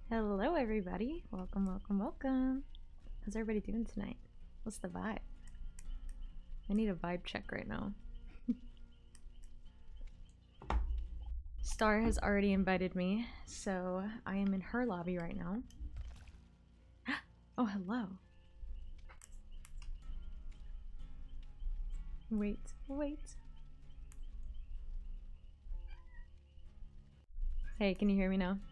Hello, everybody. Welcome, welcome, welcome. How's everybody doing tonight? What's the vibe? I need a vibe check right now. Star has already invited me, so I am in her lobby right now. Oh, hello. Wait, wait. Hey, can you hear me now?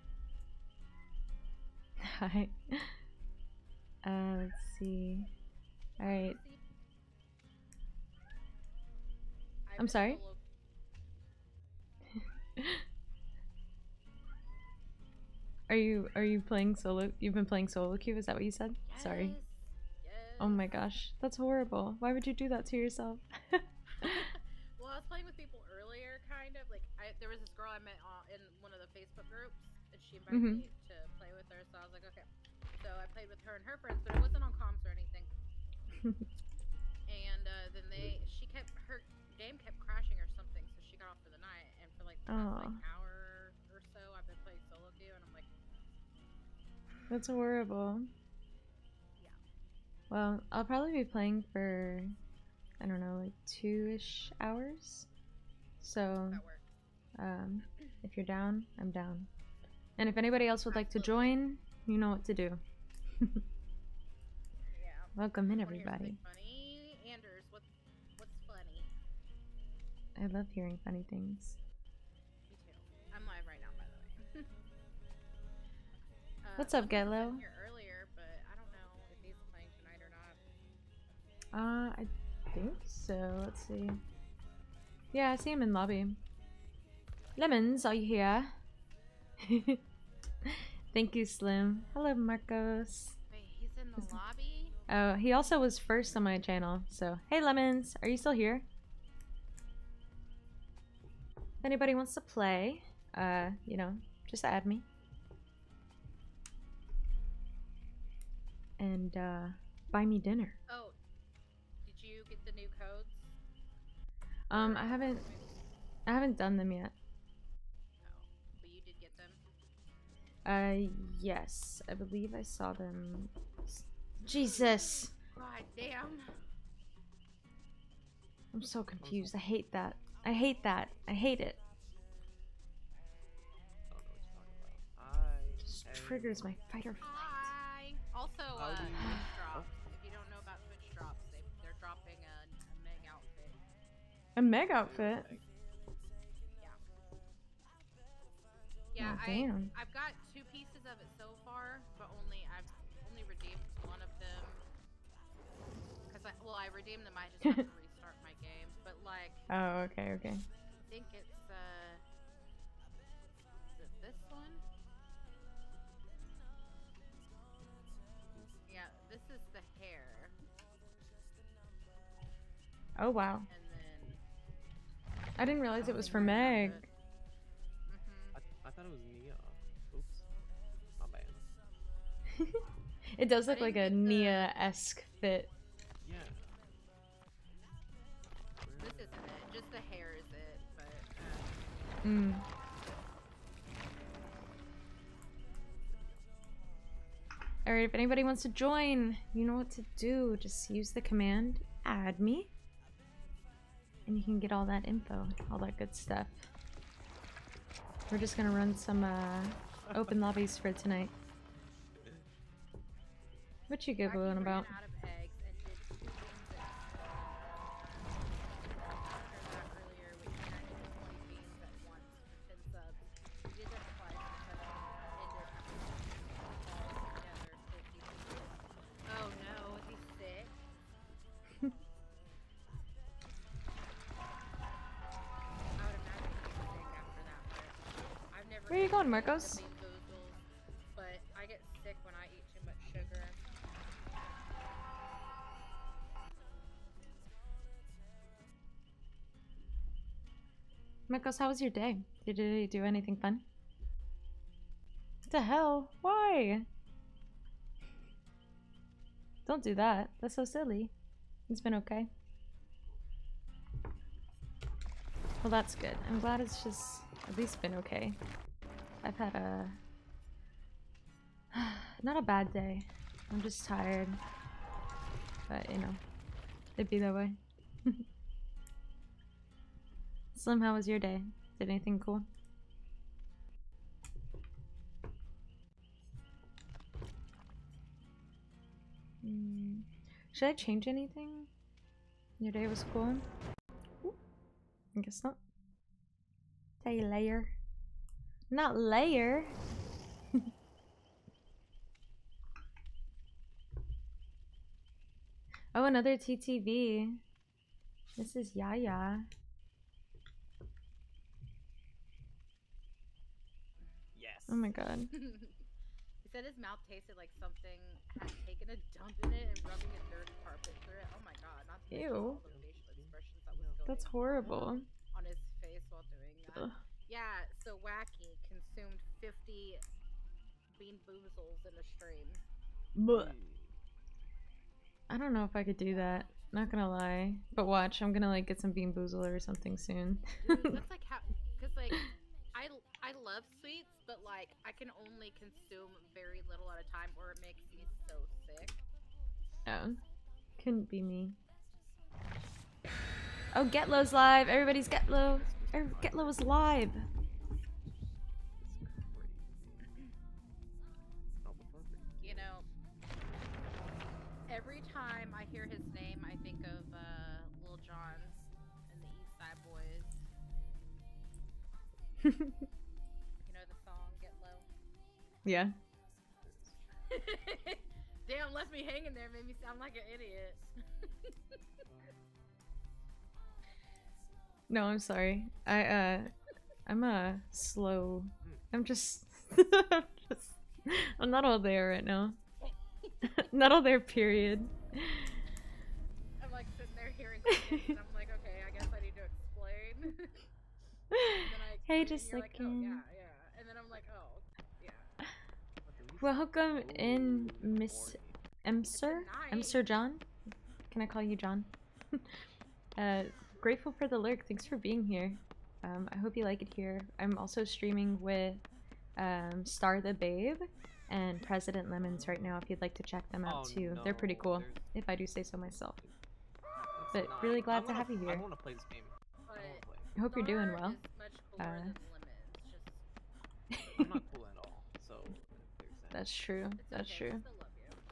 Hi. Let's see. Alright. I'm sorry? Are you playing solo? You've been playing solo queue? Is that what you said? Yes, Sorry. yes. Oh my gosh, that's horrible. Why would you do that to yourself? Well, I was playing with people earlier, kind of. Like, there was this girl I met in one of the Facebook groups, and she invited me to play with her, so I was like, okay. So I played with her and her friends, but it wasn't on comms or anything. And then her game kept crashing or something, so she got off for the night, and for like the past hour or so, I've been playing solo queue, and I'm like, that's horrible. yeah. Well, I'll probably be playing for, I don't know, like 2-ish hours. So, That works. if you're down, I'm down. And if anybody else would like to join, you know what to do. Yeah. Welcome in, everybody. Funny. Anders, what's funny? I love hearing funny things. Me too. I'm live right now, by the way. What's up, Getlo? Here earlier, but I don't know if he's playing tonight or I not. think so. Let's see. Yeah, I see him in lobby. Lemons, are you here? Thank you, Slim. Hello, Marcos. Wait, he's in the lobby? Oh, he also was first on my channel. So, hey, Lemons, are you still here? If anybody wants to play, you know, just add me. And, buy me dinner. Oh, did you get the new codes? I haven't done them yet. Oh, but you did get them? Yes. I believe I saw them. Jesus! God damn. I'm so confused. I hate that. I hate that. I hate it. It just triggers my fight or flight. Hi. Also, Twitch drops. If you don't know about Twitch drops, they're dropping a Meg outfit. A Meg outfit? Yeah. Oh, damn. I've got 2 pieces of it so far, but I've only redeemed one of them. Cause I redeemed them. I just have to restart my game. But like. Oh, okay, okay. I think it's is it this one? Yeah, this is the hair. Oh, wow. And then I didn't realize it was for Meg. I thought it was Nia. Oops. My bad. It does look like a Nia-esque fit. Yeah. This isn't it. Just the hair is it, but Alright, if anybody wants to join, you know what to do. Just use the command, add me. And you can get all that info, all that good stuff. We're just gonna run some open lobbies for tonight. What you giggling about? Oh no, is he sick? Where are you going, Marcos? But I get sick when I eat too much sugar. Marcos, how was your day? Did you do anything fun? What the hell? Why? Don't do that. That's so silly. It's been okay. Well, that's good. I'm glad it's just at least been okay. I've had Not a bad day. I'm just tired. But, you know, it'd be that way. Slim, how was your day? Did anything cool? Should I change anything? Your day was cool? Ooh, I guess not. Hey, layer. Not layer. Oh, another TTV. This is Yaya. Yes. Oh my god. He said his mouth tasted like something had taken a dump in it and rubbing a dirt carpet through it. Oh my god, not to mention all Ew. the facial expressions that was still That's being horrible. on his face while doing that. Ugh. Yeah, so Wacky consumed 50 bean boozles in a stream. Blech. I don't know if I could do that. Not gonna lie. But watch, I'm gonna like get some Bean Boozle or something soon. Dude, that's like how, cause like I love sweets, but like I can only consume very little at a time, or it makes me so sick. Oh, couldn't be me. Oh, Getlow's live. Everybody's Getlow. Getlow is live. You know, every time I hear his name, I think of Lil Jon and the East Side Boys. You know the song "Get Low"? Yeah. Damn, left me hanging there, made me sound like an idiot. No, I'm sorry. I'm a slow. I'm just, I'm not all there right now. Not all there, period. I'm like sitting there hearing questions, and I'm like, okay, I guess I need to explain. And then I Hey, explain, just and you're like, oh, looking. yeah. And then I'm like, oh, yeah. Welcome in, Miss Emser. Emser John. Can I call you John? Grateful for the lurk. Thanks for being here. I hope you like it here. I'm also streaming with Star the Babe and President Lemons right now if you'd like to check them out too. No, They're pretty cool, there's- if I do say so myself. That's But not- really glad I to have you I here. want to play this game. But I hope you're doing Star well. is much cooler than Lemons. Just, I'm not cool at all, so there's that. That's true. it's That's okay, true. I still love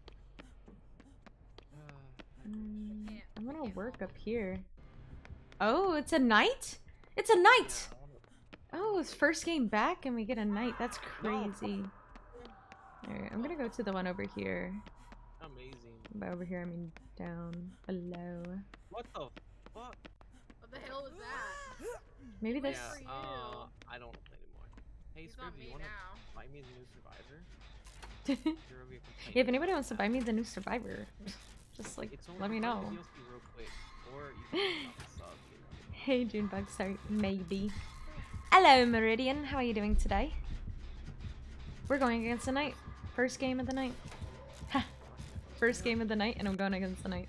you. I'm gonna work up here. Oh, it's a night? It's a night! Oh, it's first game back and we get a night. That's crazy. Alright, I'm gonna go to the one over here. Amazing. By over here, I mean down below. What the fuck? What the hell was that? Maybe this. for you. I don't want to play anymore. Hey, He's Scrub, on do me you want to now. buy me the new Survivor? You're over here Yeah, if complaining anybody about wants to that. buy me the new Survivor, just like It's only let me for know. DLC real quick, or you can drop a sub, you know. Hey Junebug, sorry, maybe. Hello Meridian, how are you doing today? We're going against the night. First game of the night. First game of the night and I'm going against the night.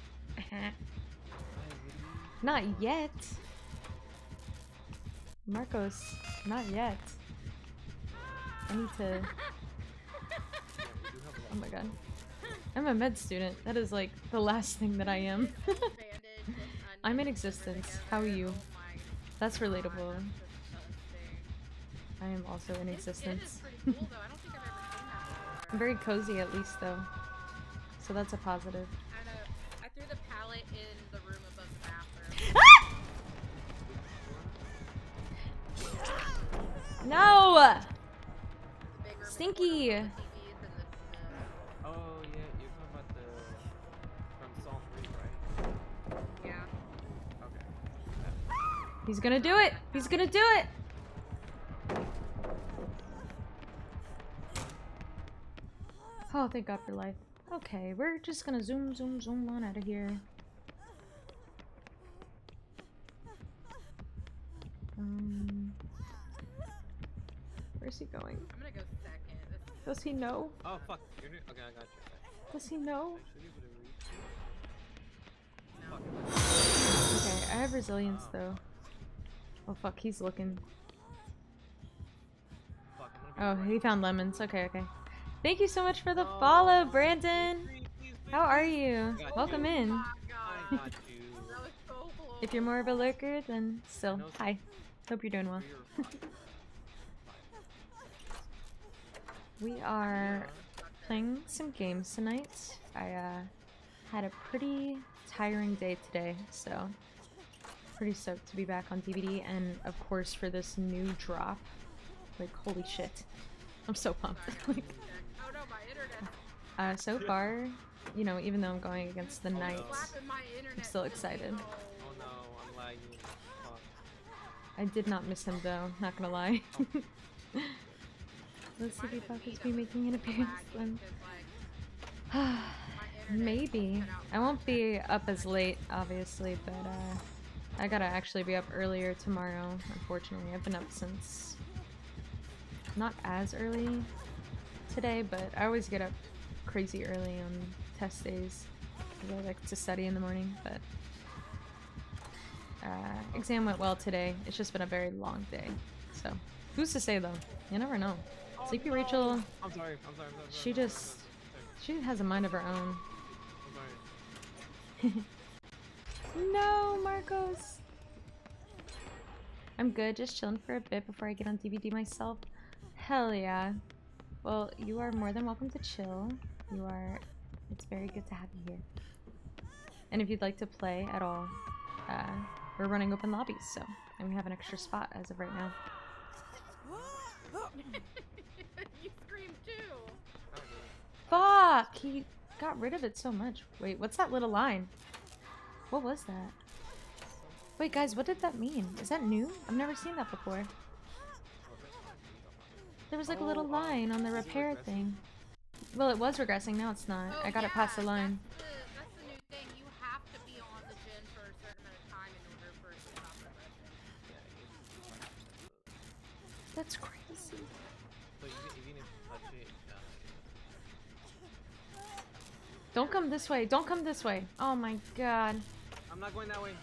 Not yet. Marcos, not yet. I need to... Oh my god. I'm a med student. That is like the last thing that I am. I'm in existence. How are you? That's relatable. I am also in existence. I'm very cozy at least though. So that's a positive. I know. I threw the pallet in the room above the bathroom. No! The big room Stinky! with the TVs and the Oh yeah, you're talking about the from Saw 3, right? yeah. Okay. He's gonna do it! He's gonna do it! Oh, thank God for life. Okay, we're just gonna zoom on out of here. Where's he going? I'm gonna go second. Does he know? Oh fuck, you're new. Okay, I got you. Does he know? I should be able to reach. No. Fuck. Okay, I have resilience though. Oh fuck, he's looking. Fuck, I'm gonna Oh, be he found lemons. Okay, okay. Thank you so much for the No. follow, Brandon. Please, How are you? Got Welcome you. in. Oh my I god. got you. That was so close. If you're more of a lurker, then still, know hi. Hope you're doing well. 3 or 5. We are playing some games tonight. I had a pretty tiring day today, so pretty stoked to be back on DVD and of course for this new drop. Like holy shit. I'm so pumped. Sorry, Like, oh no, my internet. so far, you know, even though I'm going against the Oh, no. Knights, Slapping my internet. still excited. No. Oh no, I'm lagging. Fuck. I did not miss him though, not gonna lie. Let's see if he fuckers be making an appearance then. Maybe. I won't be up as late, obviously, but I gotta actually be up earlier tomorrow, unfortunately. I've been up since not as early today, but I always get up crazy early on test days because I like to study in the morning, but exam went well today. It's just been a very long day, so who's to say though? You never know. Oh, Sleepy no. Rachel, I'm sorry. she just, she has a mind of her own. I'm sorry. No, Marcos! I'm good, just chilling for a bit before I get on DVD myself. Hell yeah. Well, you are more than welcome to chill. You are... It's very good to have you here. And if you'd like to play at all, we're running open lobbies, so... And we have an extra spot as of right now. You screamed too. Fuck! He got rid of it so much. Wait, what's that little line? What was that? Wait, guys, what did that mean? Is that new? I've never seen that before. There was like a little line on the is it repair regressing? thing. Well, it was regressing, now it's not. I got it past the line. That's the new thing. You have to be on the gen for a certain amount of time in order for it to stop regressing. That's crazy. So even if you touch it, Don't come this way. Don't come this way. Oh my god. I'm not going that way.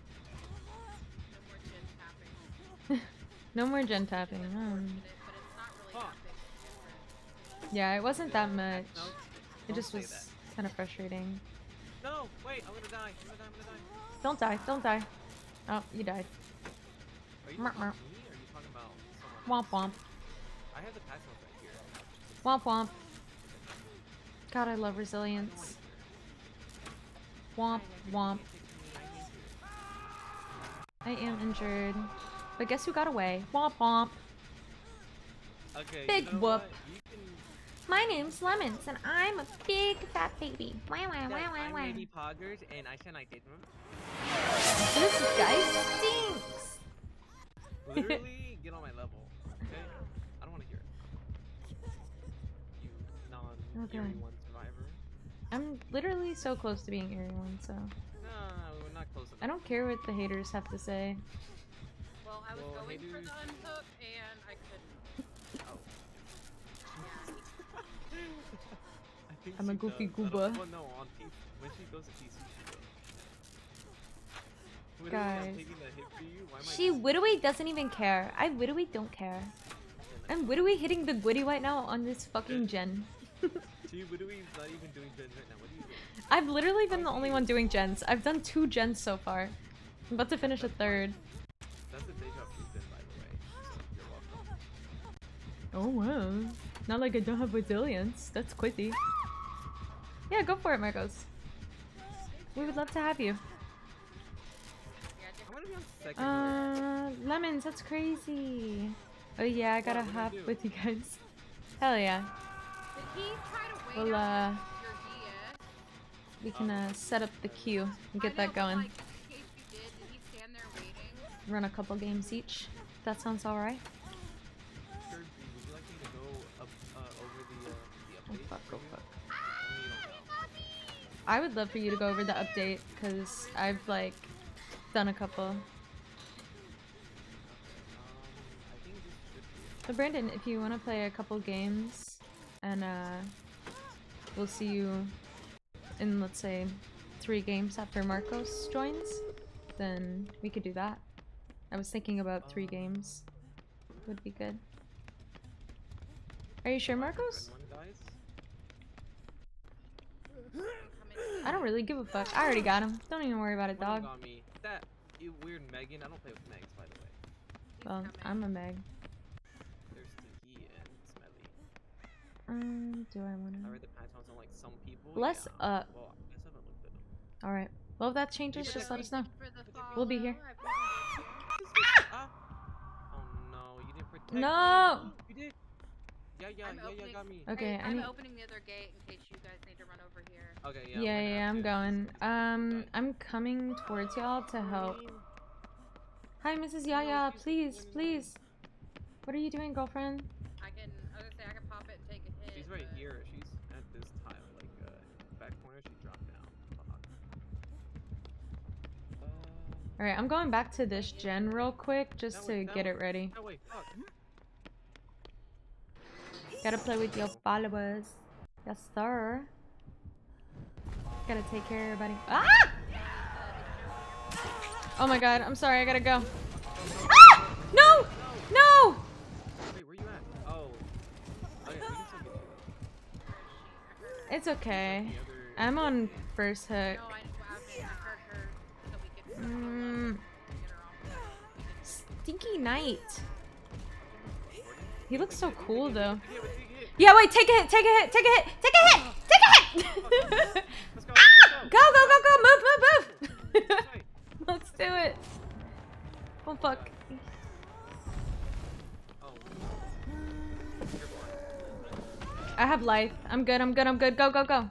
No more gen tapping. No more gen tapping. But it's not really Fuck. that big of a difference. Yeah, it wasn't that much. No, It don't just say was that. kind of frustrating. No, wait, I'm gonna die. I'm gonna die. Don't die. Don't die. Oh, you died. Are you Mer- talking mer. about me or are you talking about someone Womp else? womp. I have the password right here. Womp womp. God, I love resilience. Womp womp. I am injured. But guess who got away? Womp womp. Okay, Big you know whoop. what? You can... My name's Lemons, and I'm a big fat baby. Wah, wah, Yes, wah, wah, I'm wah. Lady Poggers, and I said I did them. This guy stinks. Literally, get on my level, okay? I don't want to hear it. You non-Erie Okay. One survivor. I'm literally so close to being Erie one, so No, we're not close enough. I don't care what the haters have to say. Well, I was Well, going hey, for dude. the unhook and I couldn't. Oh. I think I'm a she goofy does. I don't- gooba. Well, no, on PC. When she goes to PC, she does. Literally, Guys. I'm taking the hit for you. Why am I She Widowy doesn't even care. I Widowy don't care. I'm Widowy hitting the Gwitty right now on this fucking gen. She literally is not even doing gens right now. What are you doing? I've literally been the only one doing gens. I've done 2 gens so far. I'm about to finish a 3rd. That's a deja vu gen, by the way. So you're welcome. Oh wow. Not like I don't have resilience. That's quizzy. Yeah, go for it, Marcos. We would love to have you. I'm gonna be on second. Lemons, that's crazy. Oh yeah, I gotta What? What'd I hop do? with you guys. Hell yeah. Did he try to wait Well, out your DS? we can set up the queue and get I that know, but, going. like, in case you did he stand there waiting? Run a couple games each. That sounds alright. Kirby, would you like me to go up over the Oh update? fuck, for oh you? fuck. Only you don't know. I would love for you to go over the update, because I've like done a couple. I think this should be it. So Brandon, if you want to play a couple games, and we'll see you in, let's say, 3 games after Marcos joins, then we could do that. I was thinking about 3 games. Would be good. Are you sure, Marcos? Red one. guys. I don't really give a fuck. I already got him. Don't even worry about it, One of them dog. got me. That weird Megan. I don't play with Megs, by the way. Well, I'm a Meg. There's Tiki and Smelly. Do I wanna? I read the patterns on like some people. Bless yeah. up. Well, I guess I haven't looked at them. All right. Well, if that changes, just let us know. We'll be here. Ah! Oh no, you didn't protect No! me. You did. Yeah, got me. Okay, I'm I need. opening the other gate in case you guys need to run over here. Okay, Yeah, we're gonna have I'm to. going. Okay. I'm coming towards y'all to help. Hi, Mrs. Yaya. Please. What are you doing, girlfriend? I was gonna say I can pop it and take a hit. She's right but... here. She's at this tile, like back corner. She dropped down. All right, I'm going back to this gen real quick just to get it ready. No wait, fuck. Gotta play with your followers. Yes, sir. Gotta take care of everybody. Ah! Oh my god, I'm sorry, I gotta go. Ah! No! No! Wait, where you at? Oh. Okay, we can still get you. It's okay. The other- I'm on first hook. No, I heard her so we could get her off. Stinky Knight. He looks so cool though. Take it. Yeah, wait, take a hit. Let's go. Go. Move. Right. Let's do it. Oh fuck. Oh. You're fine. I have life. I'm good. Go. Yay.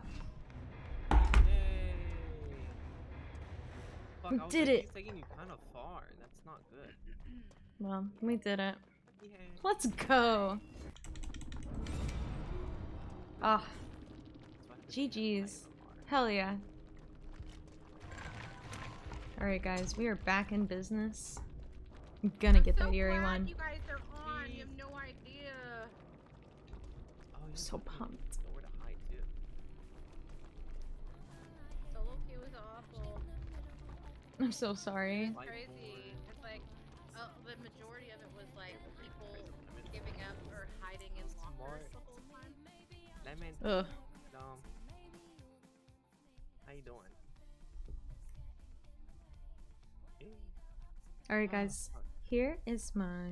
Fuck, We I was did like, it. he's taking you kind of far, and that's not good. Well, we did it. Yay. Let's go. Ah, GG's. Hell yeah. Alright guys, we are back in business. I'm gonna get that Eerie one. You guys are on. You have no idea. Oh, I'm so pumped. Nowhere to hide too. Solo queue is awful. I'm so sorry. Light Crazy. board. It's like the majority of it was like people giving up or hiding in lockers the whole time. Lemon. Ugh. How you doing? Alright guys, here is my...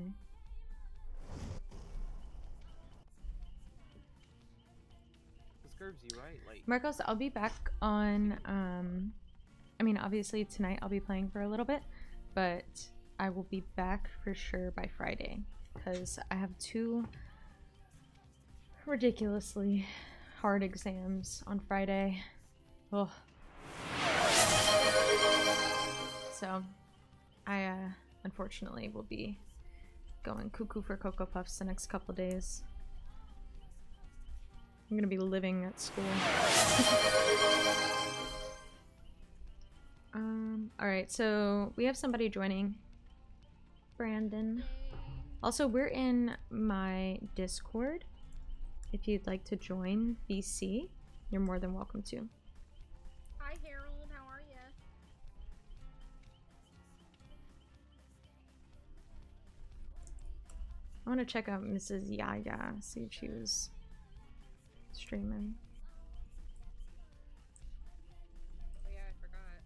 This curves you, right? Like, Marcos, I'll be back on, I mean, obviously tonight I'll be playing for a little bit, but I will be back for sure by Friday, because I have 2 ridiculously hard exams on Friday. Ugh. So, I, unfortunately will be going cuckoo for Cocoa Puffs the next couple days. I'm gonna be living at school. Alright, so we have somebody joining. Brandon. Also, we're in my Discord. If you'd like to join BC, you're more than welcome to. Hi Harold, how are ya? I want to check out Mrs. Yaya, see if she was streaming. Oh yeah, I forgot.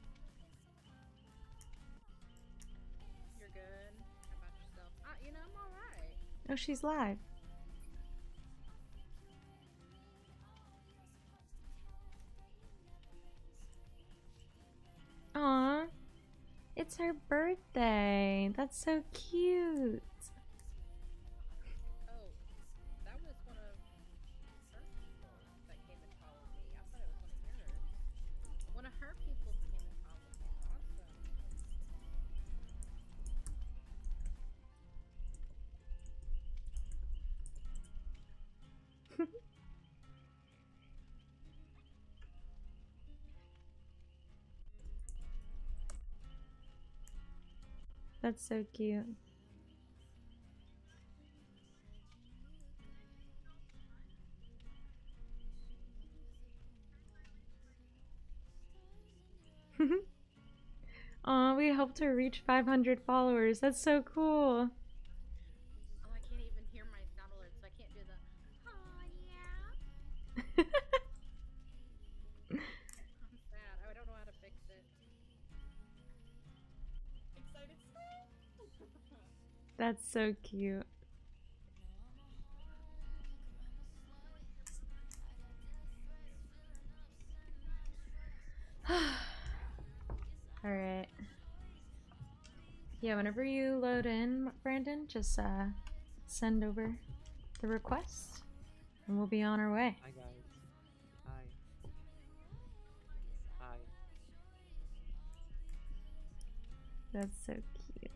You're good. How about yourself? You know, I'm alright. Oh, she's live. Aw, it's her birthday. That's so cute. Oh, that was one of her people that came and followed me. I thought it was one of yours. One of her people came and followed me. Awesome. That's so cute. Aw, we helped her reach 500 followers. That's so cool. Oh, I can't even hear my sound alerts. I can't do the. Oh yeah. That's so cute. Alright. Yeah, whenever you load in, Brandon, just send over the request and we'll be on our way. Hi guys. Hi. Hi. That's so cute.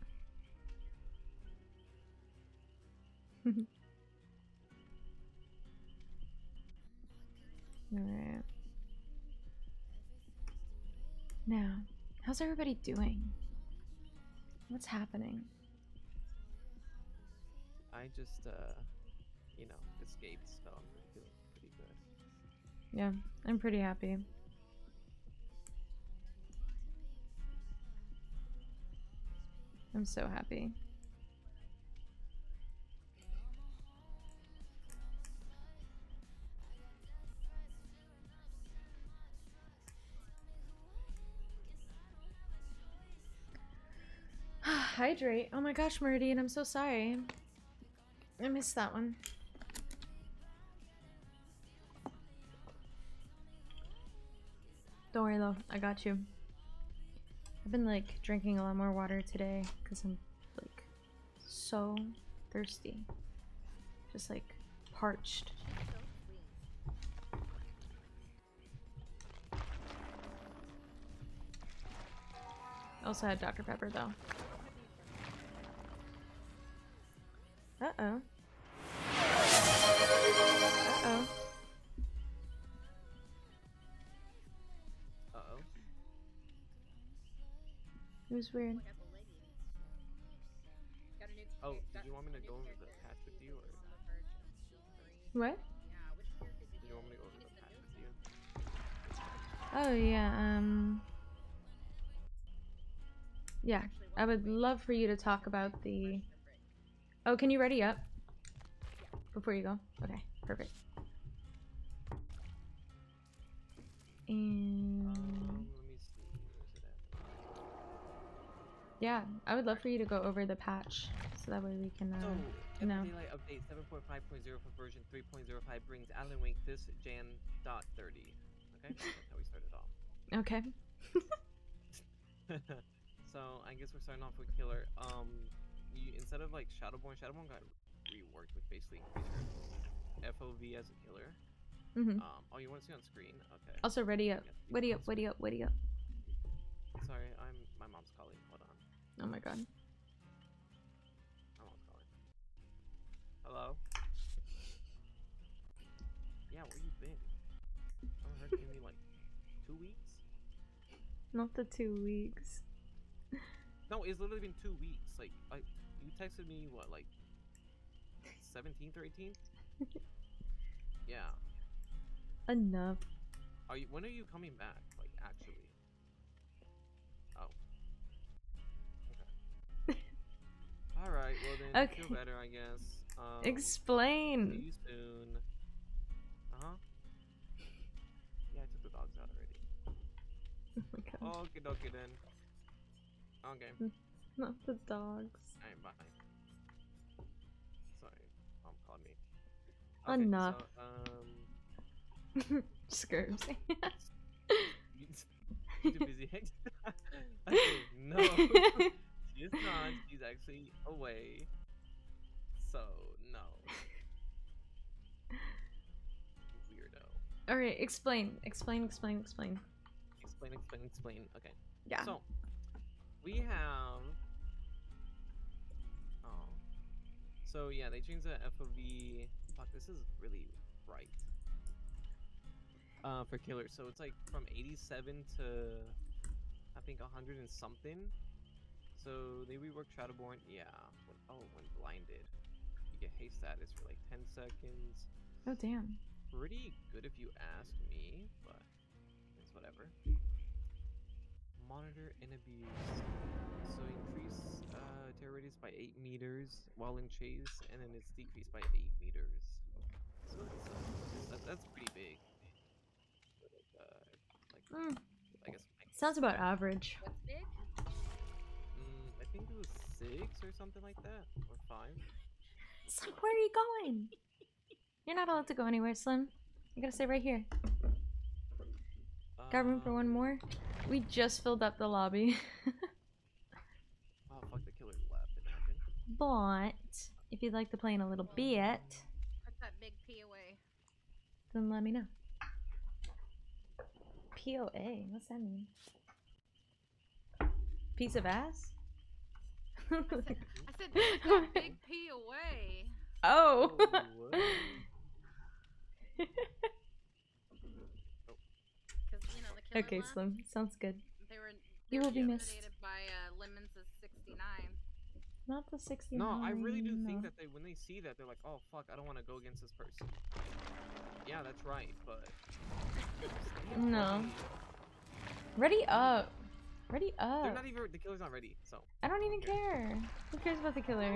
Alright. Now, how's everybody doing? What's happening? I just you know, escaped, so I'm feeling pretty good. Yeah, I'm pretty happy. I'm so happy. Hydrate. Oh my gosh, Meridian, I'm so sorry. I missed that one. Don't worry though, I got you. I've been like drinking a lot more water today because I'm like so thirsty. Just like parched. Also had Dr. Pepper though. Uh-oh. Uh-oh. Uh-oh. It was weird. Oh, did you want me to go over the patch with you, or What? did you want me to go over the patch with you? Oh yeah, yeah. I would love for you to talk about the... Oh, can you ready up? Before you go? Okay, perfect. And... Let me see. Where's it at? Yeah, I would love for you to go over the patch so that way we can, So, you know. Daylight Update 7.5.0 for version 3.05 brings Alan Wake this Jan.30. Okay, that's how we started off. Okay. So I guess we're starting off with Killer. Instead of like Shadowborn got reworked with basically increase your FOV as a killer. Mm-hmm. Oh, you want to see on screen? Okay. Also, ready up. Ready up, ready up, ready up. Sorry, my mom's calling. Hold on. Oh my god. My mom's calling. Hello? Yeah, where you been? I haven't heard from you in like 2 weeks? Not the 2 weeks. No, it's literally been 2 weeks. Like you texted me what, like 17th or 18th? Yeah. Enough. When are you coming back? Like actually? Oh. Okay. All right. Well then, Okay. feel better, I guess. See Explain. you soon. Uh huh. Yeah, I took the dogs out already. Oh my god. Okay, okay then. Okay. Not the dogs. Alright, bye. Sorry, mom called me. Enough. So, Scurvs. you too busy. Okay, no. She is not. She's actually away. So, no. Weirdo. Alright, explain. Explain. Explain. Okay. Yeah. So, we have... Oh. So, yeah, they changed the FOV... Fuck, this is really bright. For killer. So, it's like from 87 to... I think 100 and something. So, they reworked Shadowborn. Yeah. When blinded. You get haste status for like 10 seconds. Oh, damn. Pretty good if you ask me, but it's whatever. Monitor and abuse. So increase terror radius by 8 meters while in chase, and then it's decreased by 8 meters. So that's pretty big. I guess. Sounds about average. What's big? I think it was 6 or something like that, or 5. Slim, where are you going? You're not allowed to go anywhere, Slim. You gotta stay right here. Got room for one more? We just filled up the lobby. Oh fuck, the killer left. Imagine. But if you'd like to play in a little bit, Put that big P away. then let me know. POA? What's that mean? Piece of ass? I said, put that big P away. Oh! what? Because, you know, the killer Okay, left. Slim. Sounds good. They You were will be missed. intimidated by Lemons' 69. Not the 69. No, I really do no. think that when they see that, they're like, oh fuck, I don't want to go against this person. Yeah, that's right, but No. Ready up. Ready up. they're not even. The killer's not ready, so. I don't even care. Who cares about the killer?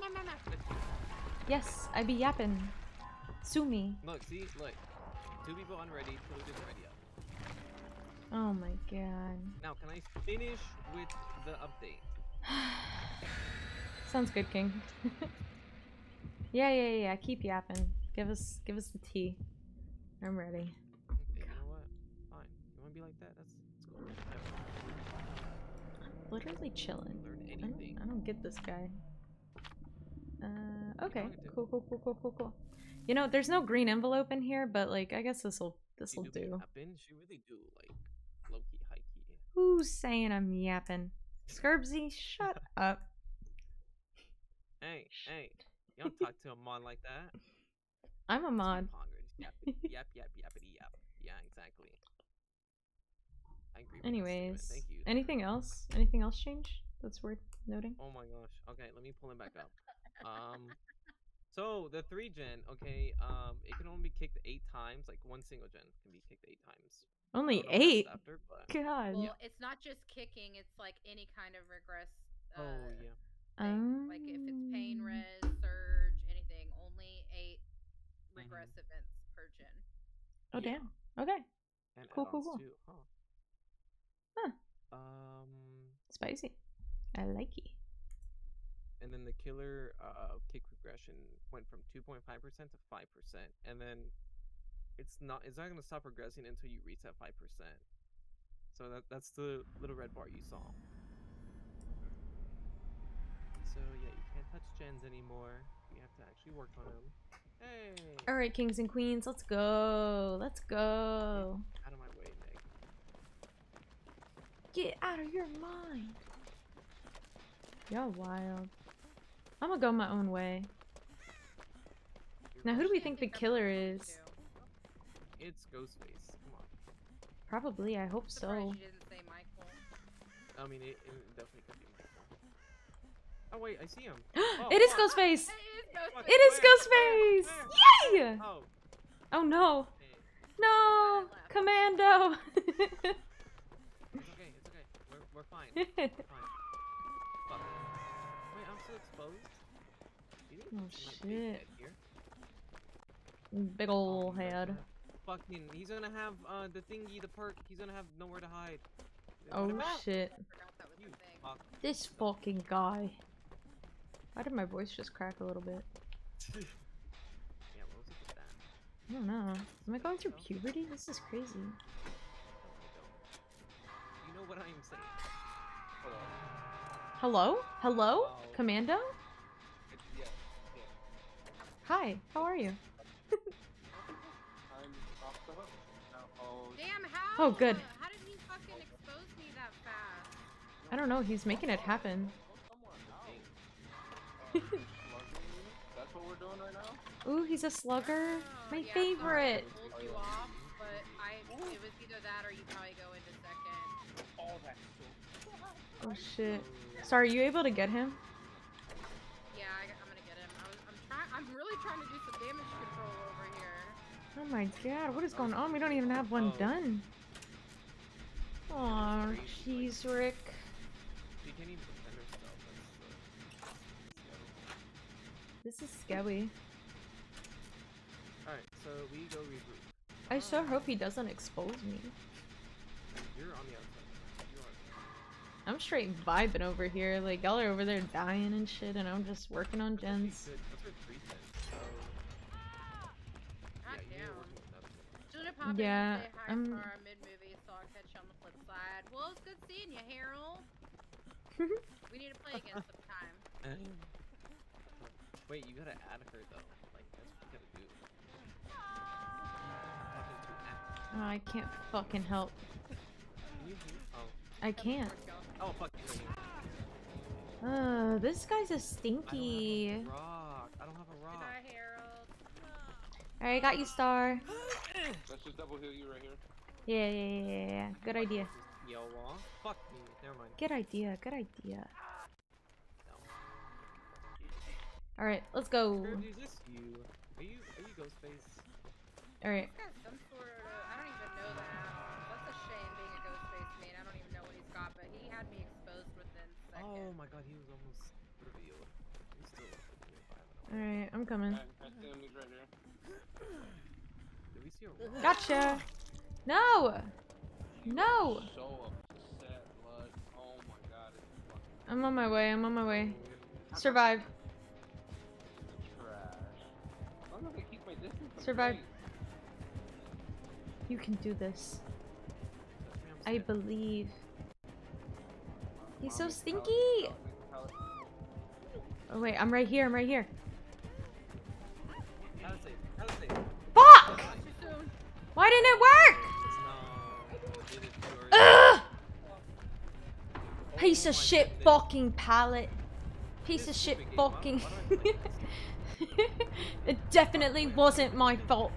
Yes, I be yapping. Sue me. Look, see, look. 2 people unready, killer didn't ready up. Oh my god. Now, can I finish with the update? Sounds good, King. Yeah. Keep yapping. Give us the tea. I'm ready. Okay, you know what? Fine. You wanna be like that? That's cool. Whatever. Literally chilling. Learn anything. I don't get this guy. Okay. don't get to- Cool. You know, there's no green envelope in here, but like, I guess this'll They be do. yapping. She really do, like, low-key, high-key. Who's saying I'm yapping? Scurbsy, shut up. Hey, you don't talk to a mod like that. I'm a mod. Yap, yappity yap. Yeah, exactly. I agree with that Anyways, statement. Thank you. anything else? Anything else change that's worth noting? Oh my gosh. Okay, let me pull him back up. So the 3-gen, okay, it can only be kicked 8 times. Like one single gen can be kicked 8 times. I Only don't know what 8? happens after, but... God. Well, it's not just kicking, it's like any kind of regress. Oh yeah. Thing. Like if it's pain, res, surge, anything, only 8 regress events per gen. Oh, Yeah. damn. Okay. And Cool. add-ons too, Huh. Huh. Spicy. I like it. And then the killer kick regression went from 2.5% to 5%, and then it's not gonna stop regressing until you reach that 5%. So that's the little red bar you saw. So yeah, you can't touch gens anymore. You have to actually work on them. Hey! All right, kings and queens, let's go. Let's go. Out of my way, Meg. Get out of your mind. Y'all wild. I'm gonna go my own way. Now, who do we think the killer is? It's Ghostface. Come on. Probably. I hope Surprised so. you didn't say Michael. I mean, it definitely could be Michael. Oh wait, I see him. It is fuck. Ghostface. What? It is Where? Ghostface. Where? Yay! Oh. Oh no. Hey. No, Commando. It's okay. We're fine. We're fine. Fuck. Wait, I'm still exposed? You think Oh, my big shit. head here? Big ol' he's head. gonna- Fucking, he's gonna have the thingy, the perk. He's gonna have nowhere to hide. Oh What about shit. I forgot that was you? the thing. Fuck. This fucking guy. Why did my voice just crack a little bit? Yeah, what was it with that? I don't know. Am I going through puberty? This is crazy. No, I don't. You know what I am saying? Hello? Hello? Oh. Commando? Yeah. Hi, how are you? I'm off the hook. Now, Damn, how? Oh, good. How did he fucking expose me that fast? I don't know, he's making it happen. That's what we're doing right now? Ooh, he's a slugger. Oh, My yeah, favorite. so I pulled you off, but it was either that or you probably go into second. Oh, that's so Oh shit. Sorry, you able to get him? Yeah, I'm gonna get him. I'm really trying to do some damage control over here. Oh my god, what is going on? We don't even have one Oh. done. Aw, jeez, Rick. She can't even defend herself. This is scary. Alright, so we go regroup. I sure hope he doesn't expose me. You're on the outside. You are. I'm straight vibing over here. Like, y'all are over there dying and shit, and I'm just working on gens. Good. Those are 3 cents. So God yeah, you're damn. working with nothing. Should have popped Yeah, in and say hi I'm- Star mid-movie, so I'll catch you on the flip side. Well, it's good seeing you, Harold. We need to play again sometime. Wait, you gotta add her though. Like that's what you gotta do. Talking to act. Oh, I can't fucking help. Can you do? Oh. I can't. Oh fuck you. This guy's a I stinky. don't have a rock. I don't have a rock. Goodbye, Harold. Alright, got you, Star. Let's just double heal you right here. Yeah. Good idea. Yo, fuck me. Never mind. Good idea. Good idea. No. Alright, let's go. Kirby, is this you? Are you Ghostface? Alright. He's got some sort of, I don't even know that. That's a shame being a ghost face main. I don't even know what he's got, but he had me exposed within seconds. Oh my god, he was almost revealed. He's still revealed. Alright, I'm coming. I see him, he's right here. Did we see a rock? Gotcha! No! No! So upset, blood. Oh my god, it's fucking I'm on my way, I'm on my way. Survive. trash. I'm gonna keep my distance. I'm Survive. great. You can do this. I I'm scared. believe. He's so Mommy, stinky! pallet. Oh wait, I'm right here, I'm right here. How to say? How to say? Fuck! Too soon. Why didn't it work? No. You did it too early. Ugh! Oh Piece of my shit goodness. fucking pallet. Piece of This shit stupid game, why- fucking. why do I play this? It definitely wasn't my fault.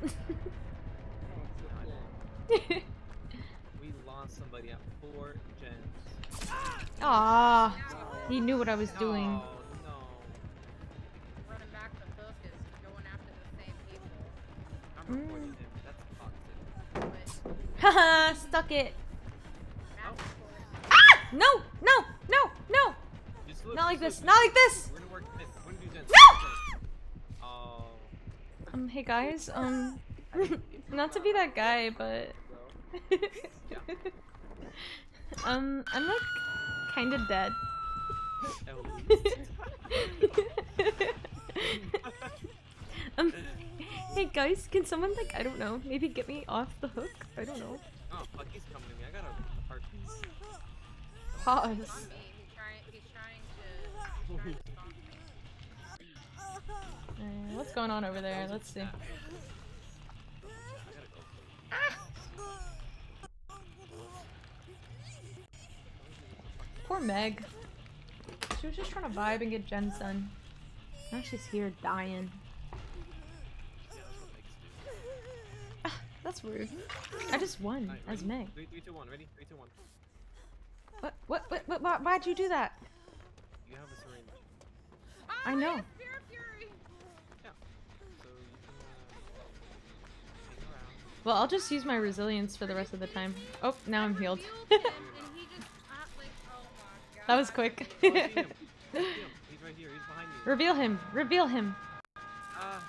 We lost somebody at 4 gens. Ah, he knew what I was doing. Oh, no. Running back the hook is going after the same people. I'm reporting him. That's toxic. But Haha, stuck it. back and forth. Ah! No, no, no, no. Just look, Not like just this, look. not like this. We're gonna work this. We're gonna do gens. No! Oh. Hey guys, not to be that guy, but I'm like kind of dead. Hey guys, can someone like, I don't know, maybe get me off the hook? I don't know. Oh, fuck, he's coming to me. I got a heart piece. Pause. On me. He's trying to stop me. What's going on over there? Let's see. I gotta go. Poor Meg. She was just trying to vibe and get gens done. Now she's here dying. Yeah, that's what makes it. Ah, that's rude. I just won Alright, as ready? Meg. 3, 2, 1. Ready? 3, 2, 1. Why'd you do that? You have a syringe. I know. Spirit Fury. Yeah. So you can hang around. Well, I'll just use my resilience for the rest of the time. Oh, now I'm healed. Revealed him, and he just like, oh my god. That was quick. Oh, I see him. I see him. He's right here. He's behind me. Reveal him. Reveal him. Ah.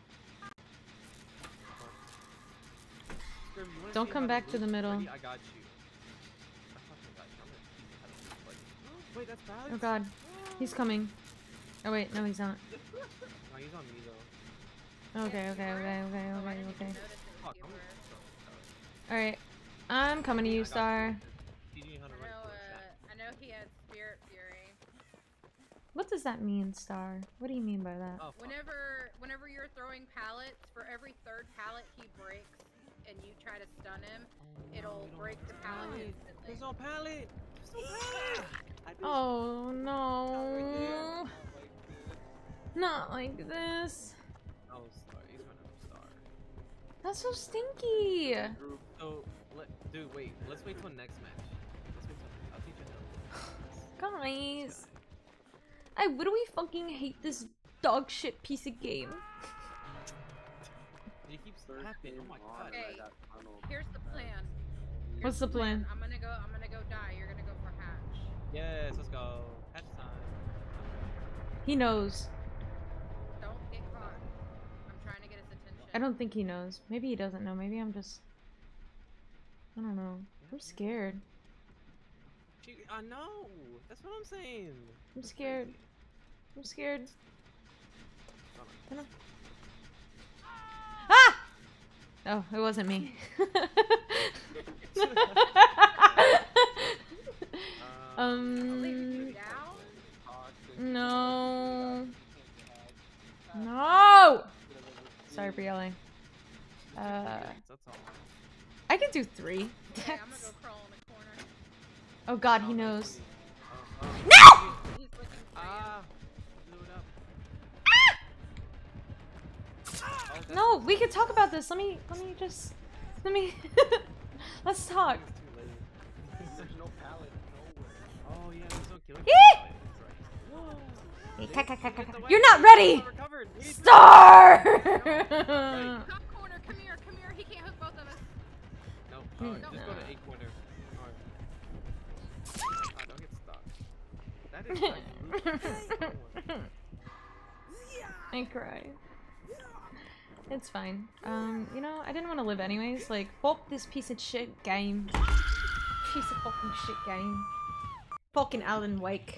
Grim, you wanna Don't see come how back to the move? middle. Ready? I got you. I fucking got you. I'm gonna teach you how to move, buddy. Wait, that's Alex? Oh god. He's coming. Oh wait, no he's not. No, he's on me though. Okay. Oh, I didn't even notice it Fuck, was you I'm were. Alright. I'm coming to you, I got Star. Teaching you how to I run know, for a chat. I know he had Spirit Fury. What does that mean, Star? What do you mean by that? Oh, fuck. Whenever you're throwing pallets, for every third pallet he breaks and you try to stun him, Oh, it'll we don't break have the pallet pallet. instantly. There's no pallet. There's no pallet. I just- Oh no. Not like this. Not like this. Oh, Star. He's running for Star. That's so stinky. Group. So, dude, wait. Let's wait till next match. Let's wait till. I'll teach you how. Guys. I literally fucking hate this dog shit piece of game. He keeps First tapping. Oh game my on, god. Okay. I got tunneled. Here's the plan. What's the plan? I'm gonna go die. You're gonna go for hatch. Yes, let's go. Hatch time. He knows. Don't get caught. I'm trying to get his attention. I don't think he knows. Maybe he doesn't know. Maybe I'm just... I don't know. I'm scared. I know. That's what I'm saying. I'm scared. I'm scared. Ah! Oh, it wasn't me. No. No. Sorry for yelling. That's all. I can do 3. Okay, I'm gonna go crawl in the corner. Oh God, he knows. No! He's looking for Ah! Blew it up. Oh, that's No, we could talk about this. Let me let's talk. It's too late. There's no pallet nowhere. Oh yeah, there's no killing. Yee! That's right. You're not ready. Recovered. We need to- Star. Top corner, come here, come here. He can't hook both of us. No, Hmm. just go to 8 corner. Alright. Don't get stuck. That is like I cry. It's fine. You know, I didn't want to live anyways. Like, fuck this piece of shit game. Piece of fucking shit game. Fucking Alan Wake.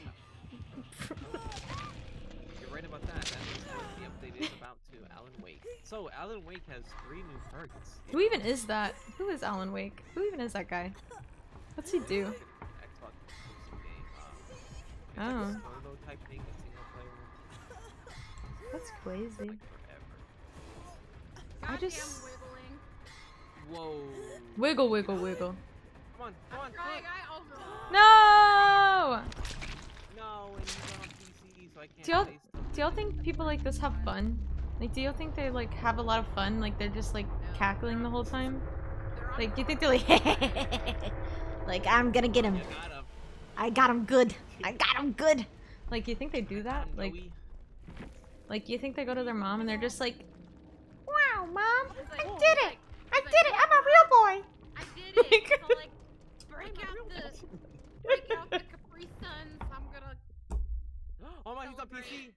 You're right about that. That is what the update is about too. Alan Wake. So Alan Wake has 3 new perks. Who even is that? Who is Alan Wake? Who even is that guy? What's he do? Xbox exclusive game. It's Oh. like a solo type thing, a single player. That's crazy. Like forever. I Goddamn just- wiggling. Whoa. Wiggle, wiggle, wiggle. Come on, come on, I'm come on. trying, oh god. No! No, and he's on PC, so I can't Do y'all- play stuff. Do y'all think people like this have fun? Like, do y'all think they like have a lot of fun? Like, they're just like cackling the whole time? They're on Like, do you think they're like, like, I'm gonna get him. You got him. I got him good. I got him good. Like, you think they do that? Got him, Like, Noe. you think they go to their mom and they're just like, wow, mom, He's like, I oh, did he's it. like- I he's like, did it. I'm a real boy. I did it. So like, break out the Capri Suns. I'm gonna. Oh my, he's on PC.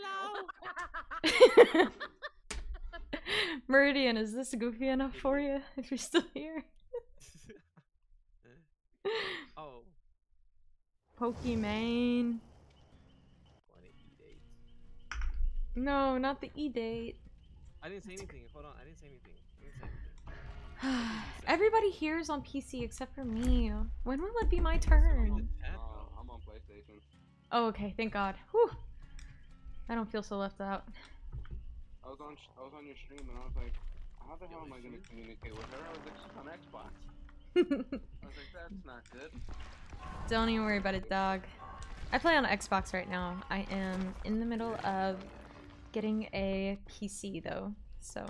Hello. Meridian, is this goofy enough for you? If you're still here. Oh. Pokemon. What an E-date. No, not the E-date. I didn't say anything. Hold on, I didn't say anything. I didn't say anything. Everybody here is on PC except for me. When will it be my In turn? the chat, though. I'm on PlayStation. Oh, okay, thank God. Whew. I don't feel so left out. I was on your stream and I was like, how the hell am I gonna communicate with her? I was like, she's on Xbox. I was like, that's not good. Don't even worry about it, dog. I play on Xbox right now. I am in the middle of getting a PC though, so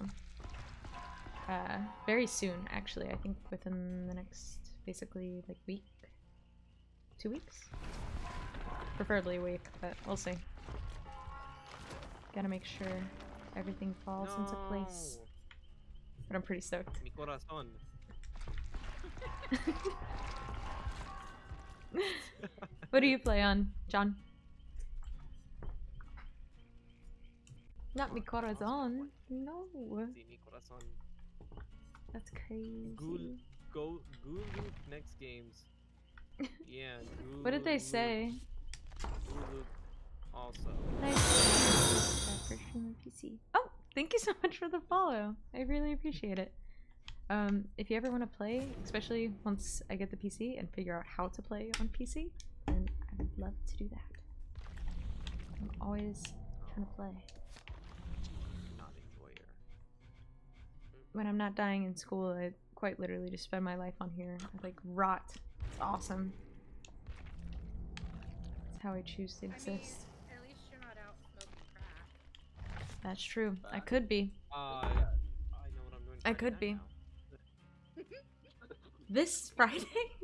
very soon actually. I think within the next basically like week, 2 weeks, preferably a week, but we'll see. Gotta make sure everything falls into place. But I'm pretty stoked. Mi corazón. What do you play on, John? Not mi corazón. No. Sí, mi corazón. That's crazy. Google next games. Yeah. What did they say? Google also. Nice. That first stream on PC. Oh, thank you so much for the follow. I really appreciate it. If you ever want to play, especially once I get the PC and figure out how to play on PC, then I would love to do that. I'm always trying to play. Not enjoyer. When I'm not dying in school, I quite literally just spend my life on here. I like rot. It's awesome. That's how I choose to I mean, exist. at least you're not out smoking crack. That's true. I could be. I know what I'm doing. I Friday could night be. now. This Friday?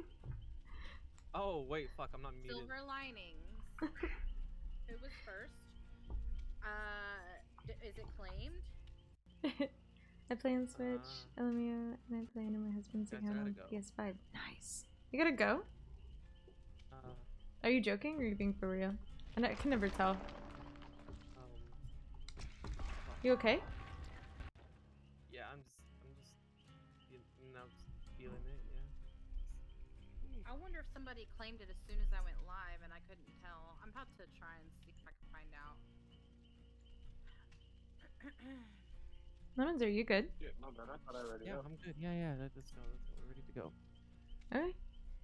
Oh wait, fuck! I'm not muted. Silver linings. Who was first? Is it claimed? I play on Switch, LMAO, and I play on my husband's Guys, I account on gotta go. PS5. Nice. You gotta go? Are you joking or are you being for real? And I can never tell. You okay? Yeah, I'm just feeling it. Yeah. I wonder if somebody claimed it as soon as I went live and I couldn't tell. I'm about to try and see if I can find out. Lemons, are you good? Shit, my bad. I thought I already Yeah, up. I'm good. Yeah. Let's go. We're ready to go. Alright.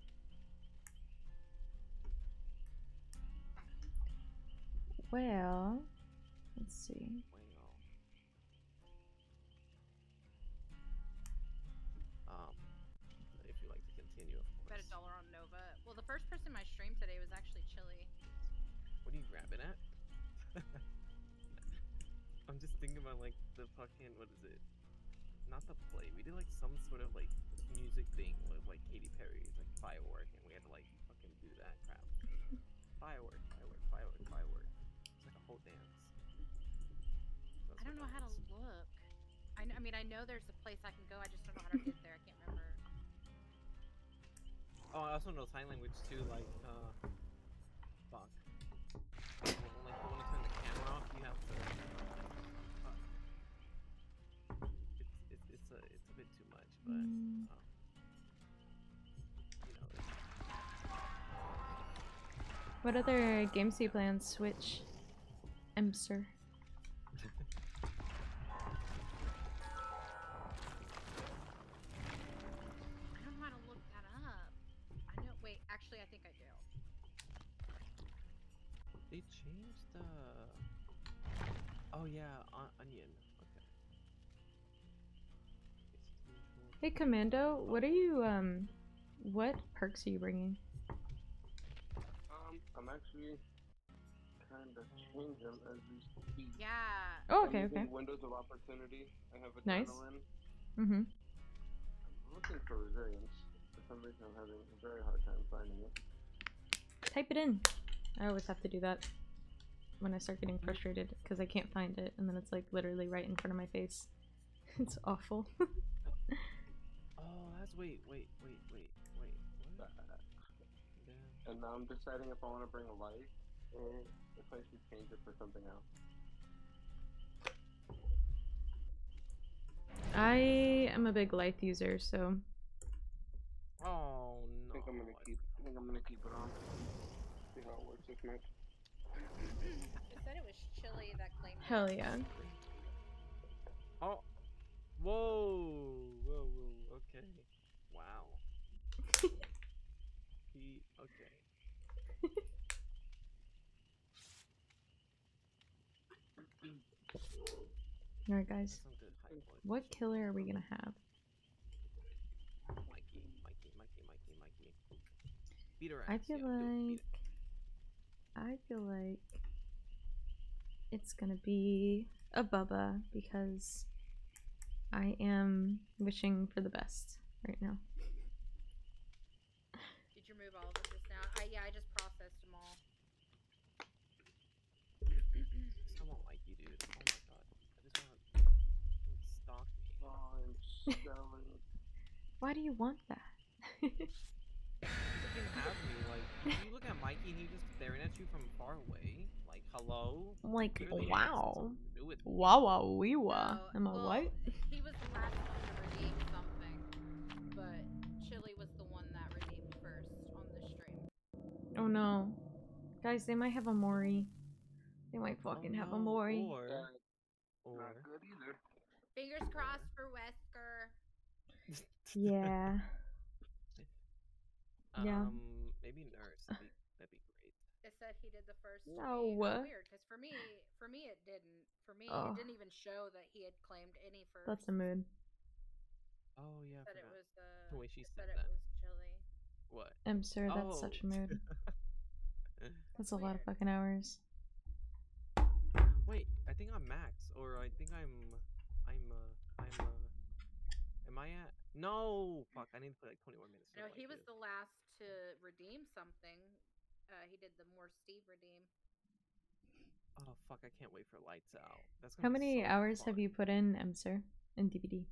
Well, let's see. Well, if you like to continue, of Bet course. $1 on Nova. Well, the first person in my stream today was actually Chili. What are you grabbing at? I'm just thinking about like the fucking, what is it? Not the play. We did like some sort of like music thing with like Katy Perry, like Firework, and we had to like fucking do that crap. Firework. It's like a whole dance. I don't know how to look. I mean, I know there's a place I can go. I just don't know how to get there. I can't remember. Oh, I also know sign language too. Like, fuck. Like, you want to turn the camera off, you have to. It's a bit too much, but you know. What other games do you play on Switch, Emser? I don't know how to look that up. I know. Wait, actually, I think I do. They changed the. Oh yeah, Onion. Okay. Hey Commando, what are you what perks are you bringing? I'm actually trying to change them as we speak. Yeah. Oh, I'm okay, using okay. Windows of Opportunity. I have Nice. Adrenaline. Mm-hmm. I'm looking for Resilience. For some reason, I'm having a very hard time finding it. Type it in. I always have to do that when I start getting frustrated because I can't find it, and then it's like literally right in front of my face. It's awful. Oh, that's wait. What? And now I'm deciding if I want to bring a light or if I should change it for something else. I am a big Lithe user, so Oh no. I think I'm gonna keep it on. See how it works this much. It said it was Chili that claimed it. hell yeah. Oh. Whoa. Okay. Wow. Okay. Alright That's guys, some good high point. what killer are we gonna have? Mikey. Beat her ass. I feel yeah, do it, beat like it's gonna be a Bubba because I am wishing for the best right now. Did you remove all of them just now? Yeah, I just processed them all. I want Mikey, dude. Oh my god. I just want to stalk me. Oh, I'm selling. Why do you want that? You can have me, like, you look at Mikey and he's just staring at you from far away. Like, hello? Like, Clearly it has wow. something to do with me. Wah wah wee wah. No, Am I well, white? He was the last one to redeem something, but Chili was the one that redeemed first on the stream. Oh no. Guys, they might have a Mori. They might fucking have a Mori. Or Not good either. Fingers crossed for Wesker. Yeah. Yeah. Maybe Nurse. That'd be great. It said he did the first. No. Weird, because for me it didn't. For me, Oh. it didn't even show that he had claimed any first. That's a mood. Oh yeah. Said it was the way she it said said that. it was Chili. What? Sir, that's Oh. such a mood. That's a lot of Weird. fucking hours. Wait, I think I'm max, or I think am I at? No, fuck, I need to play like 20 more minutes. No, to he was do. the last to redeem something. He did the more Steve redeem. Oh fuck, I can't wait for lights out. That's How gonna be many so hours fun. have you put in, Sir, in DBD?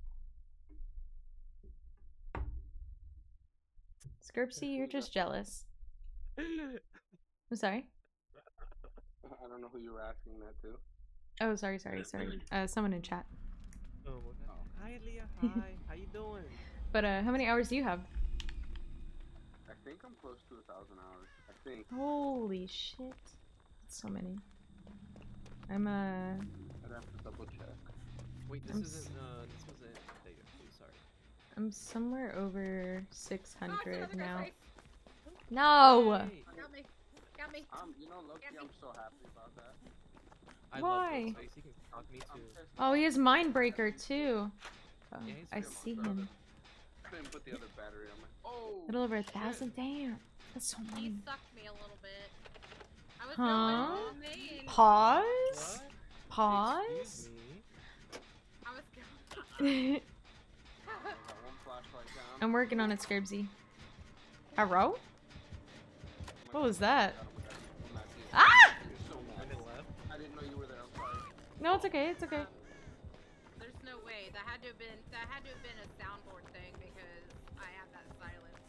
Skirpsy, you're just jealous. I'm sorry? I don't know who you were asking that to. Oh, sorry. Someone in chat. Oh my god. Hi Leah, hi. How you doing? But how many hours do you have? I think I'm close to 1,000 hours. I think. Holy shit. That's so many. I'm I'd have to double check. Wait, this I'm isn't this wasn't data. I'm sorry. I'm somewhere over Oh, it's 600 another guy's now. face. No! Hey, Got me. Got me. You know, Loki, I'm so happy about that. I Why? love Ghostface. He can talk me I'm too. pissed Oh, off. he has Mindbreaker too. Oh, Yeah, he's I good. see him. Couldn't put the other battery on my. Oh. Little over shit. 1,000. Damn. That's so He many. sucked me a little bit. I was Huh? going main. Pause? What? Pause? Excuse me. I was going. I got one flashlight down. I'm working on it, Scurbsy. Hello? What was that? I'm not seeing it. Ah! You're so When mad. it left. I didn't know you were there. I'm sorry. No, it's okay. It's okay. There's no way. That had to have been a soundboard thing because I have that silence.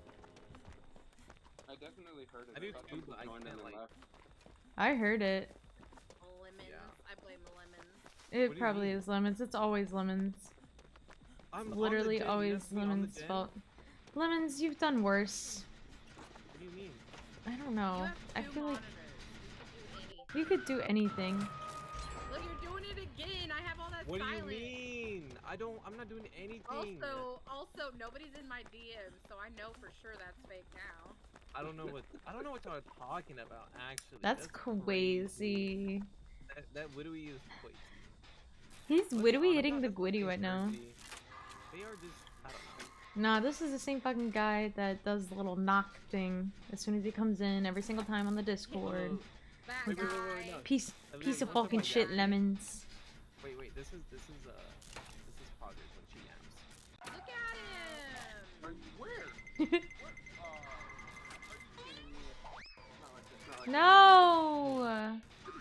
I definitely heard it. I do thought too, somebody but I joined can't, and like- left. I heard it. Lemons. Yeah. I blame the lemons. It What do you probably mean? is lemons. It's always lemons. I'm on the Literally gen, you always asked me on the lemons' gen? fault. Lemons, you've done worse. What do you mean? I don't You know. have I two feel like monitors. you could do anything. Look, you're doing it again. I have all that What do silence. you mean? I'm not doing anything. Also, nobody's in my DMs, so I know for sure that's fake now. I don't know what y'all are talking about. Actually, That's crazy. That Widowy is crazy. He's What's widowy on hitting about the that Gwitty fucking right now. crazy? They are just, I don't know. Nah, this is the same fucking guy that does the little knock thing as soon as he comes in every single time on the Discord. Oh, That Wait, guy. wait, wait, wait, no. Piece Evelyn, of what's up fucking with shit, that? lemons. Wait, this is Poggers when she yams. Look at him. Are you where? What? Are you kidding me? Not like this. Not like No! this.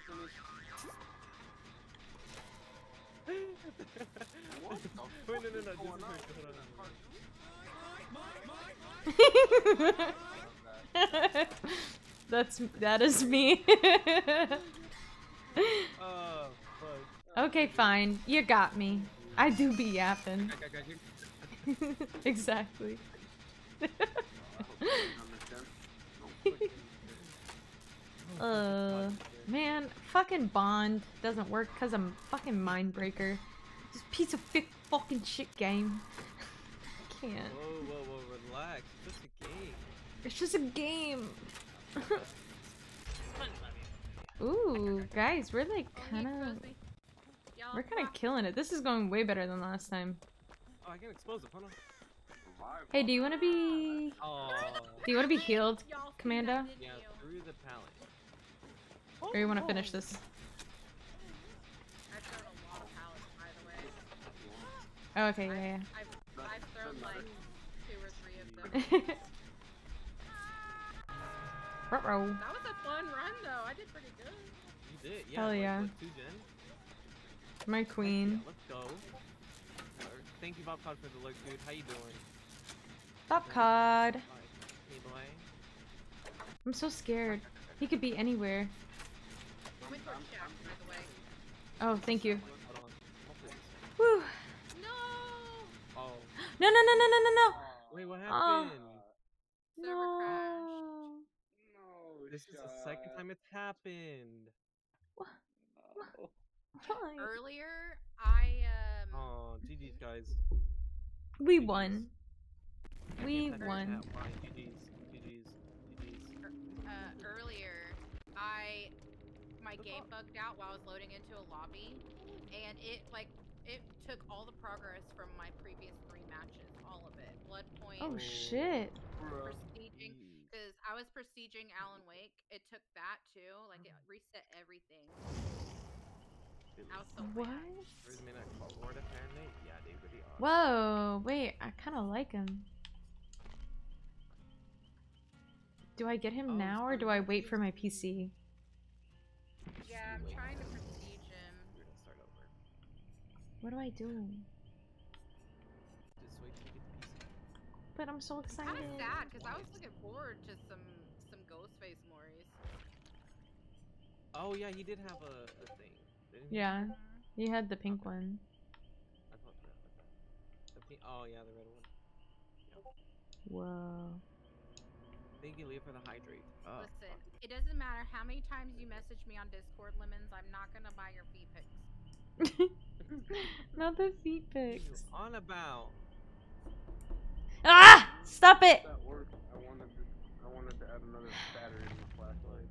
What the Wait, no, fuck is this is going on? her. That is me. Oh, fuck. Okay, fine. You got me. I do be yapping. Exactly. Man, fucking Bond doesn't work because I'm fucking Mindbreaker. This piece of fucking shit game. I can't. Whoa, relax. It's just a game. It's just a game. Ooh, guys, we're like we're kind of killing it. This is going way better than last time. Oh, I can expose it. Hold on. Hey, do you want to be Oh. healed, Commando? Yeah, through the pallet. Or you want to finish this? I've thrown a lot of pallets, by the way. Oh, okay, yeah, I've thrown like 2 or 3 of them. Ruh-roh. That was a fun run, though. I did pretty good. You did, yeah. Hell like, yeah. what, 2 gen? My queen. Yeah, let's go. Thank you, Bob Cod, for the look, dude. How you doing? Stop, Cod. Hey, boy. I'm so scared. He could be anywhere. He went towards Shack, by the way. Oh, thank you. Hold on. Hopefully this- No! Whew. Oh. No. Wait, what Oh. happened? Server crashed. No. No, This is the second time it's happened. No. Why? Earlier, Oh, GG's, guys. We won. I We can't type in won. chat. Why? GG's. earlier, my game bugged out while I was loading into a lobby, and it took all the progress from my previous 3 matches, all of it. Blood point, Oh shit. prestiging, because I was prestiging Alan Wake. It took that too, like it reset everything. I was so What? mad. Where's the man I call Lord apparently? Yeah, they really are. Whoa, wait, I kind of like him. Do I get him Oh, now or do I wait for my PC? Yeah, I'm trying to prestige him. We're gonna start over. What do I do? Just wait till you get the PC. But I'm so excited. Kind of sad because I was looking forward to some Ghostface Mories. Oh yeah, he did have a thing. Didn't he? Yeah, he had the pink one. I thought that. The pink. Oh yeah, the red one. Whoa. Thank you, Leah, for the hydrate. Oh, Listen, fuck. it doesn't matter how many times you message me on Discord, Lemons. I'm not gonna buy your feet pics. Not the feet What are you pics. on about? Ah! Stop it! That works. I wanted to add another battery to my flashlight.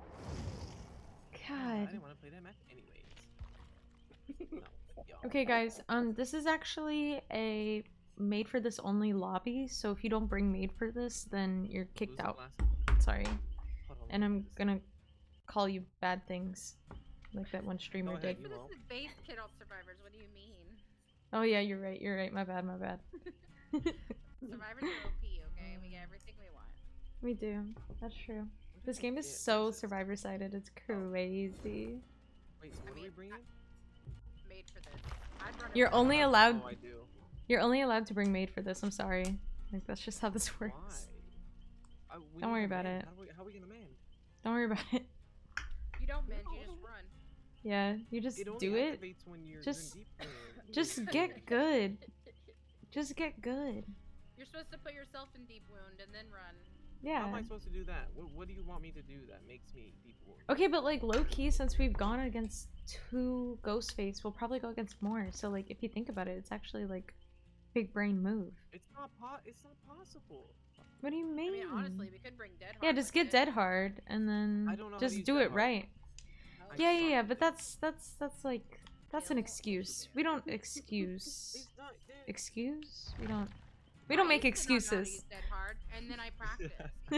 I God. didn't want to play that match anyways. No. Yo. Okay, guys. This is actually a made for this only lobby. So if you don't bring made for this, then you're Who's kicked the out. glasses? Sorry. Hold on, And let me I'm do this. gonna call you bad things, like that one streamer ahead, did. you This won't. is base kid on survivors. What do you mean? Oh yeah, you're right. You're right. My bad. My bad. Survivors are OP, okay? We get everything we want. We do. That's true. What This did game we is get? so What is this? survivor-sided. It's Oh. crazy. Wait, so what are we mean, bringing? Made for this. I'd run it You're for only myself. allowed. Oh, I do. You're only allowed to bring made for this. I'm sorry. Like that's just how this works. Why? We Don't need worry a about man. it. How are we gonna man? Don't worry about it. You don't mend, you just run. Yeah, you just It only do it. activates when you're Just- in deep clean. Just get good. Just get good. You're supposed to put yourself in deep wound and then run. How am Yeah. I supposed to do that? What do you want me to do that makes me deep wound? Okay, but like low key, since we've gone against 2 Ghostface, we'll probably go against more. So like, if you think about it, it's actually like big brain move. It's not possible. What do you mean? I mean, honestly, we could bring Dead Hard. yeah, just with get it. dead hard and then I don't know how to just use do Dead it Hard. right. Oh, Yeah, yeah, suck yeah, at but it. that's like that's an Kill excuse. We don't excuse. It's not. Excuse? We don't I make used to not know how to excuses. use Dead Hard, and then I practiced.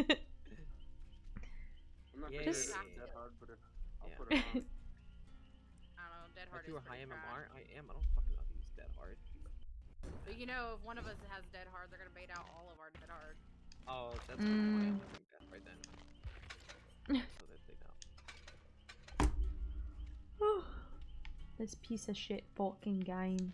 I'm not Yeah, sure Just- if it's that hard, but I'll Yeah. put it on. I don't know, Dead Hard If you is were high pretty MMR, trash. I am. I don't fucking know how to use Dead Hard. But you know, if one of us has Dead Hard, they're gonna bait out all of our Dead Hard. Oh, that's why I'm Mm. using Dead Hard then. So that they know. This piece of shit fucking game.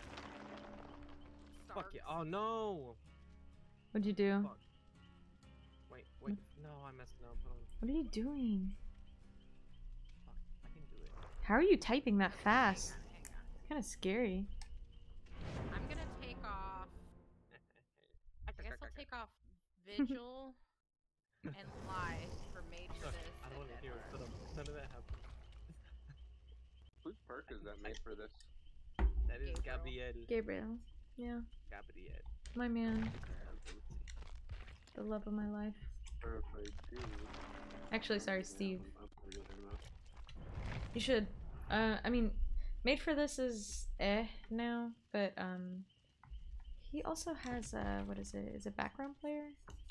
Fuck Starks. it. Oh no. What'd you do? Fuck. Wait. No, I messed up. Hold on. What are you doing? Fuck. I can do it. How are you typing that fast? Hang on. It's kind of scary. I'm gonna take off. I guess I'll take off Vigil and Lie for Made for Fuck, this. I don't and want to Dead hear it. Hard. Hold on. None of that happened. Whose perk is that made for this? That is Gabriel. Gabriel. Gabriel. Yeah, Gabriel. my man. Let's see. The love of my life. Or if I do. Actually, sorry, Steve. I'm forgetting about. You should. I mean, made for this is now, but he also has what is it? Is it background player?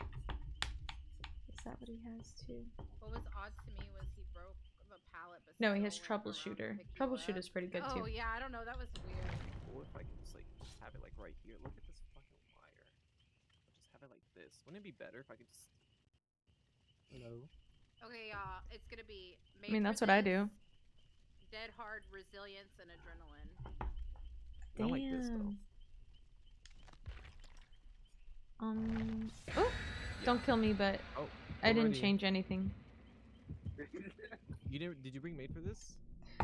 Is that what he has too? What was odd to me was he broke the pallet, but No, he has still went around to troubleshooter. pick you Troubleshooter up. is pretty good Oh too. yeah, I don't know. That was weird. What if I can just like have it like right here? Look at this fucking wire. Just have it like this. Wouldn't it be better if I could just? Hello. Okay, it's gonna be. I mean, that's what I do. Dead Hard, Resilience, and Adrenaline. I don't like this though. Oh, don't kill me, but Oh, I didn't alrighty. change anything. You didn't? Did you bring made for this?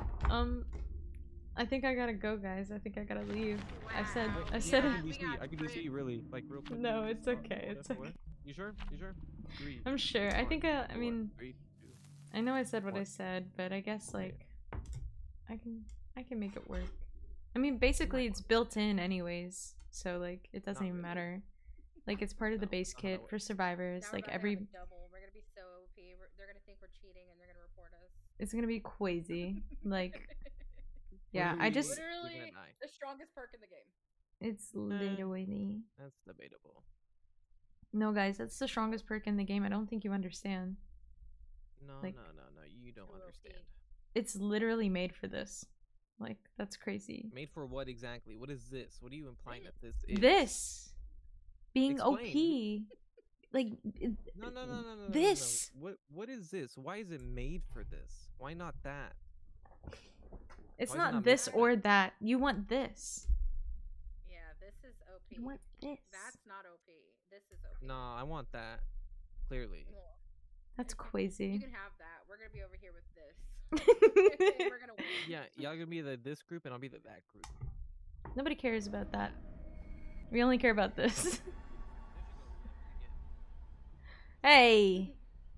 I think I gotta go, guys. I think I gotta leave. I said, Wow. I Yeah, said, I can We DC. got I can DC Brit. really like real quick. No, it's okay, What, it's what? okay. You sure? You sure? 3. I'm sure. I think, I mean, 3, 2. I know I said what I What? said, but I guess like, I can make it work. I mean, basically it's built in anyways, so like it doesn't Not even really. matter. Like it's part of the No, base not how that kit for survivors. Now we're Like about to every, have a double. We're gonna be so OP. They're gonna think we're cheating and they're gonna report us. it's gonna be crazy. Like, yeah, I Literally, just, you're gonna Literally die. the strongest perk in the game. it's literally. That's debatable. No, guys, that's the strongest perk in the game. I don't think you understand. No, Like- no, you don't Too OP. understand. It's literally made for this. Like, that's crazy. Made for what exactly? What is this? What are you implying that this is? This being Explain. OP, like No. This. What is this? Why is it made for this? Why not that? it's Why is it not not this made for or that. You want this. Yeah, this is OP. You want this. That's not OP. This is OP. No, I want that. Clearly. Well, That's you crazy. can have that. We're gonna be over here with this. And we're gonna win. Yeah, y'all gonna be this group and I'll be that group. Nobody cares about that. We only care about this. Hey!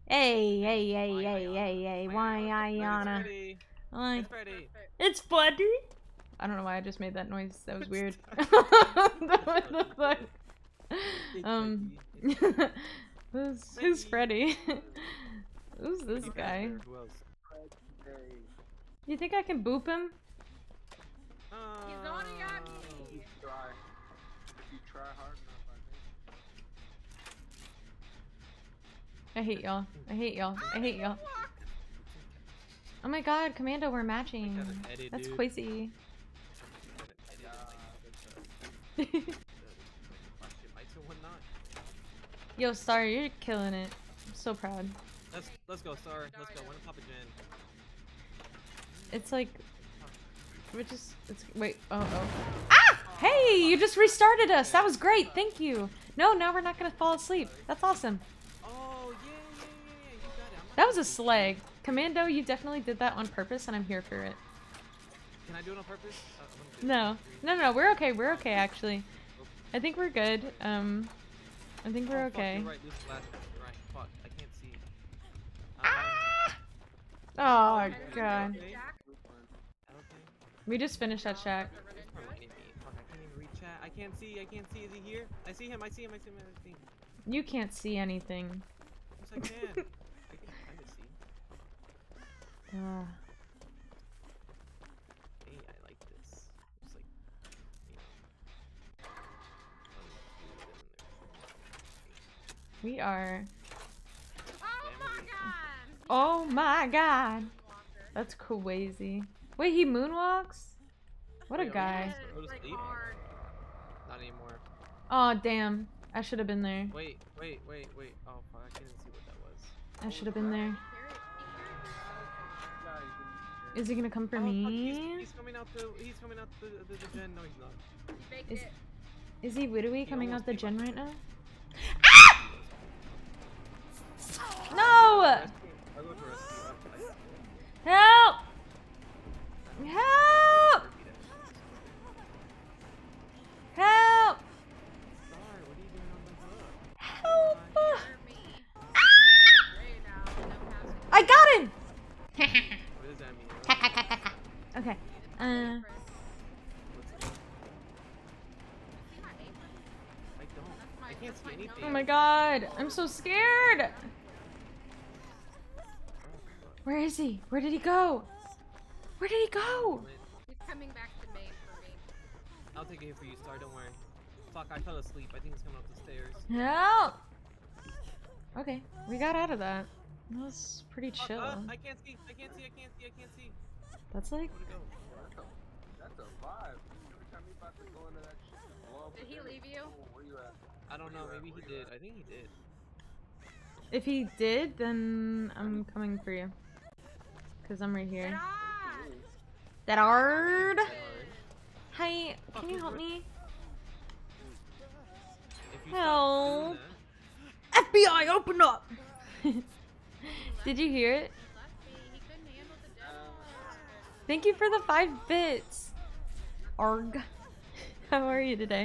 Hey! Why, Ayana? Freddy. Why? It's Freddy. It's Freddy! I don't know why I just made that noise. That was weird. What the fuck? It's Freddy. Who's Freddy? Who's this Freddy guy? Fazbear, who else? You think I can boop him? He's nodding at me. If you try hard enough, I think. I hate y'all. I hate y'all. I hate y'all. Oh my god, Commando, we're matching. Got an edit, That's dude. crazy. Yo, Star, you're killing it. I'm so proud. Let's go, Star. Let's go. One Papa Jen. It's like, we're just. Wait. Oh. Ah! Hey, you just restarted us. That was great. Thank you. No, now we're not gonna fall asleep. That's awesome. Oh yeah. You got it. That was a slag. Commando, you definitely did that on purpose, and I'm here for it. Can I do it on purpose? I wanna do it. No, we're okay. We're okay, actually. I think we're good. I think we're Oh, fuck, okay. You're right. This is the last one. You're right. Fuck. I can't see. Oh okay. god. Okay. We just finished that shack. Fuck, I can't even read chat. I can't see. Is he here? I see him. I see him. You can't see anything. Yes, I can. I can kind of see. Ah. Hey, I like this. It's like, you know. We are. Oh my god! Oh my god. That's crazy. Wait, he moonwalks? What a Wait, guy. Yes, Go to like sleep? hard. Not anymore. Oh damn. I should have been there. Wait. Oh, fuck. I couldn't see what that was. I should have been there. Is he gonna come for Oh, fuck, me? he's coming out the gen. No, he's not. He faked Is- it. Is he widowy He coming almost out the came gen out. right now? No! I'll go to rescue. Help! Help! Help! Star, what are you doing on the hook? Help! Hurt me. Great now. No passing. I got him! What does that mean? Okay. What's it? See my apron? I don't. That's my- I can't that's see my anything. Oh my god. I'm so scared. Where is he? Where did he go? Where did he go? He's coming back to main for me. I'll take a hit for you, Star. Don't worry. Fuck, I fell asleep. I think he's coming up the stairs. Help! Okay, we got out of that. That was pretty Fuck, chill. I can't see. That's like, Where'd it go? That's a vibe. Every time you about to go into that shit, blow up Did he with leave you? everything. Where you at? I don't know. Maybe he did. I think he did. if he did, then I'm coming for you. Cause I'm right here. Get on! That hard. Alright. Hi, can you help me? If you Help. stop doing FBI, open up! Did you hear it? He left me. He couldn't handle the demo. Thank you for the 5 bits. Arg. How are you today?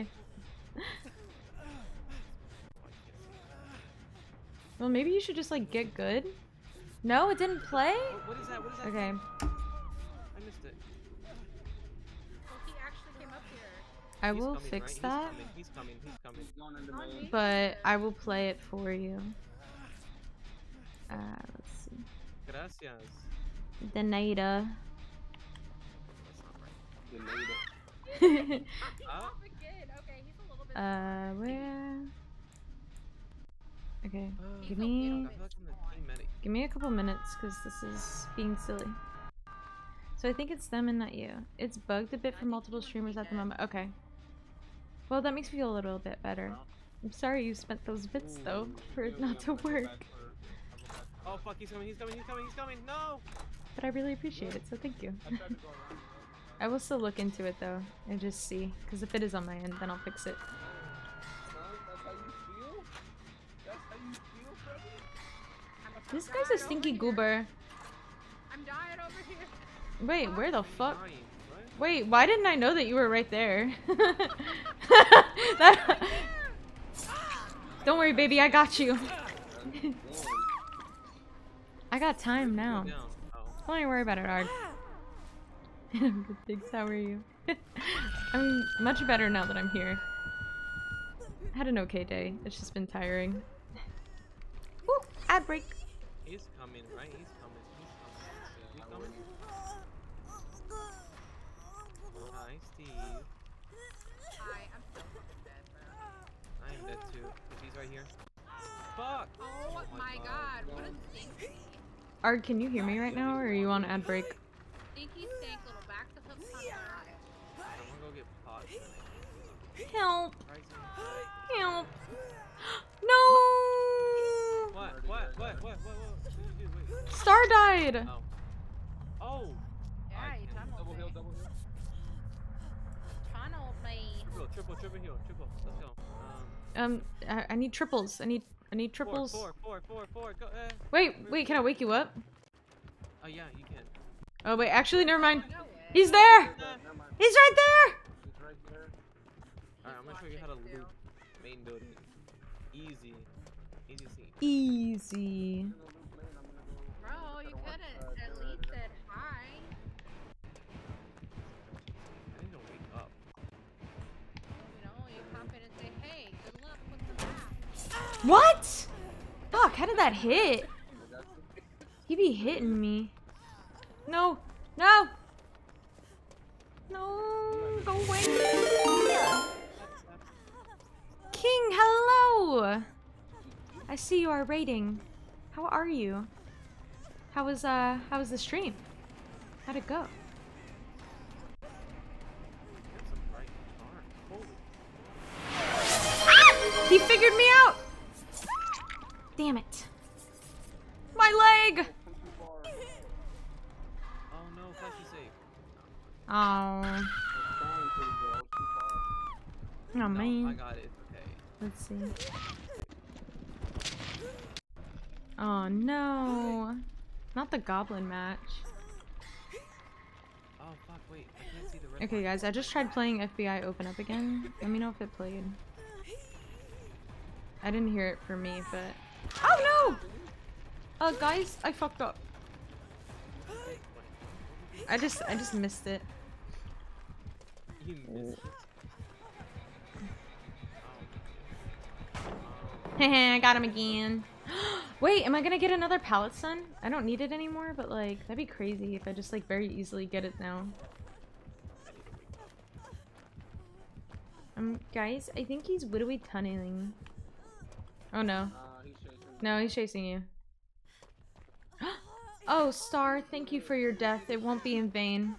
Well, maybe you should just like get good. No, it didn't play? What is that? Okay. I missed it. Well, he actually came up here. I He's will coming, fix right? that, He's coming. He's going into On main. me. but I will play it for you. Let's see. Gracias. Denada. That's not right. The native. Ah. Off again. Okay, he's a little bit. Where? Okay, He's give a me little I feel like I'm the team medic. give me a couple minutes because this is being silly. So I think it's them and not you. It's bugged a bit for multiple streamers at the moment. Okay. Well, that makes me feel a little bit better. I'm sorry you spent those bits though for it not to work, Oh fuck, he's coming. No! but I really appreciate it. So thank you. I will still look into it though and just see, because if it is on my end, then I'll fix it. That's how you feel? That's how you feel, brother? This guy's a stinky goober. I'm dying over here. Wait, where the fuck? Dying. What? Wait, why didn't I know that you were right there? That- Don't worry, baby, I got you. I got time Go now. down. Oh. Don't even worry about it, Arg. I'm good, thanks. How are you? I'm much better now that I'm here. I had an okay day. It's just been tiring. Woo! Ad break. He's coming, right? He's coming. He's coming. Hi, Steve. Hi, I'm still fucking dead, bro. I am dead too. He's right here. Fuck! Oh my god, what a stinky. Arg, can you hear me right now, or are you on ad break? Stinky stank little back the hooks on the eye. I'm gonna go get pot. Help! Rising. Help! No! What? What did you do? Wait. Star died! Oh. Oh! Yeah, I you can- tunneled Double me. heal, double heal. Tunneled me. Triple heal, triple. Let's go. I need triples. I need triples. Four. Go. Wait, can I wake you up? Oh yeah, you can. Oh wait, actually, never mind. No way. He's there! Never mind. He's right there! He's right there. Alright, I'm gonna show you how to loop main building. Easy. Easy scene. Easy. I'm gonna loop lane, I'm gonna go- Bro, you I don't want, couldn't at least said hi. I need to wake up. You know, you pop in and say, hey, good luck with the map. What? Fuck, how did that hit? I got you. He be hitting me. No! No! No! Go away! King, hello! I see you are raiding. How are you? How was the stream? How'd it go? Get some bright stars. Holy. Ah! He figured me out! Damn it. My leg! Come too far. Oh no, flashy safe. Oh. I was trying to, but I was too far. Oh No, I man. got it. Okay. Let's see. Oh no. Not the goblin match. Oh fuck, wait. I can't see the red Okay line. guys, I just tried playing FBI Open Up again. Let me know if it played. I didn't hear it for me, but... Oh no! Guys, I fucked up. I just missed it. You missed it. Hehe, I got him again. Wait, am I gonna get another pallet stun? I don't need it anymore, but like, that'd be crazy if I just like very easily get it now. Guys, I think he's widowy tunneling. Oh no. He's chasing me. No, he's chasing you. Oh, Star, thank you for your death. It won't be in vain.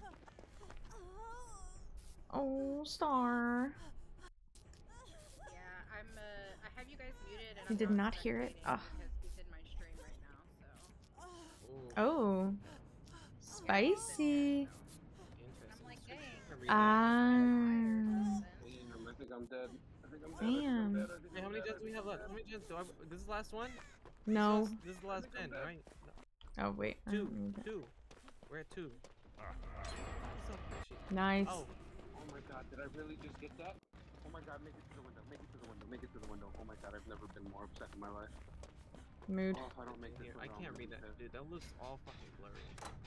Oh, Star. Yeah, I have you guys muted and You I'm did going not to hear it? start Ugh. because he's in my stream right now, so. Oh. Spicy. I'm like, dang. Ah. I think I'm dead. I think I'm dead. Damn. Wait, how many gens do we have left? How many gens do I... This is the last one? No. This is the last gen, right? Oh, wait. I Two. don't need that. Two. We're at 2. What's up, fishy? Nice. Oh. Oh my god, did I really just get that? Oh my god, make it to the window, make it to the window, make it to the window. Oh my god, I've never been more upset in my life. Mood. Oh, if I don't make this Here, I window, I'm can't gonna read be that. pissed. Dude, that looks all fucking blurry.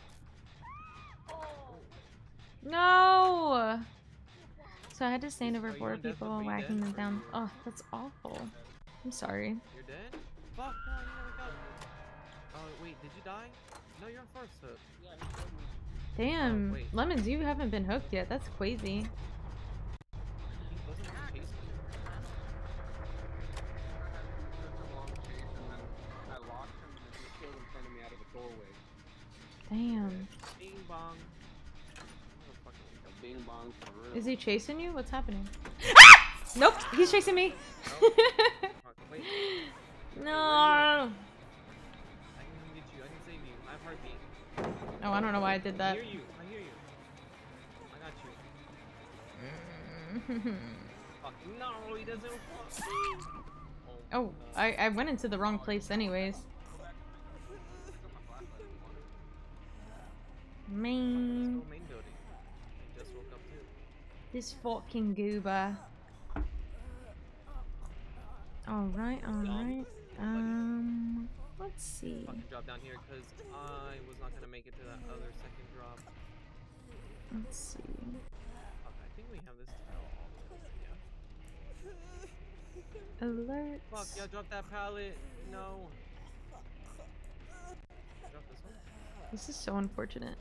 No! So I had to stand over Are you 4 on death people row? Are you whacking dead? them down. Are you- Oh, that's awful. I'm sorry. You're dead? Fuck, no, you never got me. Oh, wait, did you die? No, you're on first hook. Yeah, he killed me. Damn. wait. Lemons, you haven't been hooked yet. That's crazy. He wasn't even chasing you. It was a long chase, and then I lost him, and then he killed in front of me out of a doorway. Damn. Bing bong. Motherfucking A bing bong for real. Is he chasing you? What's happening? Ah! Nope, he's chasing me. fuck, wait. No. I can get you. I can save you. I have heartbeat. Oh, I don't know why I did that. I hear you. I hear you. I got you. Fuck. No, he doesn't fuck me. Oh, I went into the wrong place anyways. Man. Let's go main building. I just woke up too. This fucking goober. Alright, alright. Let's see. Fucking drop down here because I was not gonna make it to that other second drop. Let's see. Fuck, I think we have this tile all the way. Yeah. Alert. Fuck, yeah, drop that pallet. No. Drop this one. This is so unfortunate.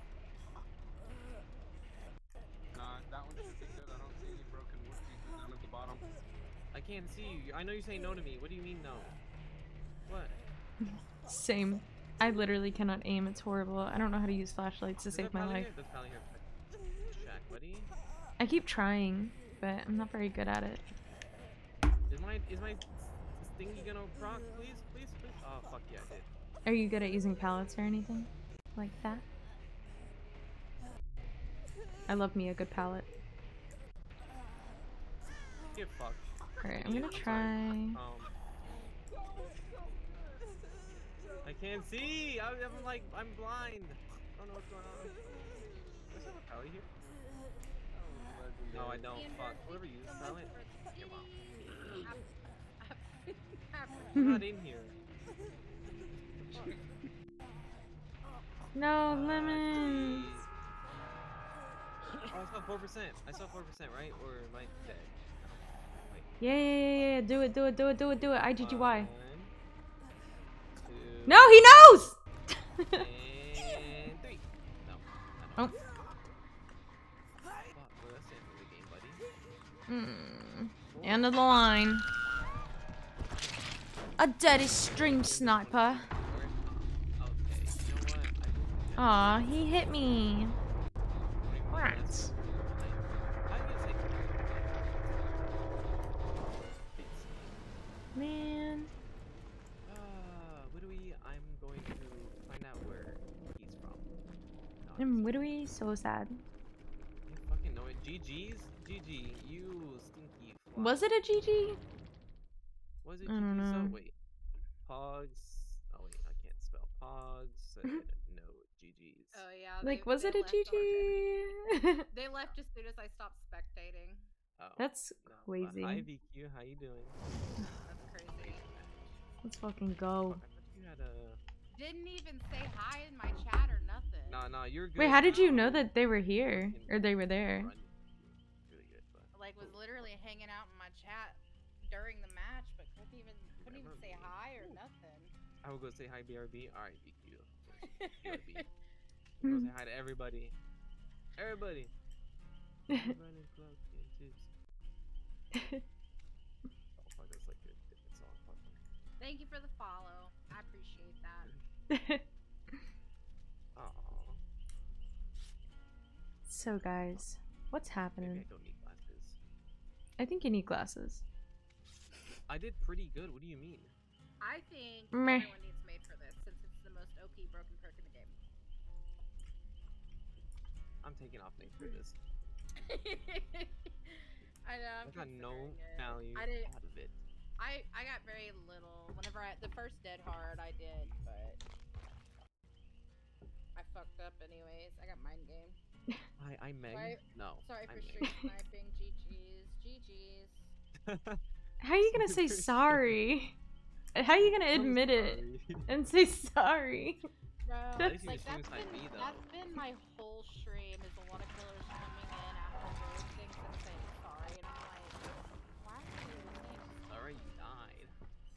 Nah, that one should be good. I don't see any broken wood pieces down at the bottom. I can't see you. I know you're saying no to me. What do you mean no? What? Same. I literally cannot aim. It's horrible. I don't know how to use flashlights to save my life. There's pallet here. Shack, buddy. I keep trying, but I'm not very good at it. Is my thingy gonna proc? Please, please, please. Oh fuck yeah, I did. Are you good at using pallets or anything like that? I love me a good pallet. Get fucked. Alright, I'm gonna sorry. try. I can't see. I'm like, I'm blind. I don't know what's going on. Does have a pallet here? No, I don't. Fuck. Whoever uses pallet. Get out. I'm not in here. No, lemon. Oh, I saw 4%. I saw 4%, right? Or am I dead? Yeah. Do it. IGGY. 1, 2, No, he knows! and 3. No. Oh. Fuck, well, that's the end of the game, buddy. End of the line. A dirty stream sniper. Okay, you know what? Aw, he hit me. Rats. Man. Widowy, I'm going to find out where he's from. No, I'm Widowy, so sad. you fucking know it. GG's? GG, you stinky fly. Was it a GG? Was it I don't GG? So, know. wait. Pogs. Oh, wait, I can't spell. Pogs. Said no GG's. Oh yeah. Like, they- was they it a left already. GG? They left as soon as I stopped spectating. Oh, That's no, but crazy. hi, VQ. How you doing? That's crazy. Let's fucking go. Fuck, I thought you had a... Didn't even say hi in my chat or nothing. Nah, you're good. Wait, how did you know that they were here? Or they were there? Run. Really good, but... Like was literally hanging out in my chat during the match, but couldn't even say hi or nothing. I will go say hi, BRB. Alright, VQ. BRB. Go say hi to everybody. Everybody. Everybody close and tips. Oh fuck, that's like a different song. Fuck. Thank you for the follow. I appreciate that. Aww. So guys, what's Maybe happening? I don't need glasses. I think you need glasses. I did pretty good. What do you mean? I think Meh. everyone needs made for this since it's the most OP broken perk in the game. I'm taking off things for this. I know. I'm I got no considering it. value I didn't. out of it. I got very little. Whenever the first Dead Hard I did, but I fucked up anyways. I got mind game. I Meg? Sorry- No. Sorry I for Meg. stream sniping. GG's. How are you gonna say sorry? How are you gonna admit it and say sorry? Bro, At least you like stream snipe me, though. that's been my whole stream is a lot of killers coming in after doing things and saying sorry, and I'm like, why are you saying Sorry you died.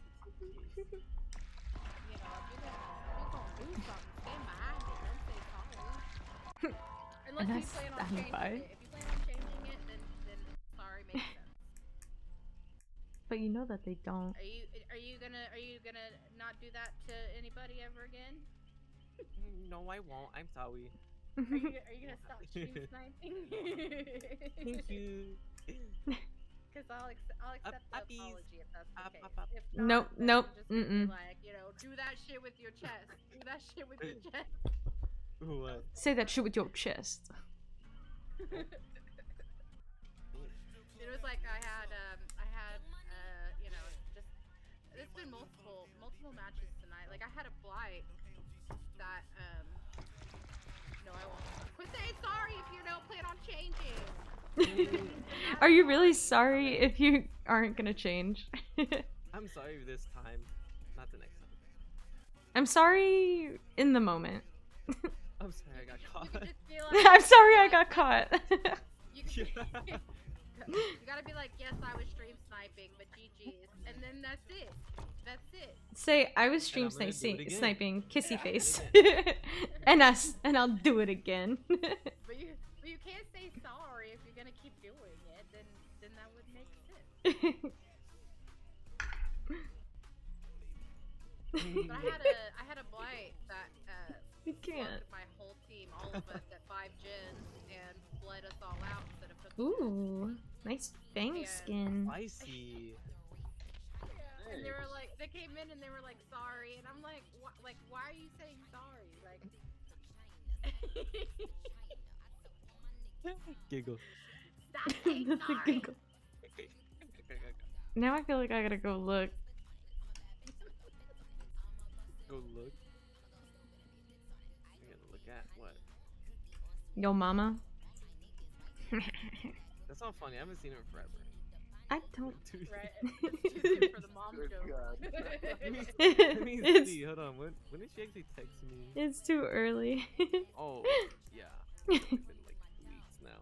you know, if you're gonna do something, stand behind it, don't say sorry. Unless And I you plan on stand changing by. it. If you plan on changing it, then sorry makes sense. But you know that they don't. Are you gonna not do that to anybody ever again? No, I won't. I'm sorry. Are you gonna stop stream sniping? Thank you. Because I'll accept the Uppies. apology if that's the Up, case. up, up. If Nope, not, then nope, I'm just gonna be mm-mm. like, you know, do that shit with your chest. Do that shit with your chest. What? Say that shit with your chest. It was like I had you know, just there's been multiple matches tonight. Like I had a blight that no, I won't. Quit saying sorry if you don't plan on changing. Are you really sorry if you aren't gonna change? I'm sorry this time. I'm sorry in the moment. I'm sorry I got You caught. can just be like, I'm sorry I like, got caught. You, can, you gotta be like, yes, I was stream sniping, but GG's, and then that's it. That's it. Say I was stream I'm gonna do it again. sniping, kissy Yeah, face, again. and I'll do it again. But you can't say sorry if you're gonna keep doing it. Then that would make sense. But I had a blight that You can't. fucked my whole team, all of us at 5 gens, and bled us all out instead of cooking. Ooh, nice fang Yeah. skin. Spicy. Yeah. And they were like, they came in and they were like, sorry, and I'm like, why are you saying sorry? Like, Giggle. stop saying That's a sorry. giggle. Now I feel like I gotta go look. Go look. I gotta look at what? Yo, mama. That's not funny. I haven't seen her in forever. I don't. Dude. Right? It's too soon for the mom Good joke. God. Let me It's see. Hold on. When did she actually text me? it's too early. Oh, yeah. It's been like weeks now.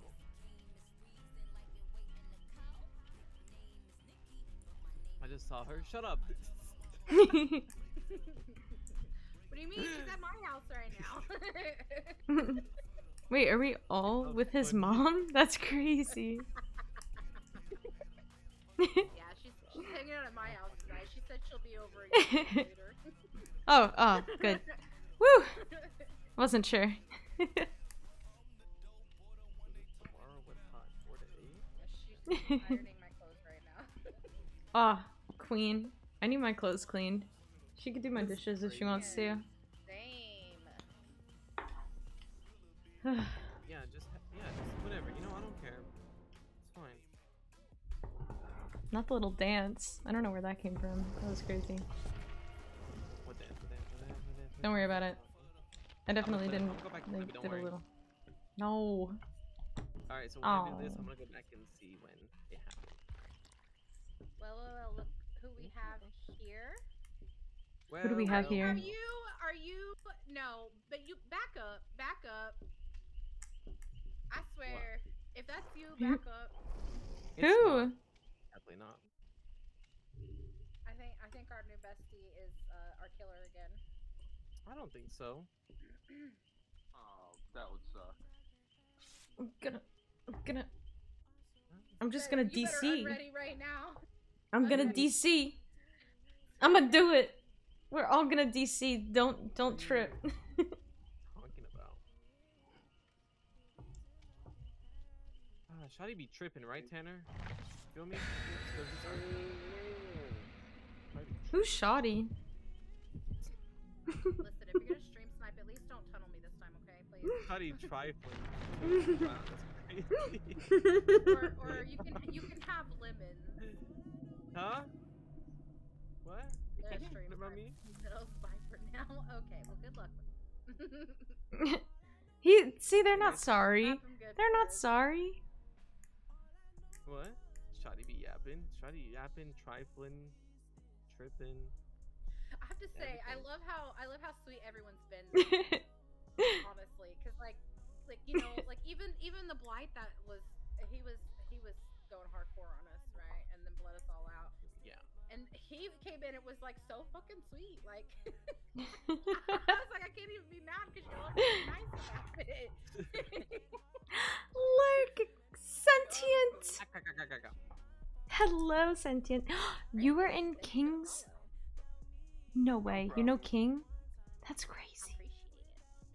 I just saw her. Shut up. What do you mean? She's at my house right now. Wait, are we all That's with his funny. mom? That's crazy. Yeah, she's hanging out at my house tonight. She said she'll be over again later. Oh, good. Woo! Wasn't sure. Tomorrow, what time? 4 to 8? She's ironing my clothes right now. Ah, queen. I need my clothes cleaned. She could do my That's dishes if she wants to. Same. Yeah, just whatever. You know, I don't care. It's fine. Not the little dance. I don't know where that came from. That was crazy. What dance? What dance? What dance? What dance? Don't worry about it. I definitely play it. didn't. I'll go back and They play it, don't did a worry. little. No. Alright, so when I do this, Aw. I'm gonna go back and see when it happened. Well, look who we have here. Who do we have here? Are you? No, but you back up. I swear, if that's you, back up. It's Who? not. Definitely not. I think our new bestie is our killer again. I don't think so. Oh, that would suck. I'm just gonna You better DC. unready right now. I'm gonna Unready. DC. I'm gonna do it. We're all gonna DC. Don't trip. Talking about. Shawty be tripping, right, Tanner? Feel me? Who's shoddy? Listen, if you're gonna stream snipe, at least don't tunnel me this time, okay? Please. Shawty trifling. Wow, that's crazy. Or you can have lemons. Huh? What? They're stream What about snipe. me? That'll fine for now. Okay, well, good luck. See, they're not sorry. Have 'em good They're not first. sorry. What? Shawty be yapping. Shawty yapping, trifling, tripping. I have to say, I Everything. love how sweet everyone's been. Honestly, because like you know, like even the blight that was he was going hardcore on us, right, and then bled us all out. Yeah. And he came in, it was like so fucking sweet. Like I was like, I can't even be mad because y'all are really nice about it. Look, sentient. Hello, sentient. You were in King's. No way. You know King? That's I crazy. appreciate it.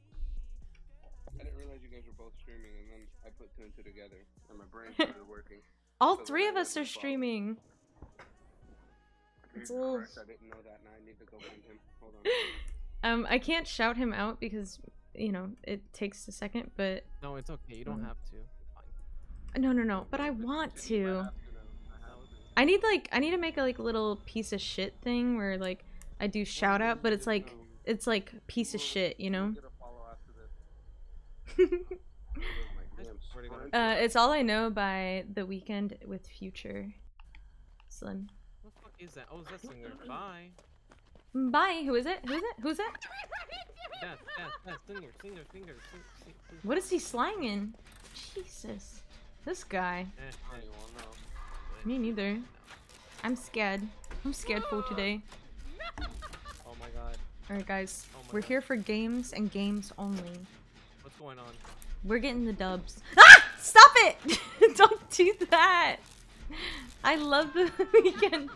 I didn't realize you guys were both streaming, and then I put two and two together, and my brain started working. All So three then of I us are went and followed. streaming. It's a little- Correct, I didn't know that, and I need to go find him. Hold on. I can't shout him out because, you know, it takes a second, but No, it's okay. You don't have to. It's fine. no, but I want to. I need to make a little piece of shit thing where like I do shout out, but it's like piece of shit, you know? Get a follow after this. Swear to God. It's All I Know by The Weeknd with Future. Slim. What the fuck is that? Oh, is that singer? Bye. Bye. Who is it? Who is it? Who's it? Death, Singer. What is he slanging? Jesus. This guy. I don't know. Me neither. I'm scared. I'm scared for today. Oh my god. Alright guys, Oh my we're God. here for games and games only. What's going on? We're getting the dubs. Ah! Stop it! Don't do that! I love the weekend.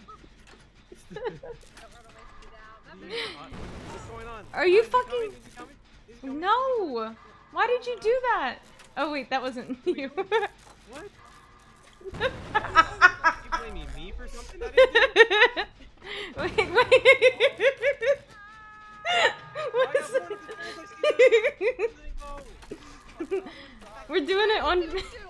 What's going on? Are you Is he coming? fucking- Is he coming? Is he coming? No! Why did you do that? Oh wait, that wasn't you. What? You blaming me for something I didn't do? Wait, wait. What is it? We're doing it on.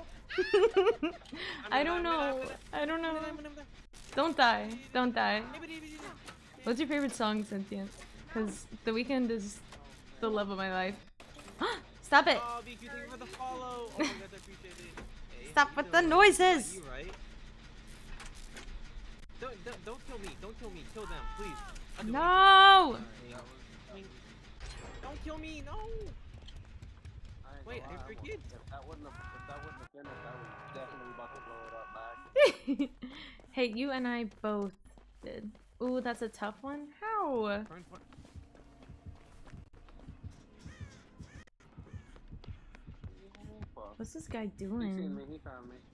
I don't know. I don't know. Don't die. Don't die. What's your favorite song, Cynthia? Because The Weeknd is the love of my life. Stop it! Oh, BQ, thank you for the follow. Oh my god, I appreciate it. Hey, Stop how with you the doing? noises! You right? Don't kill me. Don't kill me. Kill them, please. I'll do No! anything. Don't kill me. No. Wait, I have three kids. If that wouldn't have finished, I was definitely about to blow it up back. Hey, you and I both did. Ooh, that's a tough one. How? Front. Fuck. What's this guy He seen doing? me, he found me.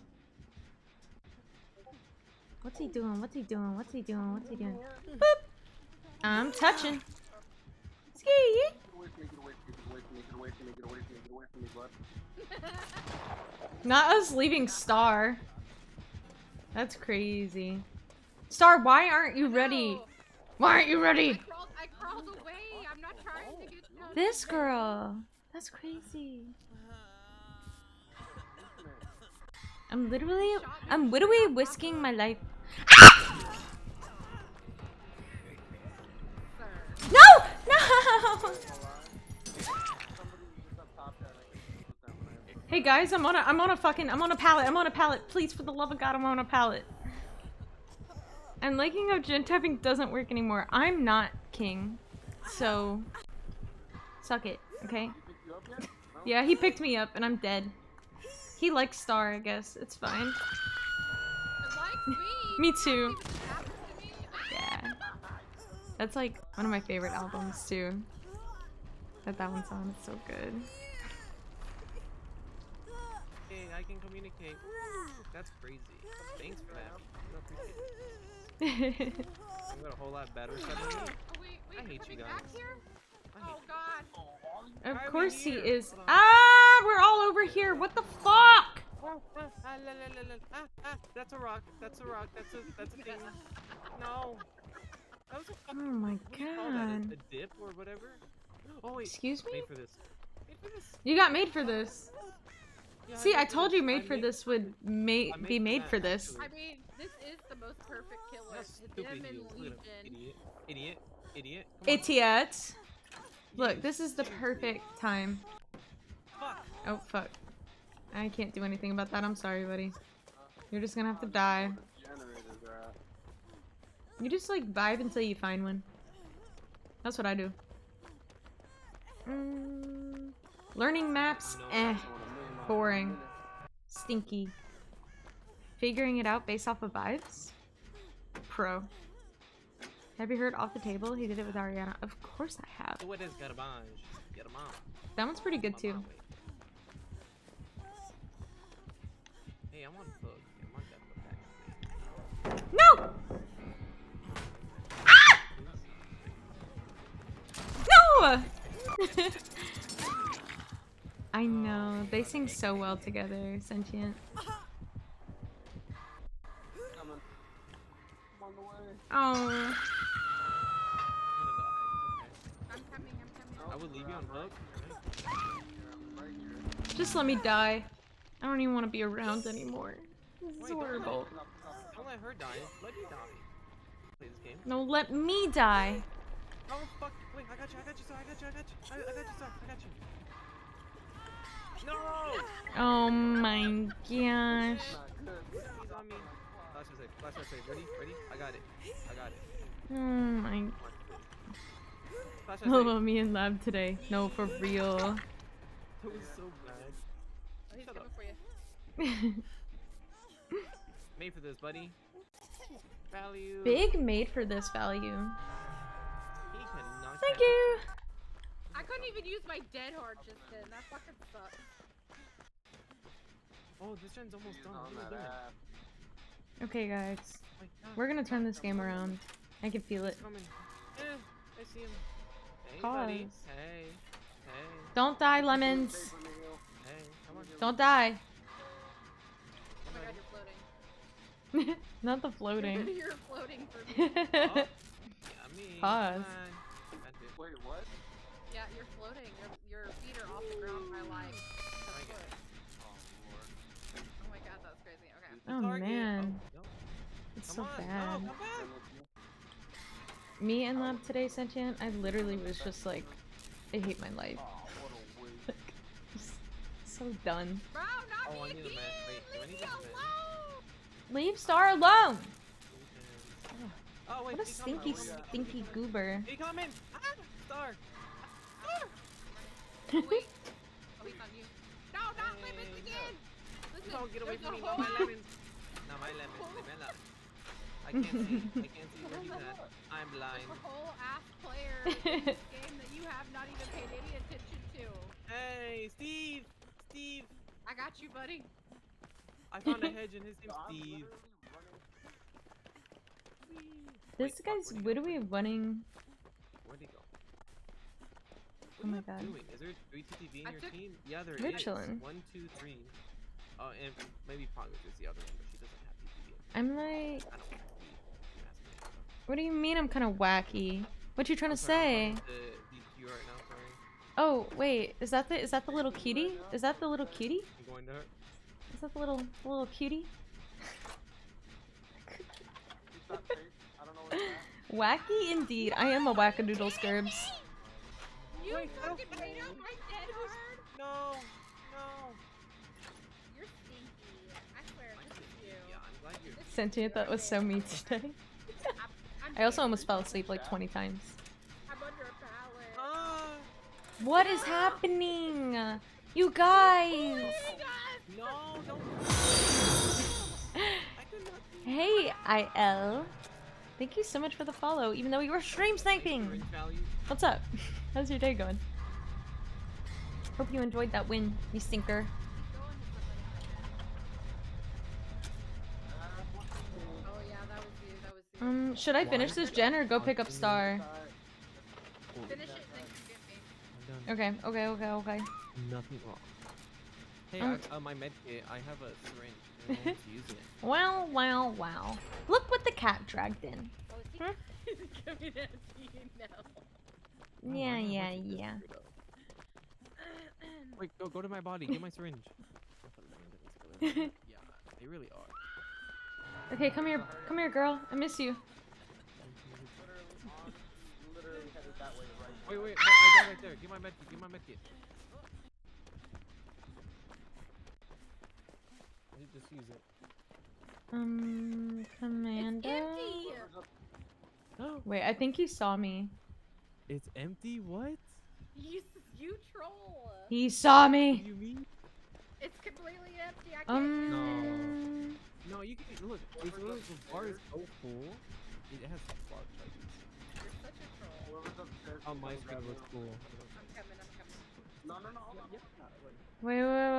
What's he doing? What's he doing? What's he doing? What's he doing? Boop! I'm touching. Ski! Get away from me, get away from me, get away from me, get away from me, get away from me, get away from me, bud. Not us leaving Star. That's crazy. Star, why aren't you ready? No. Why aren't you ready? I crawled away. I'm not trying to get down. This girl. That's crazy. I'm literally whisking my life. Sir. No! No! Somebody was just up top there, and I could see them there. Hey guys, I'm on a pallet. Please, for the love of God, I'm on a pallet. I'm liking how gen typing doesn't work anymore. I'm not king, so suck it, okay? He picked you up yet? No? Yeah, he picked me up and I'm dead. He likes Star, I guess. It's fine. It likes me. Me too. It happened to me. Yeah. That's like one of my favorite albums too. That one's on. It's so good. Hey, I can communicate. That's crazy. Thanks for that. I appreciate it. I'm got a whole lot better suddenly. Oh wait, I you're hate you coming guys. back here? I hate Oh god. Of Why are we course he here? is. Hold on. Ah, we're all over here. What the fuck? That's a rock. That's a rock. That's a thing. No. That was a Oh fucking. my What do you call that? god. A dip or whatever? Oh wait. Excuse me? Made for this. Made for this. You got made for this. Yeah, See, I made for told this. you made for this would I made be for made that, for this. actually. I mean, this is the most perfect killer. How stupid Him he and is. Look at him. Legion. Idiot. Come on. Idiot. Look, this is the perfect time. Fuck. Oh, fuck. I can't do anything about that. I'm sorry, buddy. You're just gonna have to die. Generators are out. You just like vibe until you find one. That's what I do. Learning maps, eh. Boring. Stinky. Figuring it out based off of vibes? Pro. Have you heard Off the Table? He did it with Ariana. Of course I have. So what is garbage? Get him out. That one's pretty good too. Hey, I'm on hook. I'm on that back. No! Ah! No! I know. They sing so well together, Sentient. Coming. I'm on the way. Oh. I'm coming. I would leave you on hook. Right here. Just let me die. I don't even want to be around anymore. This is Wait, don't horrible. Don't let her die. Let you die. Play this game. No, let me die. Oh fuck! Wait, I got you, sir. I got you, sir. I got you. No! Oh my gosh. Not good. He's on me. Flash safe. Ready? I got it. Oh my Flashlight Oh, safe. me in lab today. No, for real. That was so bad. Oh, he's Shut coming up. for you. Made for this, buddy. Value. Big made for this value. He cannot Thank catch you. I couldn't even use my dead hard just then. That fucking sucks. Oh, this gen's almost done. On Almost that done. ass. Okay, guys. Oh my God. We're gonna turn this game around. I can feel it. He's coming. Yeah, I see him. Hey, Pause. buddy. Hey. Hey. Don't die, lemons. Stay from me, yo. Hey. Come on. Don't die. Oh my god, you're floating. Not the floating. You're floating for me. Oh, yummy. Pause. Come on. That's it. Wait, what? Yeah, you're floating. Your feet are off the ground by like a my foot. Oh, Lord. Oh my god, that's crazy. Okay. Oh Target. man, Oh, no. it's Come so on. bad. No, come back. Me in lab today, Sentient, I literally was just like, I hate my life. Oh, what a waste. Just so done. Bro, not Oh, I me need a again! med. Wait, do I Leave need me a med? alone! Leave Star alone! Oh, wait. What a he coming. stinky, Oh, yeah. stinky goober. He coming. Ah, Star. Oh, wait. Oh, he's on you. No, not lemons again! Listen, Don't get away there's from a me. Not whole my lemons. Not my lemons. Leave me alone. I can't see. I can't see where he's at. I'm blind. There's a whole ass player in this game that you have not even paid any attention to. Hey, Steve. Steve. I got you, buddy. I found a hedge and his name's I'm Steve. literally running. This Wait, fuck, guy's where'd he go? literally running. Where'd he go? What Oh are my you God. doing? Is there 3 TTV in I your took- team? Yeah, there We're is. chilling. 1, 2, 3. Oh, and maybe Poggers is the other one, but she doesn't have TTV. I'm like, I don't want to be. You asked me. what do you mean I'm kind of wacky? What you trying to I'm sorry, say? I'm talking to you right now, sorry. Oh, wait, is that the little cutie? Is that the little cutie? I'm going to her. Is that the little cutie? Keep that face. I don't know what that. Wacky indeed. I am a wackadoodle scurbs. You Wait, I don't fucking made up my dead hard. No, no. You're stinky. I swear, this is you. Yeah, I'm glad you're. Sentient, that was so me today. I'm I also almost fell asleep like 20 times. I'm under a pallet. Ah, What is happening? You guys! Oh my god! no, don't. I could not do Hey, IL. Thank you so much for the follow, even though you were stream sniping. Syringe value. What's up? How's your day going? Hope you enjoyed that win, you stinker. Oh yeah, that was you. That was you. Should I finish this gen or go pick up Star? Finish it and then you get me. I'm done. Okay. Nothing wrong. Hey, my med kit. I have a syringe. I don't want to use it. Wow. Look what the cat dragged in. Oh, is he Huh? coming at you now? Oh, Yeah, I have yeah, lots of yeah. shit up. Wait, go to my body. Get my syringe. Yeah, they really are. Okay, come here, girl. I miss you. Literally headed that way right. Wait, no, I got right there. Get my medkit. Get my medkit. Just use it. Commando. Empty! Wait, I think he saw me. It's empty? What? You troll! He saw What do me. you mean? It's completely empty. I can't. No, you can look. If the bar is so full, it has bar charges. You're such a troll. Whoever's upstairs. On my screen it looks cool. I'm coming. No, hold on. Wait,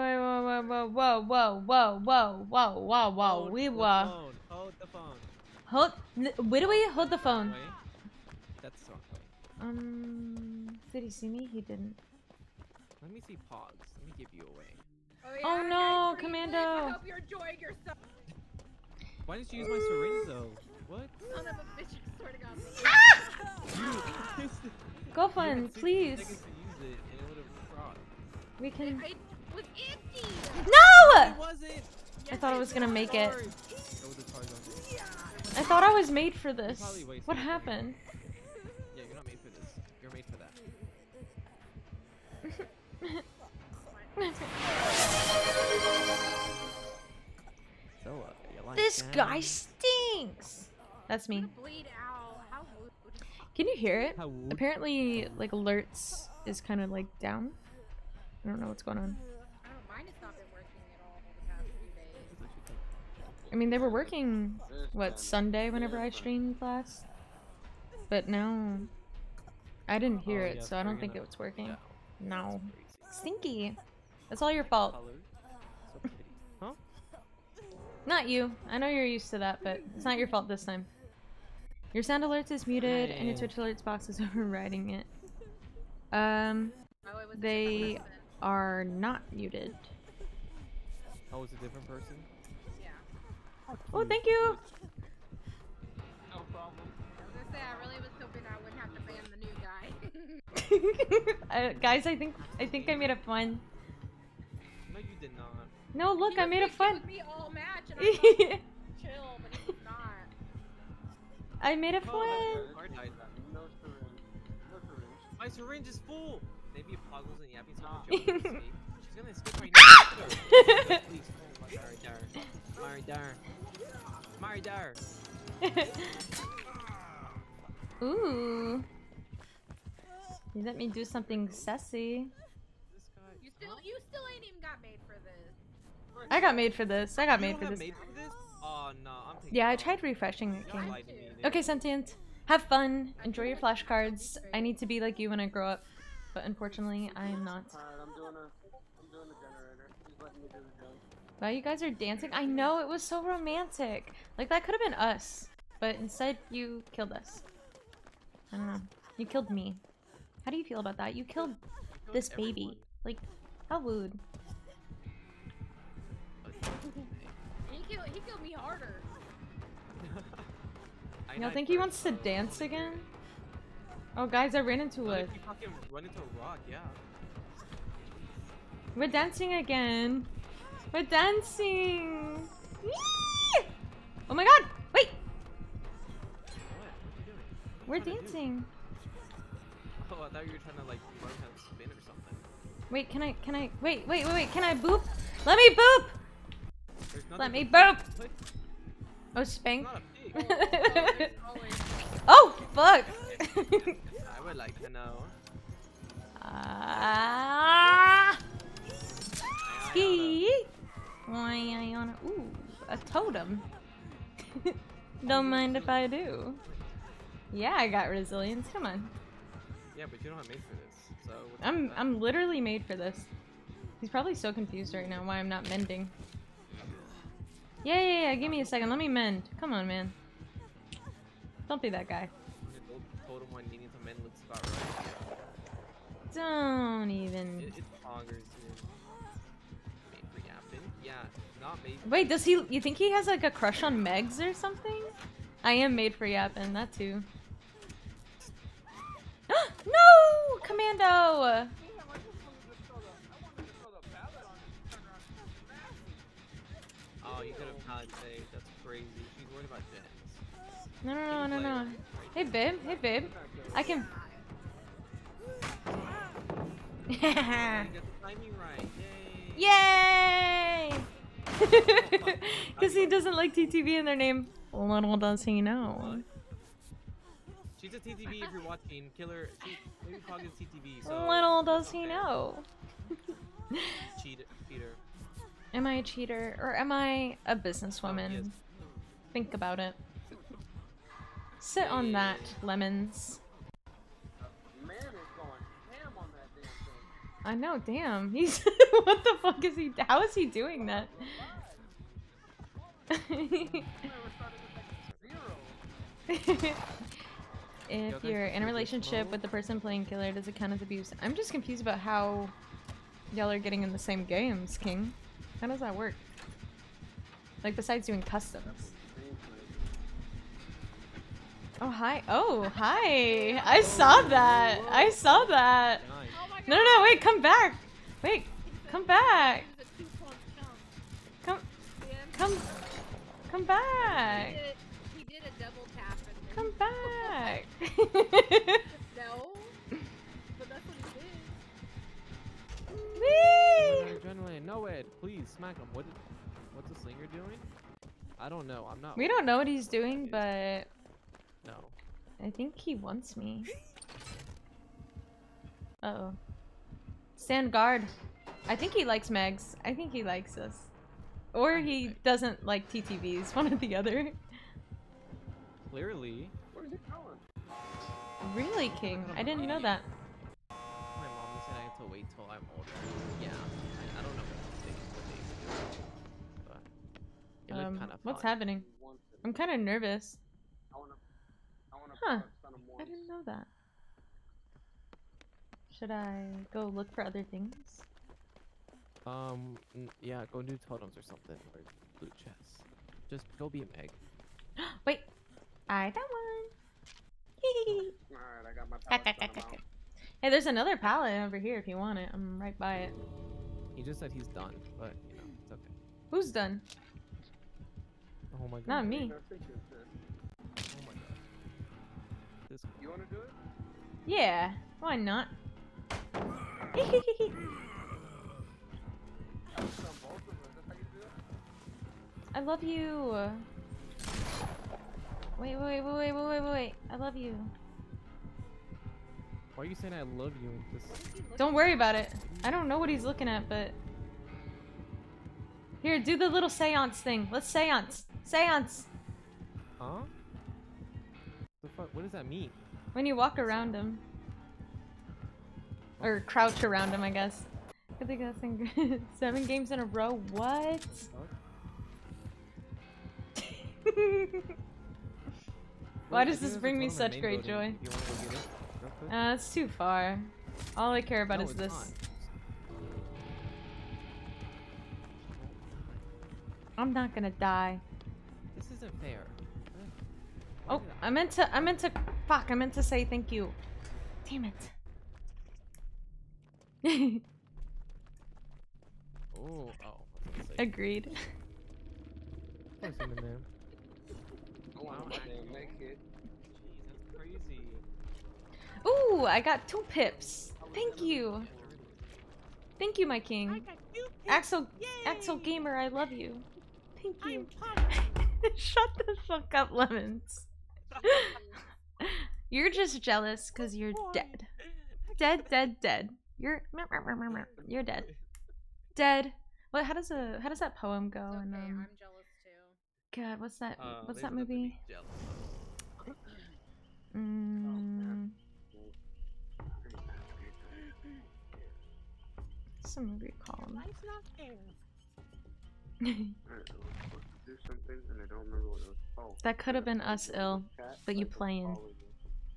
whoa. We were. Hold the phone. Hold. Where do we hold the phone? Wait. That's the wrong way. Did he see me? He didn't. Let me see Pogs. Let me give you away. Oh, yeah, no, guys, free Commando. clip. I hope you're enjoying yourself. Why didn't you use my syringe though? What? Son of a bitch, I swear to God. Go fun, please. Seconds to use it, and it would have crossed. We can. It was empty. No! It wasn't. I thought I was gonna make it. Sorry. That was the charge on it. I thought I was made for this. Probably wasted What it. happened? Yeah, you're not made for this. You're made for that. So, you like This that? guy stinks. That's me. Bleed out. How rude. Can you hear it? How would- Apparently, like alerts is kind of like down. I don't know what's going on. I don't mine has not been working at all the past few days. I mean, they were working This what time Sunday whenever I different. streamed last, but now I didn't hear Oh, it, yeah, so I don't they're think gonna- it was working. Yeah. No, That's stinky. That's all your fault. Colors. So pretty. Huh? Not you. I know you're used to that, but it's not your fault this time. Your sound alerts is muted, and your Yeah. Twitch alerts box is overriding it. Oh, it was a They different person. are not muted. Oh, it's a different person? Yeah. Oh, thank you. No problem. I was gonna say I really was hoping I wouldn't have to ban the new guy. Guys, I think I made a fun. No, you did not. No, look, He I was made a fixing fun. with me all match, and I thought he was chill, but he was not. I made a Oh, fun. Car died. No syringe. No syringe. My syringe is full! Maybe if Poggles and Yappy so much she's gonna escape right now. Please. Mari Dar. Mari Dar. Mari Dar. Ooh. You let me do something sassy. This guy. You still ain't even got made for this. I got made for this. I got You made don't for have this. made for this? Oh no, I'm taking Yeah, I it off. tried refreshing it, Y'all King. lied to me, Okay, nigga. Sentient. Have fun. Enjoy your flashcards. I need to be like you when I grow up. But unfortunately, I am not. Alright, I'm doing the generator. He's letting me do the junk. Wow, you guys are dancing? I know, it was so romantic. Like, that could have been us. But instead, you killed us. I don't know. You killed me. How do you feel about that? You killed You killed this everyone. baby. Like, how rude. He killed me harder. I Y'all died think he first, wants to so- dance again? Oh, guys, I ran into What a... if you fucking run into a rock? Yeah. We're dancing again. We're dancing. Yee! Oh my god! Wait! What? What are you doing? We're What are you trying to do? dancing. Oh, I thought you were trying to like learn how to spin or something. Wait, can I... Wait, can I boop? Let me boop! There's nothing Let me to- boop! What? Oh, It's spank. not a pig. There's always Oh, fuck! I would like to know. Ah! Ayana. Ski! Why, Ayana? Ooh, a totem. Don't mind if I do. Yeah, I got resilience. Come on. Yeah, but you don't have made for this, so. what's up with that? I'm literally made for this. He's probably so confused right now why I'm not mending. Yeah, give me a second. Let me mend. Come on, man. Don't be that guy. The old totem one needing to mend looks about right. Don't even. It's Poggers here. Made for Yappin. Yeah, not made. Wait, does he? You think he has like a crush on Megs or something? I am made for Yappin, that too. No! Commando! Damn, I just wanted to throw the pallet on it and turn around and smash it. Oh, you could have not saved. That's crazy. She's worried about gens. No. Hey, babe. Hey, babe. I can. You got the timing right. Yay! Yay! Because he doesn't like TTV in their name. Little does he know. What? She's a TTV if you're watching. Killer. Maybe Poggers TTV. So Little does it's he okay. know. Cheater. Am I a cheater or am I a businesswoman? Yes. Think about it. Sit on that, lemons. Man is going ham on that damn thing. I know, damn. He's what the fuck is he? How is he doing that? I never started with like 0. If thanks you're for in a the relationship promo. with the person playing killer, does it count as abuse? I'm just confused about how y'all are getting in the same games, King. How does that work? Like, besides doing customs. Oh, hi. Oh, hi. I saw that. I saw that. Nice. Oh my god. No, wait, come back. Wait, come back. It was a 2-pump chunk. Come, Dan. come back. He did a double tap and Come back. No. But that's what he did. Whee! Adrenaline. No, Ed. Please smack him. What's the slinger doing? I don't know. I'm not. We don't know what he's doing, but No. I think he wants me. Uh-oh. Stand guard. I think he likes Megs. I think he likes us. Or he doesn't like TTVs, one or the other. Clearly. Where's it going? Really, King? I didn't know that. My mom said I have to wait till I'm older. Yeah. I don't know what they do. But it looked kind of What's fun. happening? I'm kind of nervous. I wanna Huh. son of I didn't know that. Should I go look for other things? Yeah, go do totems or something, or loot chests. Just go be a Meg. Wait, I got one. Alright, I got my pallet son of mount. Hey, there's another pallet over here if you want it. I'm right by it. He just said he's done, but you know, it's okay. Who's done? Oh my god. Not me. Oh my god. This You wanna do it? Yeah, why not? I love you. Wait. I love you. Why are you saying I love you? Just... Don't worry about it. I don't know what he's looking at, but... Here, do the little seance thing. Let's seance. Seance! Huh? The fuck? What does that mean? When you walk around him. Or crouch around him, I guess. I think that's in 7 games in a row. What? Why does this bring me such great joy? You wanna go get it real quick? It's too far. All I care about No, is it's this. not. I'm not gonna die. This isn't fair. Oh, I meant to, fuck, I meant to say thank you. Damn it. Oh, Agreed. What's in there? I want my damn naked. Jeez, that's crazy. Ooh, I got 2 pips. Thank you. Thank you, my king. Axel Gamer, I love you. Thank you. Shut the fuck up, Lemons. You're just jealous because you're dead. Dead. You're dead. Dead. What? How does that poem go? It's okay, And I'm jealous too. God, what's that? What's that there's nothing to movie? be jealous of. What's the movie called? Life's not fair. Do something and I don't remember what it was called. That could have been us, ill, but you playing. Follow you.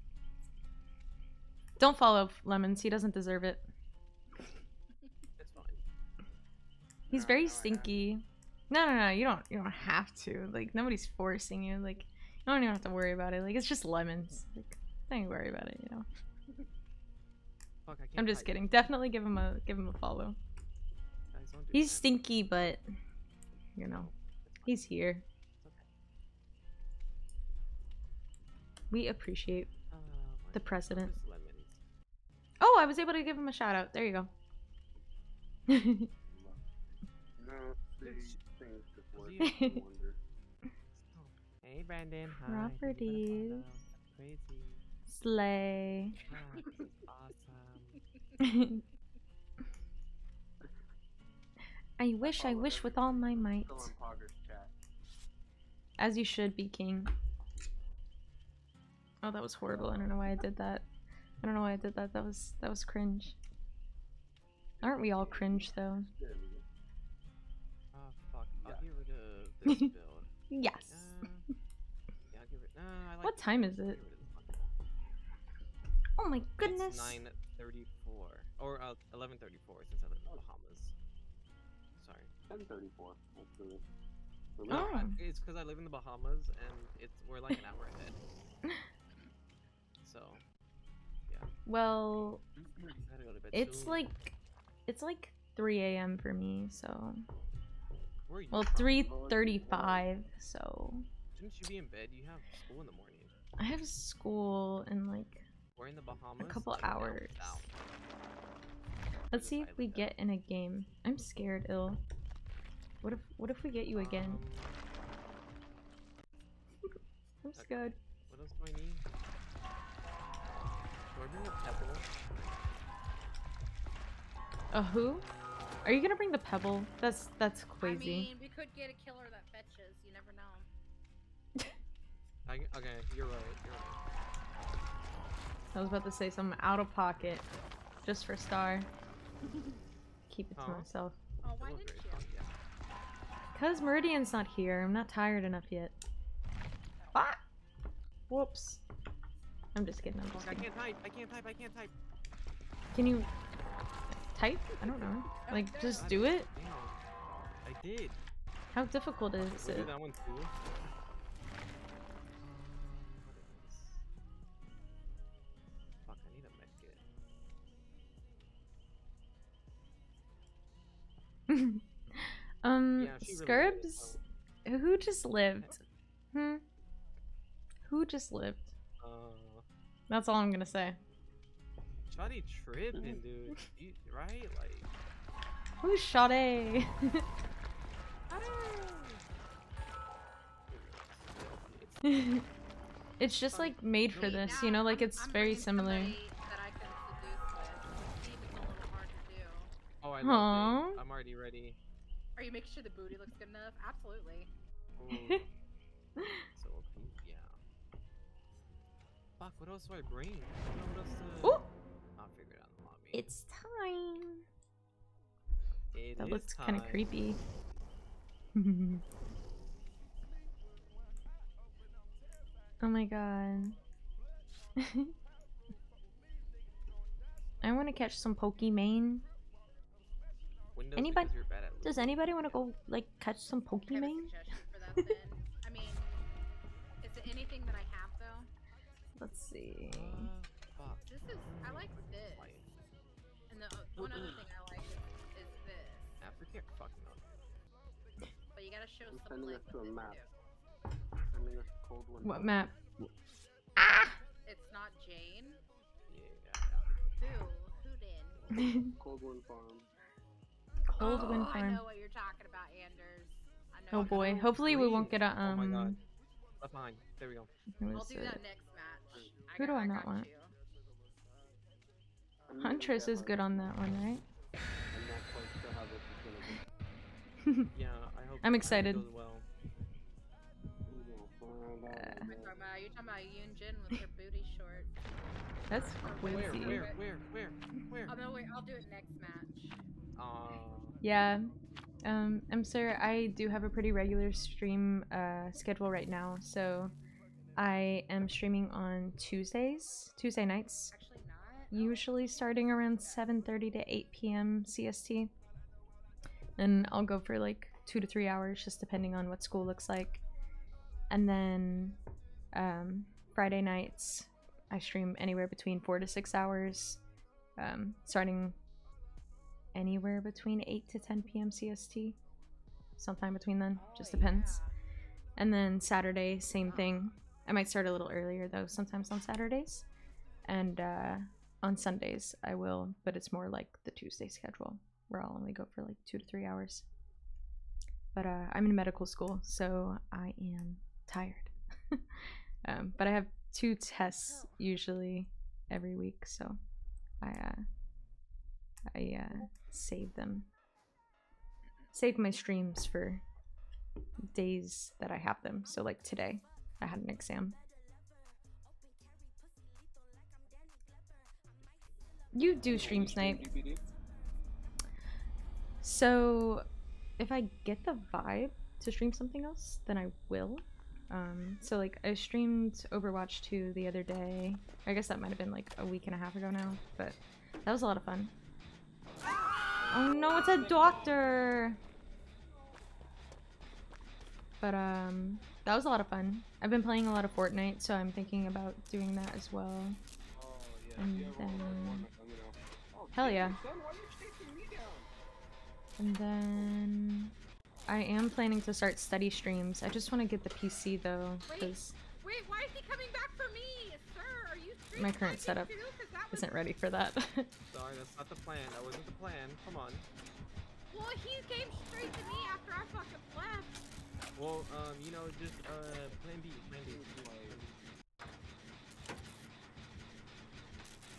Don't follow Lemons. He doesn't deserve it. It's fine. He's very stinky. No. You don't have to. Like, nobody's forcing you. Like, you don't even have to worry about it. Like, it's just Lemons. Like, don't worry about it. You know. Fuck, I can't I'm just type. kidding. Definitely give him a follow. Guys, don't do He's that. stinky, but you know, he's here. We appreciate the president. Just lemons. Oh, I was able to give him a shout out. There you go. No, these things just work. I wonder. Hey Brandon. Hi. Properties. Crazy. Slay. Ah, this is awesome. I wish with all my might. Still in Poggers chat. As you should be, King. Oh, that was horrible. I don't know why I did that. That was cringe. Aren't we all cringe though? Oh fuck. I'll get rid of this build. Yes. Yeah, I'll get rid. I like What time is it? Oh my goodness. It's 9:34 or 11:34 since I live in the Bahamas. Sorry. 10:34 actually. No, Oh. it's because I live in the Bahamas and we're like an hour ahead. So, yeah. Well, I gotta go to bed it's soon. like 3 a.m. for me, so Where are you well from? 3:35. So Shouldn't you be in bed? You have school in the morning. I have school in like. We're in the Bahamas. couple like, down hours. south. Let's see if we get in a game. I'm scared, ill. What if we get you again? I'm scared. What else do I need? Do I bring a pebble? A who? Are you gonna bring the pebble? That's crazy. I mean, we could get a killer that fetches. You never know. Okay, you're right. You're right. I was about to say something out of pocket, just for Star. Keep it to myself. Oh, why It was didn't very you? fun, yeah. Cause Meridian's not here. I'm not tired enough yet. Ah! Whoops. I'm just kidding. I'm just Fuck, I kidding. can't type. I can't type. I can't type. Can you type? I don't know. Like, just do it? Damn. I did. How difficult is We'll do it? that one too. What is Fuck, I need a medkit. Yeah, she really did, Scurbs? Who just lived? Who just lived? That's all I'm gonna say. Shawty tripping, dude. Right? Like. Who's Sade? It's just like made for this, you know, like it's very similar. That I can seduce with. See if it's a little hard to do. Oh, I Aww. love it. I'm already ready. Are you making sure the booty looks good enough? Absolutely. Ooh. So, yeah. Fuck, what else do I bring? I don't know what else to... Ooh! I'll figure it out in the lobby. It's time. It That is looks kind of time. creepy. Oh my god. I want to catch some Pokemon. Windows Anybody- because you're bad at Does looking. anybody want to go like catch some I have a Pokemon? suggestion for that then. I mean, is it anything that I have though? Let's see. Fuck. This is, I like this. Light. And the one other thing I like is this. Aftercare? Fuck no. But you gotta show I'm some sending life us to a with it map. too. I mean, it's a cold one. What map? It's not Jane. Yeah. Who? Who did? Cold one farm. Cold Wind I Farm. know what you're talking about, Anders. I know Oh what boy. you're- Hopefully we won't get a Oh my god. Left behind. There we go. who I'll is do it? that next match. Who do I not got want? you. I'm Huntress is good on that one, right? I'm not quite sure how this is gonna go. Yeah, I hope I'm excited. It goes well. We're gonna find out What in are you a talking about? You're talking about Yoon Jin with her booty shorts. That's Where? crazy. Where? Oh no, wait, I'll do it next match. Yeah. I'm sorry, I do have a pretty regular stream schedule right now, so I am streaming on Tuesday nights, Actually not. usually starting around 7:30 to 8 p.m. CST. And I'll go for like 2 to 3 hours, just depending on what school looks like. And then Friday nights, I stream anywhere between 4 to 6 hours, starting anywhere between 8 to 10 p.m. CST. Sometime between then, just depends. And then Saturday, same thing. I might start a little earlier though, sometimes on Saturdays. And on Sundays I will, but it's more like the Tuesday schedule, where I'll only go for like 2 to 3 hours. But I'm in medical school, so I am tired. But I have 2 tests usually every week, so I save them. Save my streams for days that I have them. So like today, I had an exam. You do stream Snipe. DVD? So if I get the vibe to stream something else, then I will. So like I streamed Overwatch 2 the other day. I guess that might have been like a week and a half ago now, but that was a lot of fun. Oh no, it's a doctor! But that was a lot of fun. I've been playing a lot of Fortnite, so I'm thinking about doing that as well. Oh, yeah. And Yeah, well, then- you know. Oh, Hell yeah. son, why are you chasing me down? And then I am planning to start study streams. I just want to get the PC though, because Wait, why is he coming back for me? Sir, are you my current setup isn't ready for that. Sorry, that's not the plan. That wasn't the plan. Come on. Well, he came straight to me after I fucking left. Well, you know, just plan B.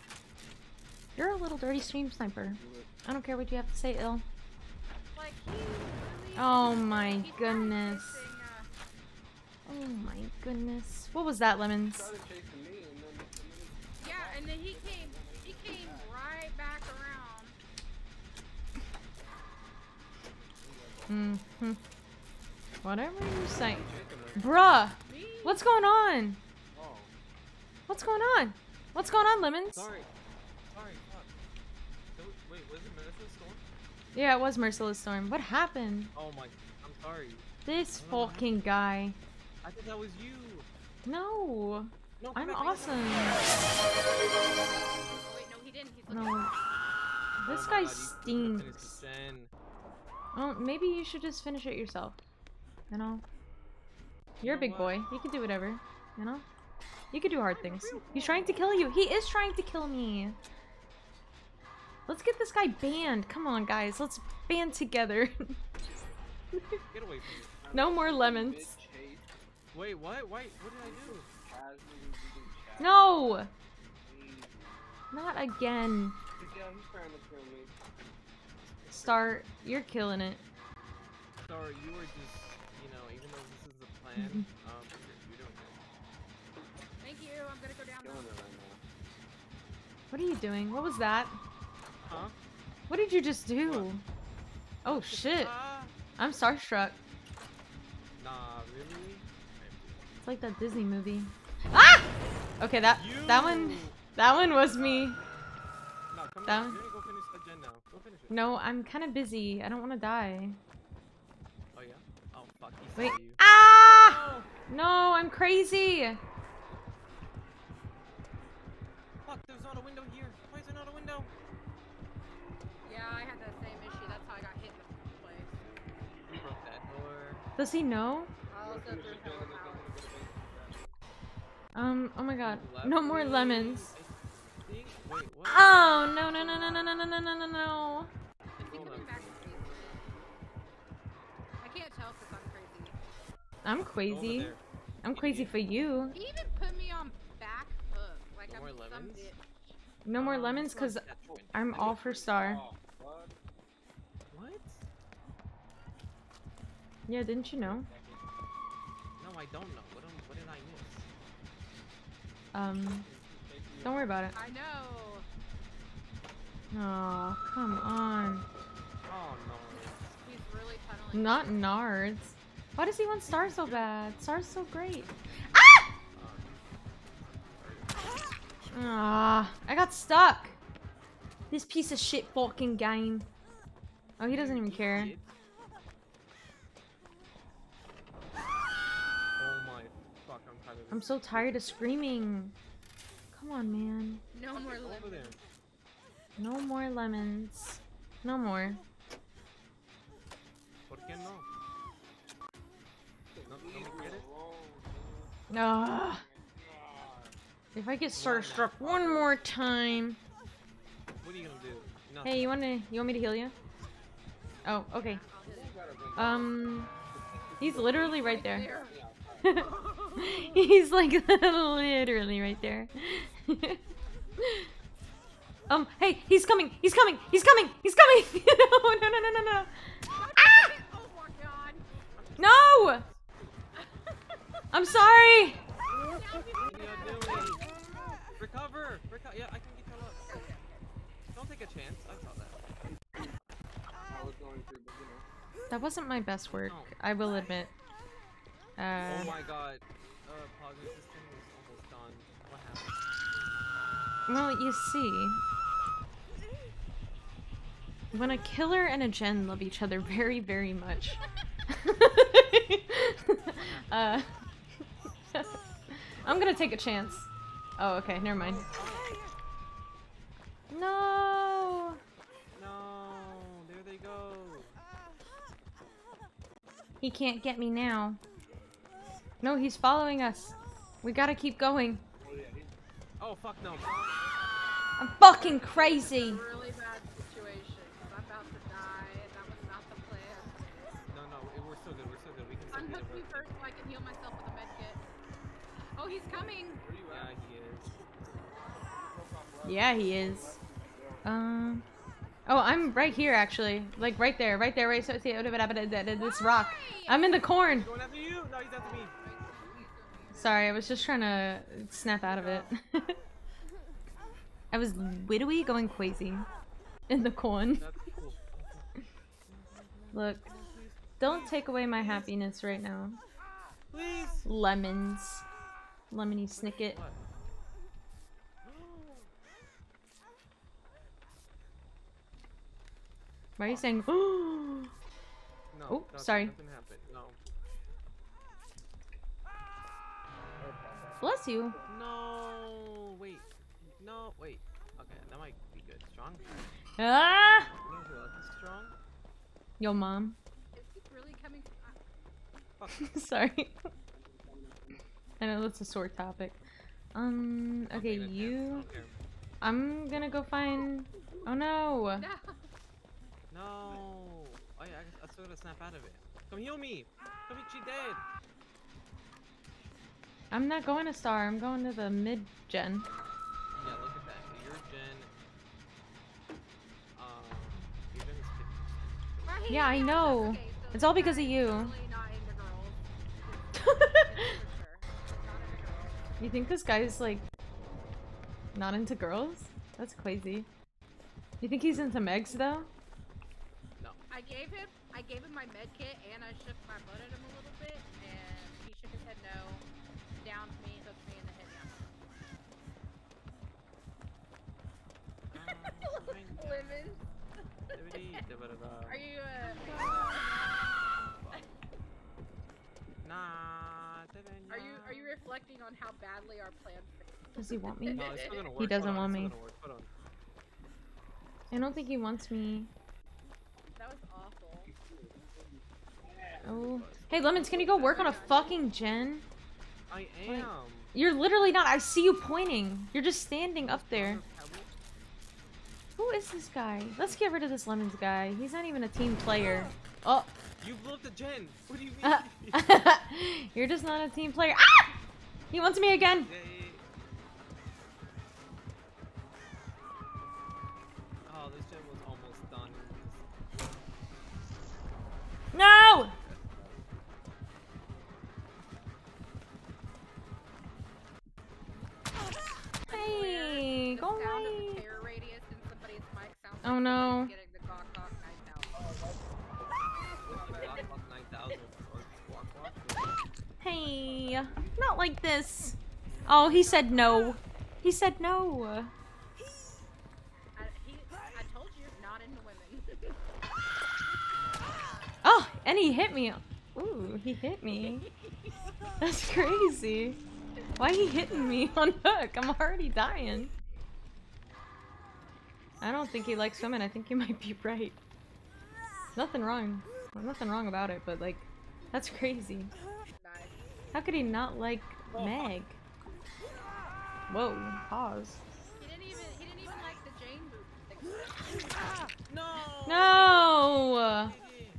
You're a little dirty stream sniper. I don't care what you have to say, ill. Like, he really Oh is- my he's not goodness. chasing, Oh my goodness. What was that, Lemons? Started chasing me, and then yeah, and then he came right back around. Mm-hmm. Whatever you say. chasing her. Bruh! Me? What's going on? Oh, What's going on? What's going on, Lemons? Sorry. Sorry. Fuck. So, wait, was it Medicine Storm? Yeah, it was Merciless Storm. What happened? Oh my. I'm sorry. This I don't know what fucking guy. I thought that was you. No. No, I'm come back, awesome. Oh, wait, no, he didn't. He's looking No. Oh This my guy God, you could've finished the stinks. Zen. Oh, maybe you should just finish it yourself. You know? You're a know big what? boy. You can do whatever. You know? You can do hard things. He's trying to kill you. He is trying to kill me. Let's get this guy banned. Come on, guys. Let's band together. Get away from me. No more lemons. Mid chase, Wait, what? Wait, what did I do? casually reading chat. No! Please. Not again. Yeah, he's trying to kill me. Start. You're killing it. Sorry, you were just, you know, even though this is the plan, you're doing good. Thank you. I'm gonna go down Killing now. it right now. What are you doing? What was that? Huh? What did you just do? What? Oh shit. Ah! I'm starstruck. Nah, really? It's like that Disney movie. Ah! Okay, that You! one was me. No, come That on. one- You're gonna go finish that gen now. Go finish it. No, I'm kind of busy. I don't want to die. Oh, yeah? Oh, fuck. He saw Wait. you. Ah! No! No, I'm crazy. Fuck, there's not a window here. Why is there not a window? Yeah, I had that same issue. That's how I got hit in the first place. You broke that door. Does he know? I also threw hell out. Oh my god. Left No more me, lemons. I think. Wait, what? Oh, no, no, no, no, no, no, no, no, no, no. Is he coming back to me? I can't tell because I'm crazy. I'm Go over crazy. there. I'm crazy for you. He even put me on back hook. Like No I'm more some lemons? bitch. No more lemons because I'm all for Star. Oh, fuck. What? Yeah, didn't you know? No, I don't know. What did I miss? Don't worry about it. I know. Oh, come on. Oh, no. He's really tunneling. Not Nards. Why does he want Star so bad? Star's so great. Ah, I got stuck. This piece of shit fucking game. Oh, he doesn't even care. Shit. Oh my fuck, I'm tired of this. I'm so tired of screaming. Come on, man. No more Go over lemons. there. No more lemons. No more. ¿Por qué no? No me quieres? Ah. If I get starstruck one more time. What are you gonna do? Nothing. Hey, you want me to heal you? Oh, okay. He's literally right there. He's like literally right there. Hey, he's coming! He's coming! He's coming! He's coming! No, no, no, no, no, no! Ah! Oh my god. No! I'm sorry! What are you doing? Recover! Yeah, I can get you up. Don't take a chance. I saw that. I was going to, but you know. That wasn't my best work, I will admit. Oh my god. Positive system was almost done. What happened? Well, you see, when a killer and a gen love each other very, very much, I'm gonna take a chance. Oh, okay, never mind. No! No, there they go. He can't get me now. No, he's following us. We gotta keep going. Oh fuck no. I'm fucking crazy! Really bad situation. 'Cause I'm about to die, and that was not the plan. No, we're still good. We're still good. We can still Unhook get me it. first so I can heal myself with a med kit. Oh, he's coming! Yeah, he is. Yeah, he is. Oh, I'm right here actually. Like right there, right so see this rock. I'm in the corn. Going after you? No, he's after me. Sorry, I was just trying to snap out of it. I was literally going crazy in the corn. That's cool. Look, don't take away my happiness right now. Please. Lemons. Lemony snicket. What? Why are you saying No, Oh, nothing- sorry. Nothing happened. No. bless you? No, wait. No, wait. Okay, that might be good. Strong? Ah! You know who else is strong? Yo, mom. Is he really coming? Fuck. Sorry. I know that's a sore topic. Okay, Okay, then, yeah, I you. don't care. I'm gonna go find. Oh no! No. No. Oh yeah, I still gotta snap out of it. Come heal me. Come she dead. I'm not going to Star. I'm going to the mid gen. Yeah, look at that. Your gen. Your gen is 50%. Right, Yeah, I know. Okay, so It's all this because guy of is you. totally not into girls. It's for sure. Not into girls. You think this guy's like not into girls? That's crazy. You think he's into Megs though? No. I gave him my med kit and I shook my butt at him a little bit and he shook his head no, downed me, hooked me in the head down. Lemon. Are you Nah. are you reflecting on how badly our plan failed? Does he want me? No, it's still gonna work. He doesn't Hold on, want it's me. still gonna work. Hold on. I don't think he wants me. That was awful. Oh. Hey, Lemons, can you go work on a fucking gen? I Like- am. You're literally not. I see you pointing. You're just standing up there. Who is this guy? Let's get rid of this Lemons guy. He's not even a team player. Oh. You blew up the gen. What do you mean? You're just not a team player. Ah! He wants me again. Oh, this gen was almost done. No! Hey, The go sound of away. the terror radius in somebody's mic sounds Oh, like no. somebody's getting the Gawk Gawk 9000. 9000 or Squawk Squawk. Hey, not like this. Oh, he said no. He said no. I told you, not into women. Oh, and he hit me. Ooh, he hit me. That's crazy. Why he hitting me on hook? I'm already dying. I don't think he likes women. I think you might be right. Nothing wrong. Well, nothing wrong about it, but like, that's crazy. Nice. How could he not like Meg? Whoa, pause. He didn't even like the Jane boot. No. No!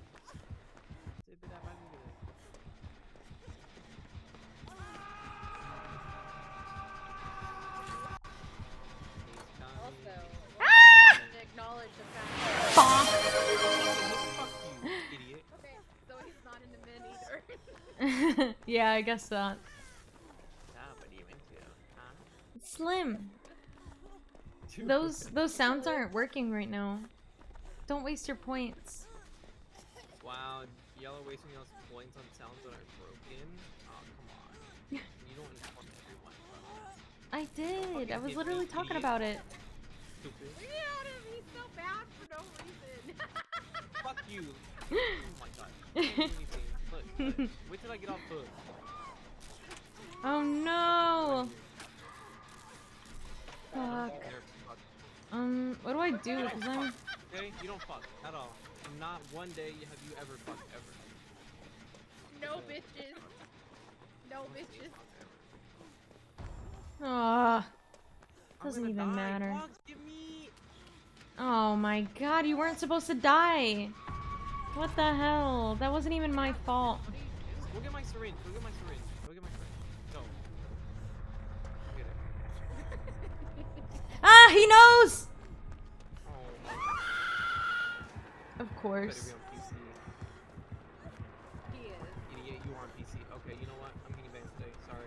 Also, Ah! to acknowledge the fact. Bonk. Fuck you, idiot. Okay, so he's not into men either. Yeah, I guess not. Yeah, what are you into? Huh? Slim. Dude. Those sounds aren't working right now. Don't waste your points. Wow, Yellow wasting y'all's points on sounds that are broken? Oh, come on. You don't inform everyone. I did. I was Fucking literally idiot. talking about it. Stupid. Look at him, he's so bad for no reason. Fuck you. Oh my god. I can't do anything. Look, wait till I get off foot. Oh no. Fuck. There, fuck. What do I do? Cause I'm. Okay? You don't fuck at all. Not one day have you ever fucked ever. No bitches. No bitches. Ah. I'm Doesn't gonna even die. matter. Fox, give me. Oh my god, you weren't supposed to die. What the hell? That wasn't even my fault. Go get my syringe. Go get my syringe. Go get my syringe. Go. Get it. Ah, he knows. course. Better be on PC. He is. Idiot, you are on PC. Okay, you know what? I'm getting banned today. Sorry.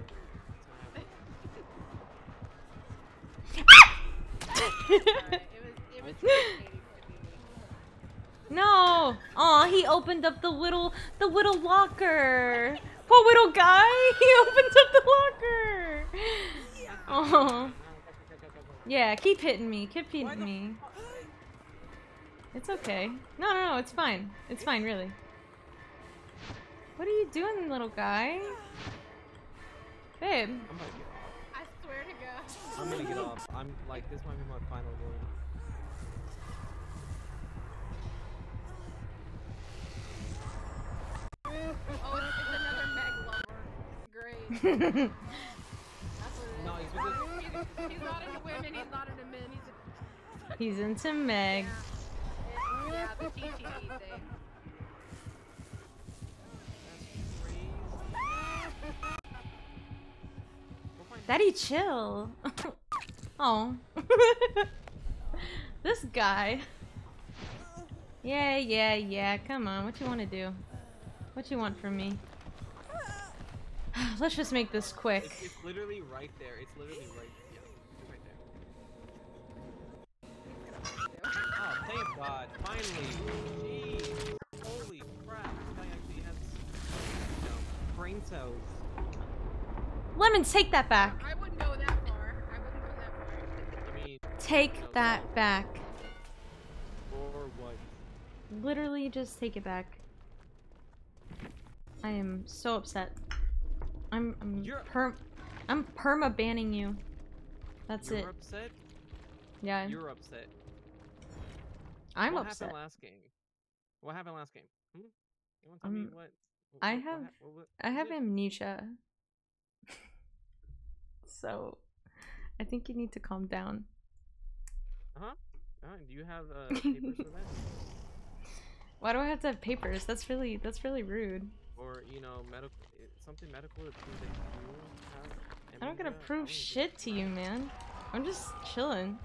It was irritating to me. No! Aw, he opened up the little locker. Poor little guy. He opened up the locker. Oh. Yeah, keep hitting me. Keep hitting me. It's okay. No, it's fine. It's fine, really. What are you doing, little guy? Babe. I'm gonna get off. I swear to God. I'm gonna get off. I'm like, this might be my final game. Oh, it's another Meg lover. Great. That's what it is. No, he's with He's not into women, he's not into men, He's into Meg. yeah, the TTE thing. Daddy, chill. Oh. This guy. Yeah. Come on. What you want to do? What you want from me? Let's just make this quick. It's literally right there. It's literally right there. Oh, thank God. Finally. Jeez. Holy crap. This guy actually has, brain cells. Lemon, take that back. I wouldn't go that far. I mean, Take that back. Or what? Literally, just take it back. I am so upset. I'm perma banning you. That's You're it. upset? Yeah. You're upset. I'm what upset. Happened last game? What happened last game? You want to tell me what? I have is it? amnesia. So, I think you need to calm down. Do you have papers for that? Why do I have to have papers? That's really rude. Or something medical to prove that you have amnesia? I don't gotta prove shit to you, man. I'm just chilling.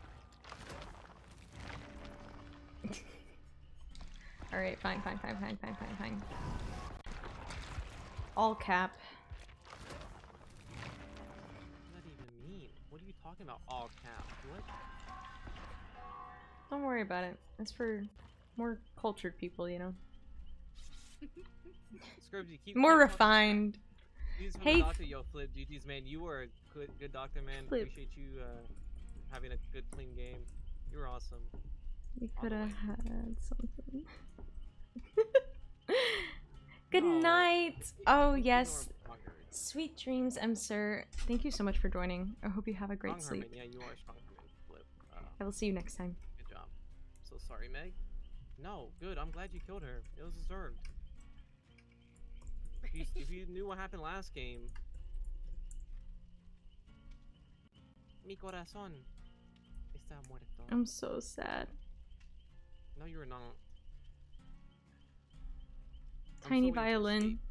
Alright, fine. All cap. What does that even mean? What are you talking about? All cap? What? Don't worry about it. It's for more cultured people, you know? Scurbsy, keep More talking refined. Hey, Hey, doctor, yo, Flip, GG's, man. You were a good doctor, man. Flip. Appreciate you having a good, clean game. You were awesome. you could have had something. Good No. night. Oh, Ignore yes. Poggers. Sweet dreams, M. Sir. Thank you so much for joining. I hope you have a great Strong sleep. Herman. Yeah, you are a strong Herman, Flip. I will see you next time. Good job. So sorry, Meg. No, good. I'm glad you killed her. It was deserved. If you knew what happened last game. Mi corazón está muerto. I'm so sad. No, you're not. Tiny violin.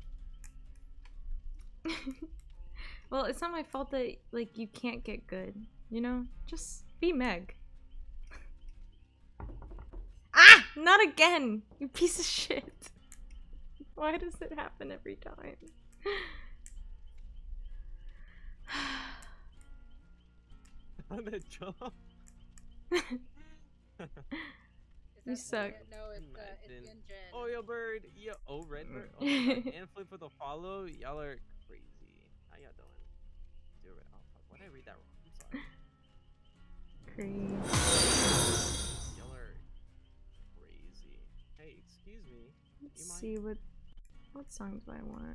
Well, it's not my fault that, like, you can't get good, you know? Just be Meg. Ah! Not again! You piece of shit. Why does it happen every time? On the job. You suck. No, it's Imagine. Ginjin. Oh, yo, bird. Yo, oh, red bird. Oh, and Flip for the follow. Y'all are crazy. How y'all doing? Do it. Oh, fuck. Why did I read that wrong? I'm sorry. Crazy. Y'all are crazy. Hey, excuse me. Let's You mind? see what songs do I want.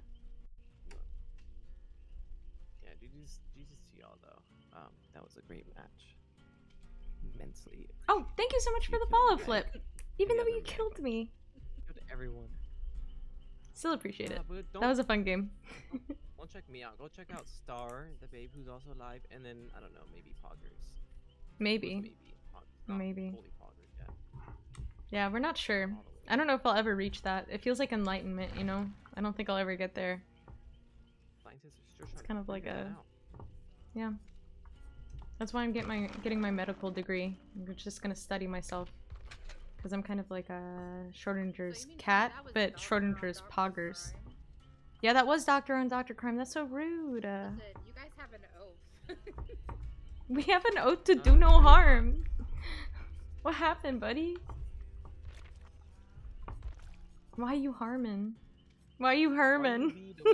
Yeah, Jesus to y'all though. That was a great match. Immensely. Oh, thank you so much for the follow, Flip. Even though you killed me. Good to everyone. Still appreciate it. But That was a fun game. Don't check me out. Go check out Star, the babe who's also live, and then I don't know, maybe Poggers. Maybe. Poggers. Not Maybe. fully Poggers yet. Yeah, we're not sure. All the way. I don't know if I'll ever reach that. It feels like enlightenment, you know? I don't think I'll ever get there. Scientists are still It's trying kind to of like figure that a... out. Yeah. That's why I'm getting my medical degree. I'm just gonna study myself. Because I'm kind of like a Schrodinger's So you mean cat, that was but Doctor on Schrodinger's Dr. poggers. Crime? Yeah, that was Doctor on Dr. Crime. That's so rude. Listen, you guys have an oath. We have an oath to do no harm. What happened, buddy? Why are you harming? Why are you Herman?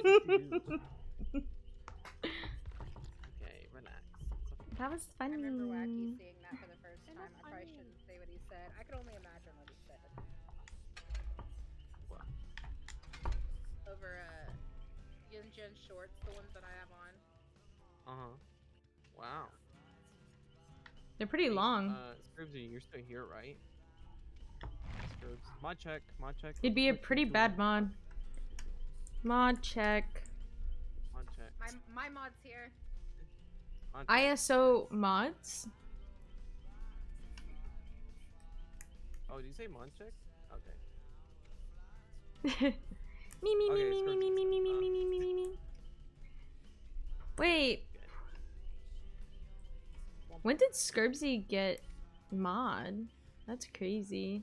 Okay, relax. That was I funny. remember Wacky seeing that for the first time. I probably shouldn't say what he said. I could only imagine what he said. What? Over Yin Jin shorts, the ones that I have on. Wow. They're pretty long. Scribsy, you're still here, right? Scribs. Mod check. Mod check. It'd be a Quick, pretty 3, 2, bad 1. mod. Mod check. Mod check. My mod's here. Mod check. ISO mods. Oh, did you say mod check? Okay. Me me me Okay, me me me me me me me me me me. Wait, when did Scurbsy get mod? That's crazy.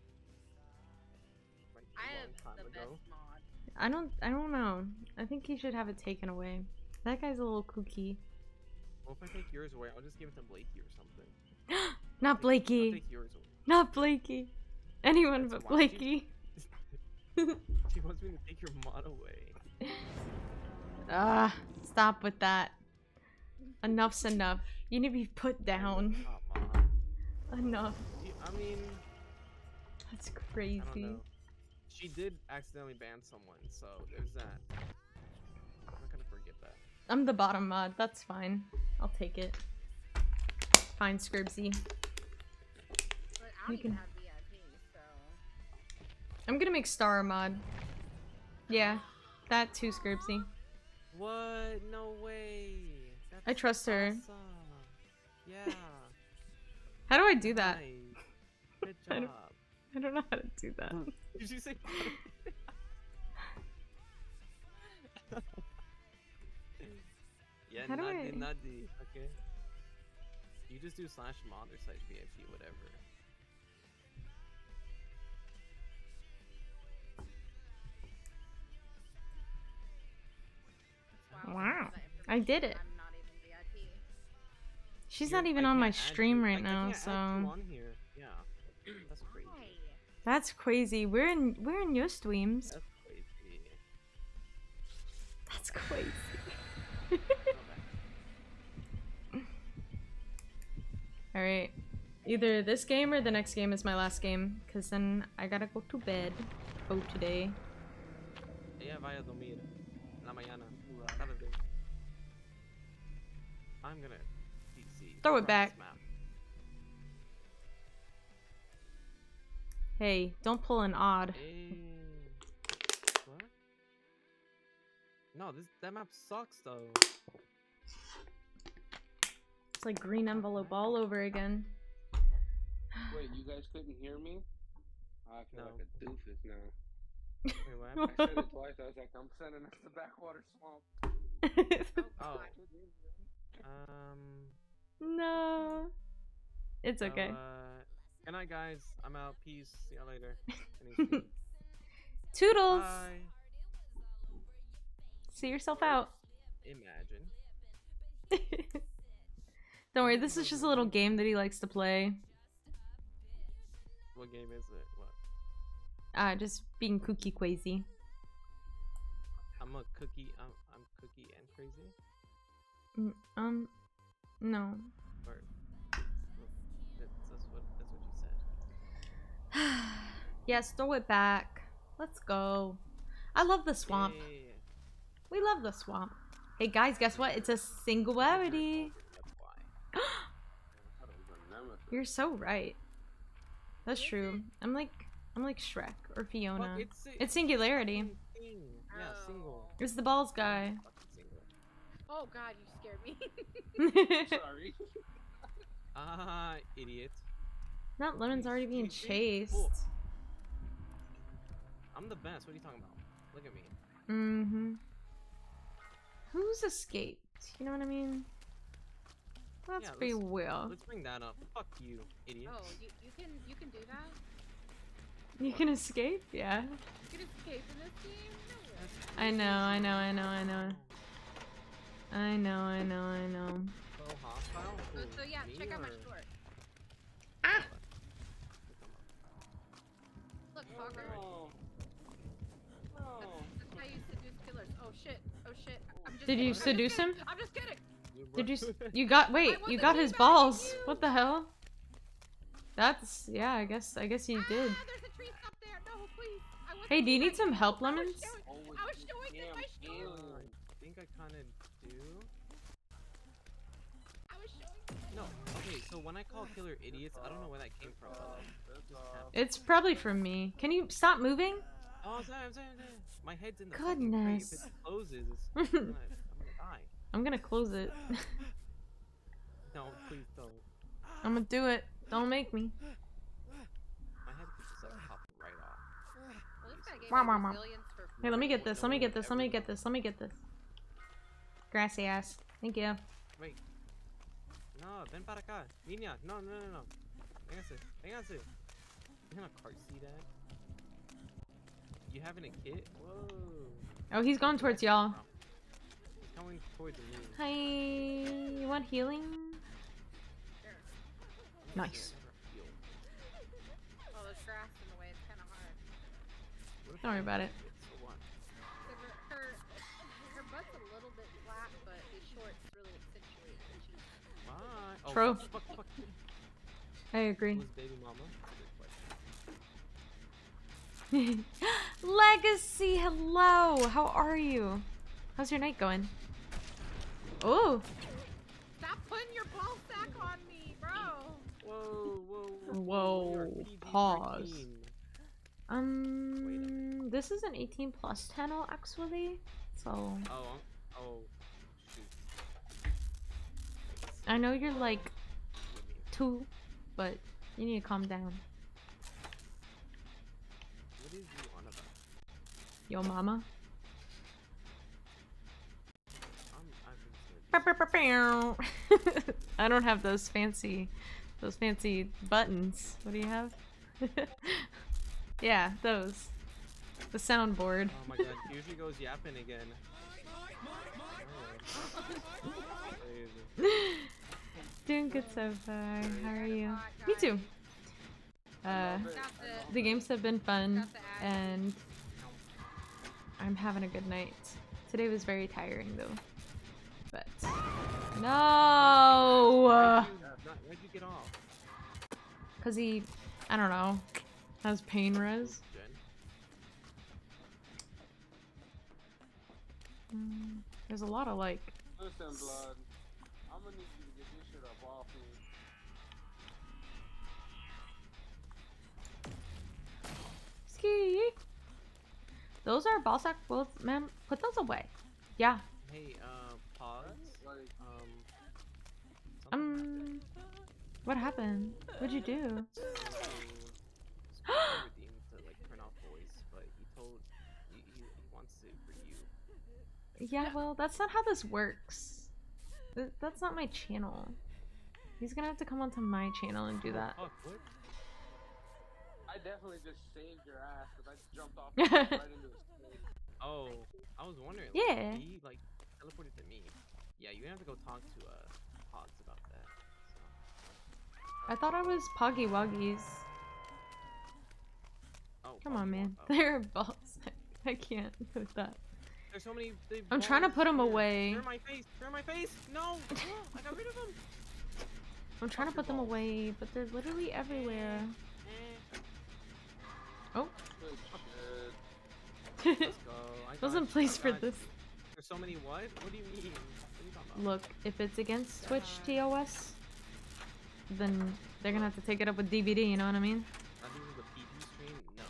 Like, I a have long the time best ago. mod. I don't know. I think he should have it taken away. That guy's a little kooky. Well, if I take yours away, I'll just give it to Blakey or something. Not I'll Blakey. take yours away. Not Blakey. Anyone That's but why. Blakey. She wants me to take your mod away. Ah, stop with that. Enough's enough. You need to be put down. Oh, mod. Enough. I mean, That's I don't crazy. know. She did accidentally ban someone, so there's that. I'm not gonna forget that. I'm the bottom mod. That's fine. I'll take it. Fine, Scribsy. But I don't You even can- have VIP, so. I'm gonna make Star a mod. Yeah, that too, Scribsy. What? No way. That's I trust her. awesome. Yeah. How do I do that? Nice. Good I don't- job. I don't know how to do that. Did you say? Yeah, How do nutty, I- nutty. Okay. You just do /mod or /VIP, whatever. That's why I was Wow. looking for that I did information. it. I'm not even VIP. She's You're- not even I on my can't add stream you- right I now, can't add you so on here. Yeah. That's crazy. Why? that's crazy. We're in your streams. That's crazy. That's crazy. Okay. All right. Either this game or the next game is my last game, cause then I gotta go to bed. Oh, today. Ella vaya a dormir. La mañana. Tarde. I'm gonna PC. Throw it across back. this map. Hey, don't pull an odd. What? No, that map sucks though. It's like green envelope all over again. Wait, you guys couldn't hear me? I feel No. like a doofus now. Wait, what I happened? said it twice. I was like, I'm sending us to Backwater Swamp. Oh. God. No. It's okay. Good night, guys. I'm out. Peace. See you later. Toodles! Bye. See yourself out. Imagine. Don't worry, this is just a little game that he likes to play. What game is it? What? Just being kooky crazy. I'm a cookie. I'm cookie and crazy. No. Or that's what you said. Yes, throw it back. Let's go. I love the swamp. Yeah. We love the swamp. Hey guys, guess what? It's a singularity. That's why. I thought it was a nemesis. You're so right. That's true. I'm like Shrek or Fiona. Fuck, It's singularity. Thing. Yeah, single. It's the balls guy. Fucking single. Oh god, you scared me. Sorry. Ah, idiot. Not Lemon's already being See? chased. Cool. I'm the best. What are you talking about? Look at me. Mm-hmm. Who's escaped? You know what I mean? Let's Yeah, be real. Let's bring that up. Fuck you, idiot. Oh, you can do that? You can escape? Yeah. You can escape in this game? No way. I know, I know, I know, I know. I know, I know, I know. So hostile? So yeah, Me check out my or- short. Ah! Look, Hogger. No. No. That's how you seduce killers. Oh shit. Oh shit. I'm just Did kidding. you I'm just seduce kidding. him? I'm just kidding. Did you you got wait, I you wasn't got his teabagging balls. you. What the hell? That's yeah, I guess you did. Ah, there's a tree up there. No, please. I wasn't Hey, do you need teabagging some you. help, I was Lemons? showing- Oh, I was you showing them damn my short. alien. I think I kind of do. I was showing them. No, okay, so when I call killer idiots, I don't know where that came from, but like, That's just off. happened. It's probably from me. Can you stop moving? Oh, I'm sorry. My head's in the fucking crate. If Goodness. it closes, I'm gonna die. I'm gonna close it. No, please don't. I'm gonna do it. Don't make me. My head could just like pop right off. Well, this guy gave Wah, me wah, wah. resilience for Hey, let me get this. Let me get this. No Let one me get this. Let me get this. Grassy ass. Thank you. Wait. No, ven para acá. Niña, no. Véngase. You in a car seat at? You having a kid? Whoa. Oh, he's going towards y'all. He's going towards me. Hi. You want healing? Nice. Oh, there's grass in the way. It's kind of hard. Don't worry about it. So what? So her butt's a little bit flat, but these shorts really accentuate the cheeks. Why? Oh, True. fuck. I agree. Who's baby mama? Good question. Legacy, hello. How are you? How's your night going? Oh. Stop putting your ball sack on me, bro. Whoa. Whoa, We are PG-13. pause. This is an 18 plus channel actually, so Oh, shoot. I know you're like 2, but you need to calm down. What is you on about? Yo, mama. I've been I don't have those fancy buttons. What do you have? Yeah, those. The soundboard. Oh my god, here she goes yapping again. Crazy. Doing good so far. How are you? Hot Me guy. too. Got The games have been fun, got the act. and I'm having a good night. Today was very tiring though. But no, Why'd you get off? cause he, I don't know, has pain res. Jen? There's a lot of like. Listen, blood. I'm gonna need you to get this shit up off me. Ski. Those are ball sack bullets, ma'am. Put those away. Yeah. Hey, pause. Like, Um. What happened? What'd you do? Redeemed to like turn off voice, but he told he wants it for you. Yeah, well, that's not how this works. That's not my channel. He's gonna have to come onto my channel and do that. Fuck, what? I definitely just saved your ass because I jumped off right into his face. Oh, I was wondering. Yeah. Like, he like teleported to me. Yeah, you're gonna have to go talk to Pogs about that. So. I thought I was Poggy Woggies. Oh, Come on, Poggy man. Wog- oh. They're balls. I can't with that. There's so many. I'm trying to balls put 'em here. away. Turn my face! Turn my face! No! I got rid of them. I'm trying to put them away, but they're literally everywhere. Oh. Good shit. Let's go. I got Wasn't you, placed I for got you. this. There's so many what? What do you mean? What are you talking about? Look, if it's against Twitch TOS, then they're gonna have to take it up with DVD, you know what I mean? This is a PG stream? No,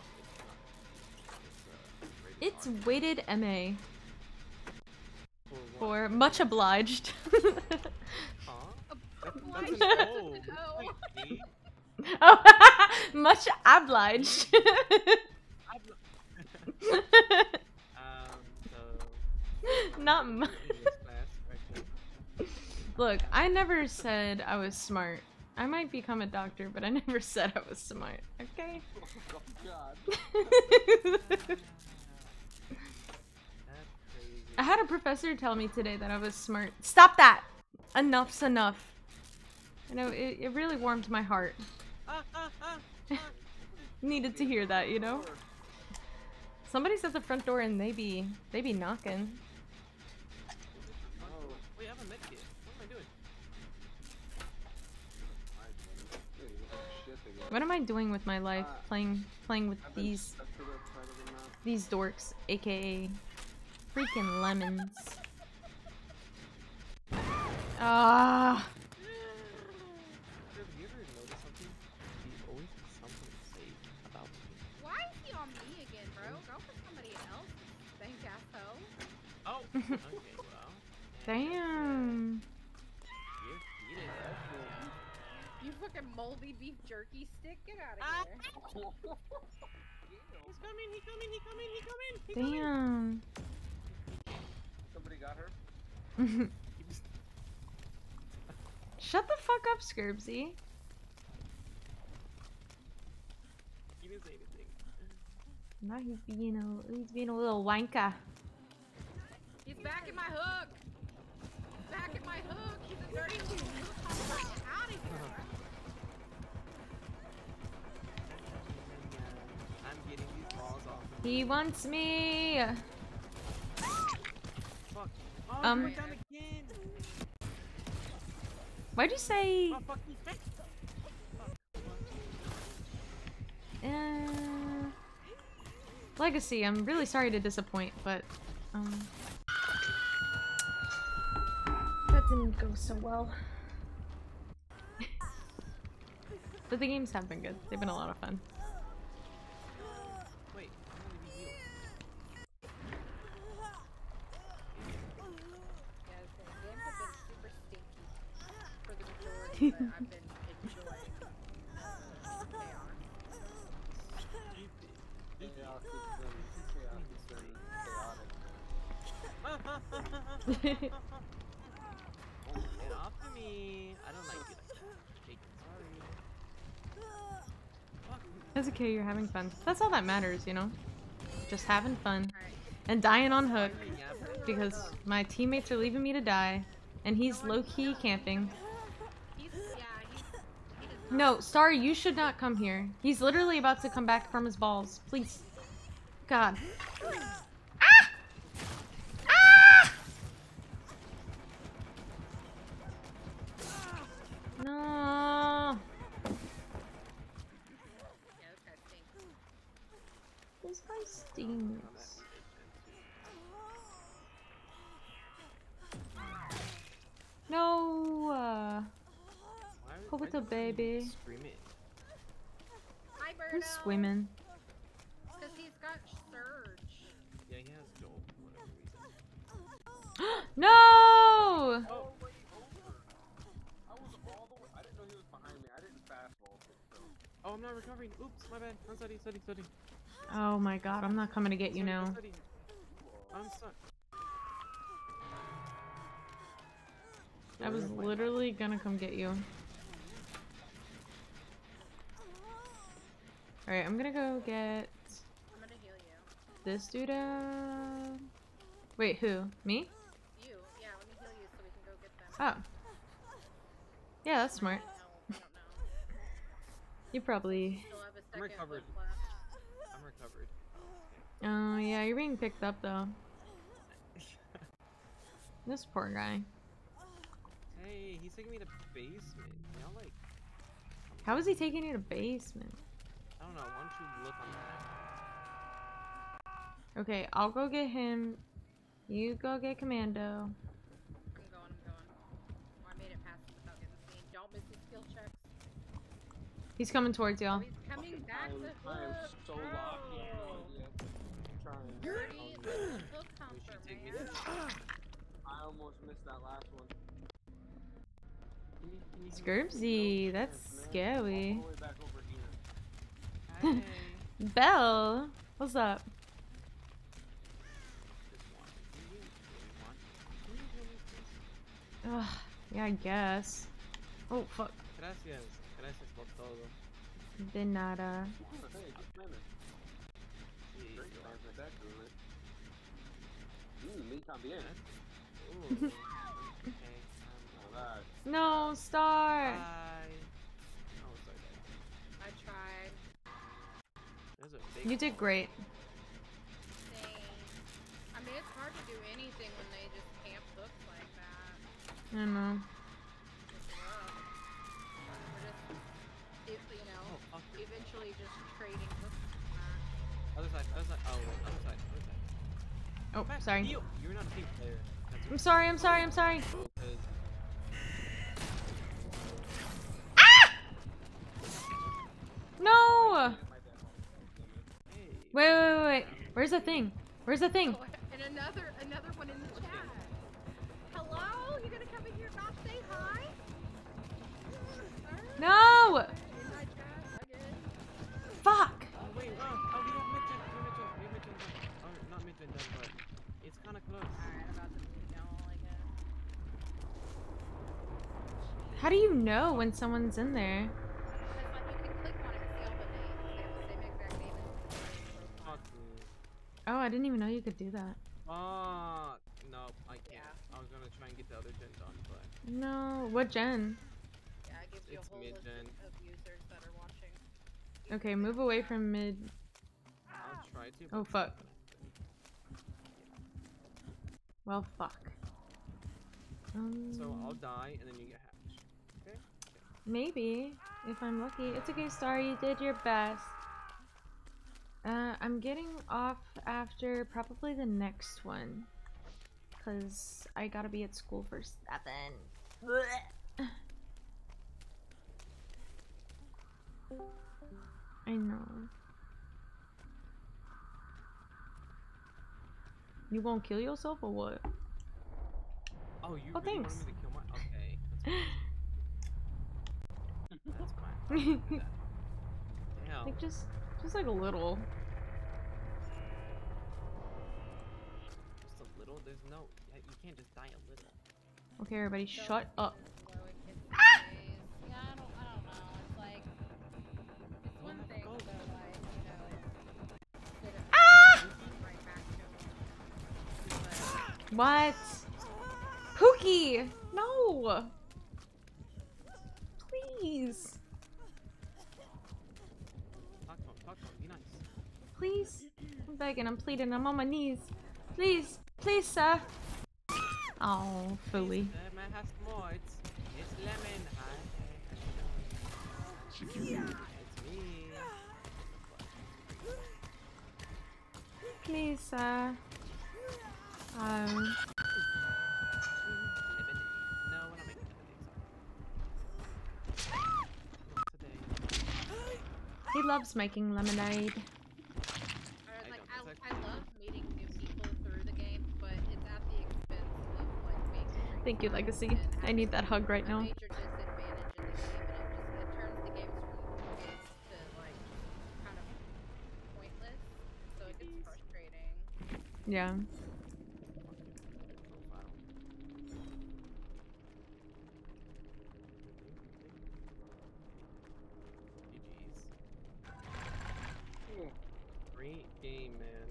it's not. It's weighted MA what? for much obliged. Huh? Obliged. That's an O. Oh. Wait, see? Oh, much obliged. So Not much. English class, right? Look, I never said I was smart. I might become a doctor, but I never said I was smart. Okay? god. That's crazy. I had a professor tell me today that I was smart. Stop that! Enough's enough. You know, it really warmed my heart. Needed to hear that, you know? Somebody's at the front door and they be knocking. Oh, wait, I have a medkit. What am I doing? What am I doing with my life? Playing with these dorks, aka freaking lemons. Ah. Have you ever noticed something? He always has something to say about me. Why is he on me again, bro? Go for somebody else. Thank asshole. Oh, okay, well. Damn. You're heated. You fucking moldy beef jerky stick. Get out of Ah. here. He's coming, he coming, he coming, he coming, he Damn. Somebody got her? coming. Shut the fuck up, Scurbsy. He didn't say anything. Now he's being a little wanker. He's back at my hook. Back at my hook. He's a dirty fool. Get out of here. I'm getting these balls off. He wants me. Fuck. Oh, Um. we're down again. Why'd you say? Oh, fuck, he's back. Legacy, I'm really sorry to disappoint, but that didn't go so well. But the games have been good. They've been a lot of fun. Wait, I'm gonna be healed. Yeah, the games have been super stinky for the majority that I've been enjoying. They are. Chaos has been chaotic. Get off of me. I don't like you like that. Jake, sorry. Fuck. It's okay, you're having fun. That's all that matters, you know? Just having fun. Alright. And dying on hook. Sorry, yeah, bro. Because my teammates are leaving me to die. And he's low-key camping. He does not. No, sorry, you should not come here. He's literally about to come back from his balls. Please. God. Ah! Ah! No. Yeah, this guy stinks. This guy stinks. No. Why Hope it's a does he baby. Scream it. Hi, Birdo. Who's swimming? Because he's got Surge. Yeah, he has Joel for whatever reason. No! Oh, wait, over. I was all the way. I didn't know he was behind me. I didn't fast roll. So. Oh, I'm not recovering. Oops, my bad. I'm studying. Oh my god, I'm not coming to get you now. I'm stuck. I was literally gonna come get you. Alright, I'm gonna go get I'm gonna heal you. this dude. Wait, who? Me? You? Yeah, let me heal you so we can go get them. Oh. Yeah, that's smart. No, I don't know. You probably. Still have a I'm second recovered. whip left. I'm recovered. Oh, yeah, you're being picked up though. This poor guy. Hey, he's taking me to basement. Y'all like? How is he taking you to basement? I don't know. Why don't you look on that? Okay, I'll go get him. You go get Commando. I'm going. Oh, I made it past without getting seen. Don't miss these skill checks. He's coming towards y'all. Oh, he's coming back to I am hook. so lost. You have no idea. I'm trying. Dirty little hook You humper, should take me man. to. I almost missed that last one. Scurbsy, that's scary. All the way back over here. Hey. Belle, what's up? Just one. Do you want? Ugh, yeah, I guess. Oh, fuck. Gracias. Gracias por todo. De nada. Oh, hey, good Spanish. Great Spanish with that cooler. Me también. Ooh. Okay. Alright. No, Star! Bye. Oh, sorry. I tried. There's a big You did hole. great. Thanks. I mean, it's hard to do anything when they just camp hooks like that. I don't know. It's rough. We're just, you know, Oh, fuck. eventually just trading hooks. Other side, other side. Oh, wait, other side, other side. Oh, Max, sorry. You're not a team player. That's I'm sorry, I'm sorry, I'm sorry. because No! hey. Wait. Where's the thing? Where's the thing? Oh, and another one in the chat. Hello? You gonna come in here and not say hi? No! In my chat again. Fuck! Oh wait, we have Midgen. We have Midgen done. Or not Midgen done, but it's kind of close. Alright, about to move down, I guess. How do you know when someone's in there? Because, like, you can click on it and see all the names. They have the same exact name as the profile. Fuck me. Oh, I didn't even know you could do that. Fuck. No, I can't. Yeah. I was gonna try and get the other gen done, but No. What gen? Yeah, it gives you It's a whole list mid-gen. of users that are watching. Okay, move away from mid. I'll try to. Oh, but- fuck. Well, fuck. So I'll die and then you get hatched. Okay? Maybe, if I'm lucky. It's okay, Star, you did your best. I'm getting off after probably the next one. Because I gotta be at school for 7. Blech. I know. You won't kill yourself or what? Oh, you Oh, really thanks. wanted me to kill my. Okay. That's fine. I'll do that. Damn. Like just like a little. Just a little? There's no. You can't just die a little. Okay, everybody, So shut up. as low in kids these days. Yeah, I don't know. It's like, it's one thing to like, you know, sit at right back to them. But What? Pookie! No! Please. Talk to him, be nice. Please. I'm begging, I'm pleading, I'm on my knees. Please, please, sir. Oh, Fooey. Man has more. It's lemon. Hi. It's me. Please, sir. Lemonade. No, we're not making lemonade. Sorry. Not today. He loves making lemonade. I like, don't, it's I love meeting new people through the game, but it's at the expense of like being treated Thank you, nice Legacy. and I having need that hug right a now. major disadvantage in the game, and it turns the game to like kind of pointless, so it gets frustrating. Yeah. GG's. Great game, man.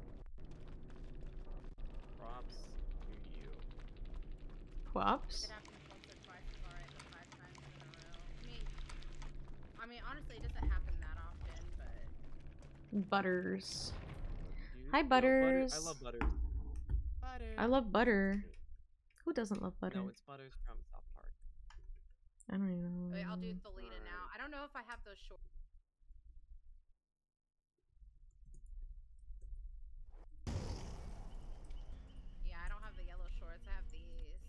Props to you. Props. It happened once or twice, it's alright, but 5 times in a row. I mean, honestly, it doesn't happen that often, but Butters. Dude, Hi, yo, Butter. Butters. I love Butter. Butter. I love butter. Who doesn't love butter? No, it's Butters from South Park. I don't even know. wait, I'll do Thelina now. I don't know if I have those short. Yeah, I don't have the yellow shorts. I have these.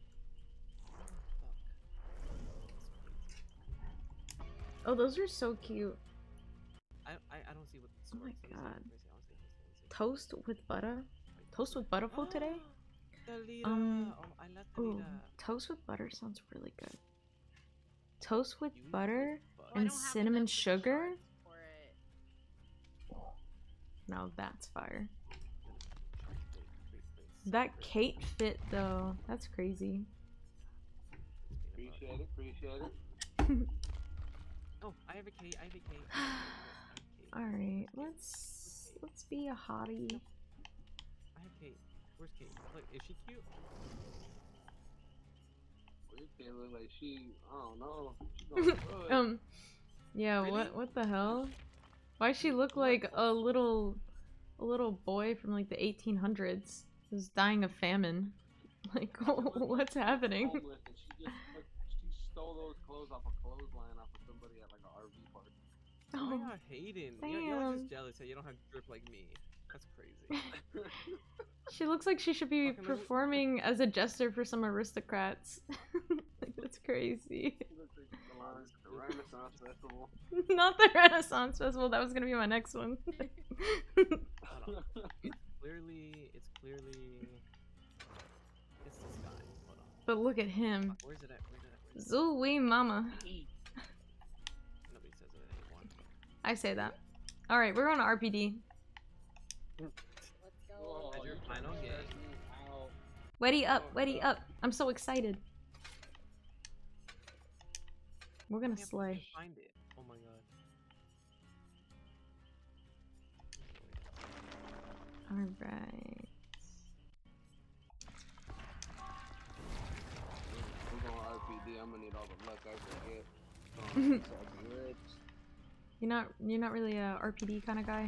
Oh, those are so cute. I don't see what the Oh my sword says. God. Let me see, I wanna see, let me see. Toast with butter. Toast with butter food today? Thalita. Um, Oh, I love Ooh, Thalita. toast with butter sounds really good. Toast with You butter Oh, I and don't have cinnamon enough of the sugar? shards for it. Now that's fire. Please, That Kate fit though. That's crazy. Appreciate it, appreciate it. Oh, I have a Kate. I have a Kate. All right, let's be a hottie. I have Kate. Where's Kate? Look, is she cute? Well, Kate look like she, I don't know. She's going good. Yeah. Really? What the hell? Why she look like a little boy from like the 1800s who's dying of famine? Like, what's happening? Homeless, and she stole those clothes off a clothesline off of somebody at like an RV park. Oh my Oh, god, Hayden. You're damn. just jealous that you don't have drip like me. That's crazy. She looks like she should be Fucking look- performing as a jester for some aristocrats. Like, that's crazy. She looks like she belongs to the Renaissance Festival. Not the Renaissance Festival. That was gonna be my next one. Hold on. It's clearly. It's this guy. Hold on. But look at him. Where's it at? Zooey mama. Nobody says it anymore. I say that. Alright, we're on RPD. Let's go. Whoa, As your final stressing game. me out. Weddy up, weddy up. I'm so excited. We're gonna I can't believe slay. I find it. Oh my god. Alright. We're going RPD. I'm gonna need all the luck I can get. So I can rich. You're not really a RPD kind of guy.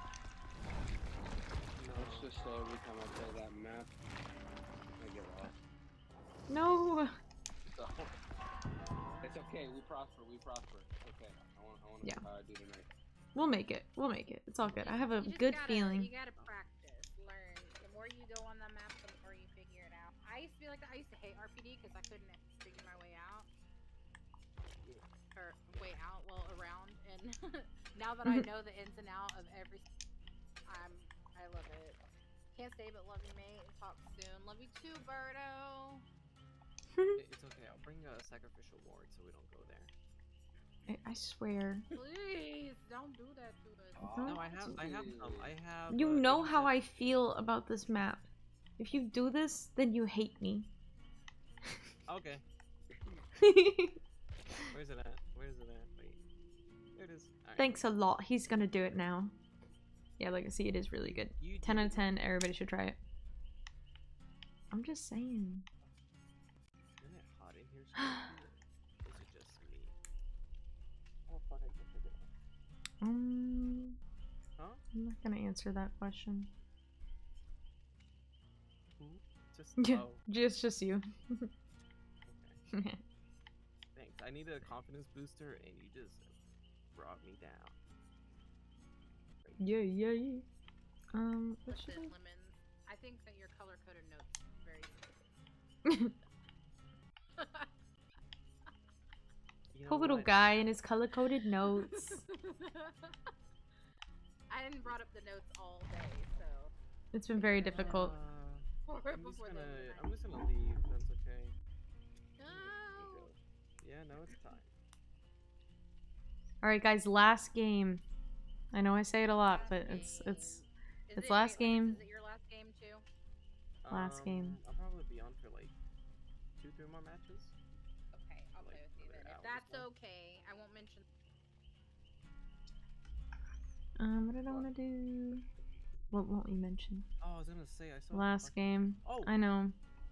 Let's just say every time I play that map, I get lost. No. So, it's okay. We prosper. It's okay. I want to Yeah. see how I do tonight. We'll make it. We'll make it. It's all good. I have a You just good gotta- feeling. You gotta practice, learn. The more you go on the map, the more you figure it out. I used to be like that. I used to hate RPD because I couldn't figure my way out. Or way out, well, around. And now that I know the ins and outs of every, I love it. Can't stay but love you, mate. Talk soon. Love you too, Birdo. It's okay. I'll bring a sacrificial ward so we don't go there. I swear. Please don't do that to us. Don't No, I have some. I have. You know 87. how I feel about this map. If you do this, then you hate me. Okay. Where's it at? Wait. There it is. Alright. Thanks a lot. He's gonna do it now. Yeah, like I see, it is really good. You 10 do out of it. 10. Everybody should try it. I'm just saying. Isn't it hot in here? Or is it just me? Oh fuck! I can't figure it out. Huh? I'm not gonna answer that question. Who? Just. Yeah, Oh. just you. Okay. Thanks. I need a confidence booster, and you just brought me down. Yay. What should Listen, I? Lemons. I think that your color-coded notes is very You know Poor little what? guy and his color-coded notes. I didn't brought up the notes all day, so It's been very difficult. or I'm just before gonna. the end of I'm just gonna leave. That's okay. the night. There you No. go. Yeah, no, it's time. All right, guys, last game. I know I say it a lot, but it's Is it's it- last wait, game. Is it your last game too? Last game. I'll probably be on for like 2-3 more matches. Okay, I'll play Like, with you then. another If hour that's before. okay, I won't mention. What did I want to do? What won't you mention? Oh, I was gonna say I saw. Last game. Oh, I know.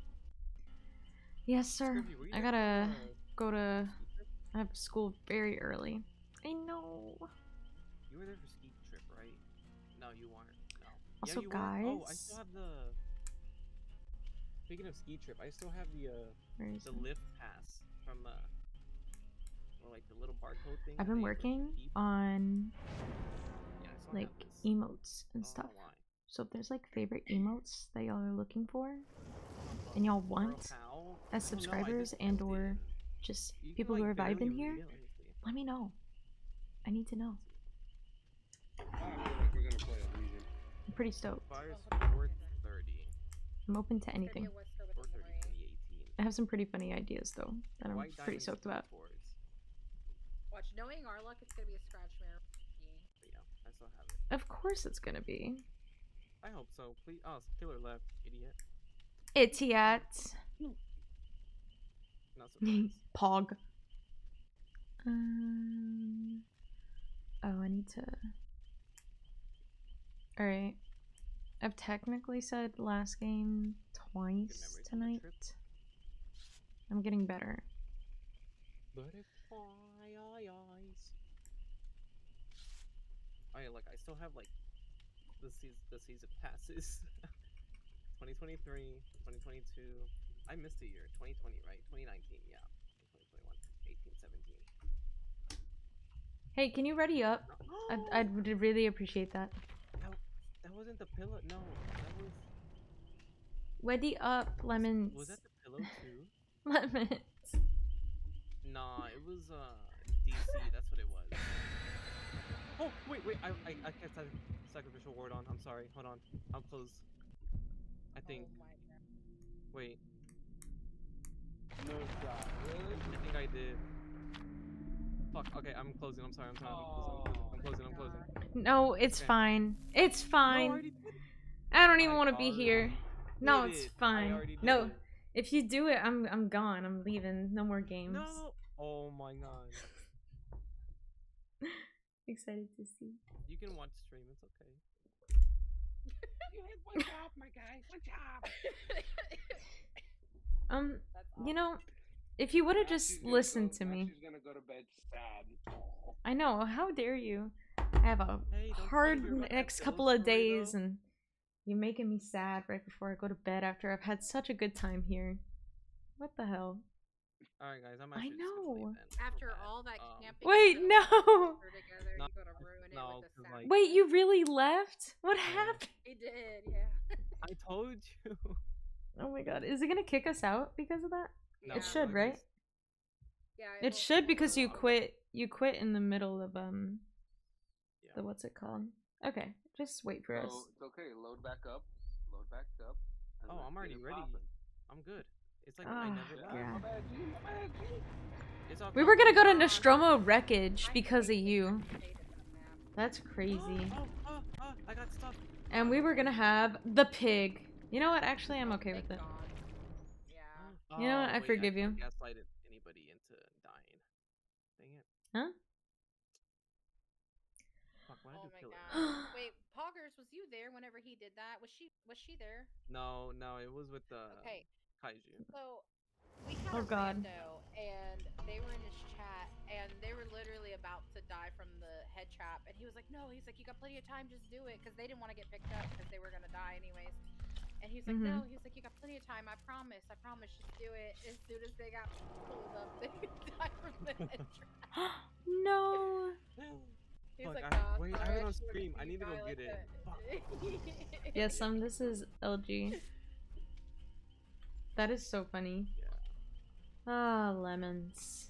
Yes, sir. Scrivy, were you I there gotta for, go to. ski trip? I have school very early. I know. You were there for ski trip, right? No, you weren't. No. Also, yeah, you were. Oh, I guys. still have the. Speaking of ski trip, I still have Where is the it? lift pass from or like the little barcode thing. I've that been you working keep. on Yeah, I still like have this. emotes I and don't stuff. know why. So if there's like favorite emotes that y'all are looking for, and y'all Bro, want how? as I don't know, I subscribers just and typed or in. just You can, people who like, are barely vibing read here, it, honestly. let me know. I need to know. I feel like we're gonna play Elysian. I'm pretty stoked. Fires Oh, 430. I'm open to It's gonna be anything. a Wesker with 430 Lori. 2018. I have some pretty funny ideas though that I'm White pretty diamonds stoked and about. fours. Watch, knowing our luck, it's gonna be a scratch mirror. But yeah, I still have it. Of course it's gonna be. I hope so. Please. Oh, killer left, idiot. Idiot. Not surprised. Pog. Oh, I need to. Alright. I've technically said last game twice tonight. I'm getting better. Butterfly eyes. Alright, look, I still have like the season passes. 2023, 2022. I missed a year. 2020, right? 2019, yeah. 2021, 18, 17. Hey, can you ready up? I would really appreciate that. That wasn't the pillow. No, that was. Ready up, lemons. Was that the pillow too? Lemons. Nah, it was DC. That's what it was. Oh wait, I can't sacrificial ward on. I'm sorry. Hold on. I'll close. I think. Oh my God. Wait. No shot. Really? I think I did. Fuck. Okay, I'm closing. I'm sorry. I'm closing. I'm closing. No, it's Okay. fine. It's No, I fine. already did. I don't even I want to be already here. No, did it's it. I fine. already did No, it. if you do it, I'm gone. I'm leaving. No more games. No. Oh my god. Excited to see. You can watch stream. It's okay. You had one job, my guy. One job. That's You know, if you would have Now just she's gonna listened go- to now me. She's gonna go to bed sad. I know. How dare you? I have a Hey, don't hard tell me about that next pillow couple of story, days, though. and you're making me sad right before I go to bed after I've had such a good time here. What the hell? Alright, guys. I'm I actually just gonna know. leave then. Feel After bad. all that camping. Wait, and no. together, No, you gotta ruin it no, with the 'cause, sack. like- Wait, you really left? What Yeah. happened? He did, yeah. I told you. Oh my god, is it gonna kick us out because of that? No, It should, like right? this- Yeah. It will- should will because you allow it. quit. You quit in the middle of Yeah. the what's it called? Okay, just wait for us. So it's okay. Load back up. Load back up. and Oh, let's I'm get already it ready. poppin'. I'm good. It's like I Ah, never left. God. My bad, G. My bad, G. It's all We good. were gonna go to Nostromo Wreckage I because of hated- you. I hated that map. That's crazy. Oh, I got stuff. And we were gonna have the pig. You know what? Actually, I'm okay with Thank it. God. Yeah. You know what? I wait, forgive you. can't gaslight anybody into dying. Dang it. Huh? Fuck, why Oh did I my do kill it? God. Wait, Poggers, was you there whenever he did that? Was she there? No, it was with the Okay. kaiju. So we had Oh, a God. rando, and they were in his chat, and they were literally about to die from the head trap, and he was like, "No," he's like, "You got plenty of time, just do it," because they didn't want to get picked up because they were gonna die anyways. And he's like, "No," he's like, "You got plenty of time. I promise, just do it." As soon as they got pulled up, they died from the head trap. No. He's Fuck, like, wait, I sorry, have it on should've stream. I seen need to you go die get like it. that." Yes, this is LG. That is so funny. Yeah. Ah, lemons.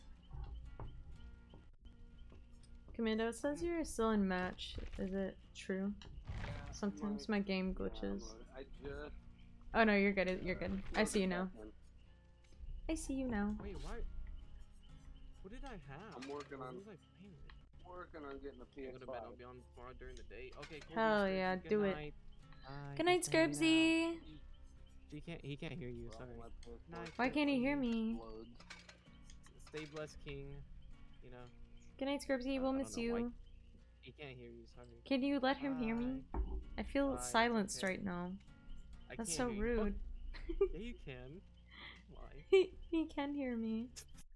Commando, it says you're still in match. Is it true? Sometimes my game glitches. I just. Oh no, you're good. You're good. I see you now. loaded back in. I see you now. Wait, why? What did I have? I'm working What on- was I playing with? Working on getting a Go to bed. I'll PS5. be on tomorrow during the day. Okay, cool. Hell Scurbsy. yeah, Good do it. night. Bye. Good night, Just hanging out. Scurbsy. He can't hear you. Well, Sorry. my PS4 Night. Why can't he hear me? explodes. Stay blessed, King. You know, Good night, Scurbsy. We'll I miss don't know why- you. he can't hear you. Sorry. Can you let him hear me? Bye. I feel Bye, it's silenced okay. right now. I That's can't so hear you. rude. Oh, yeah, you can. Why? He can hear me.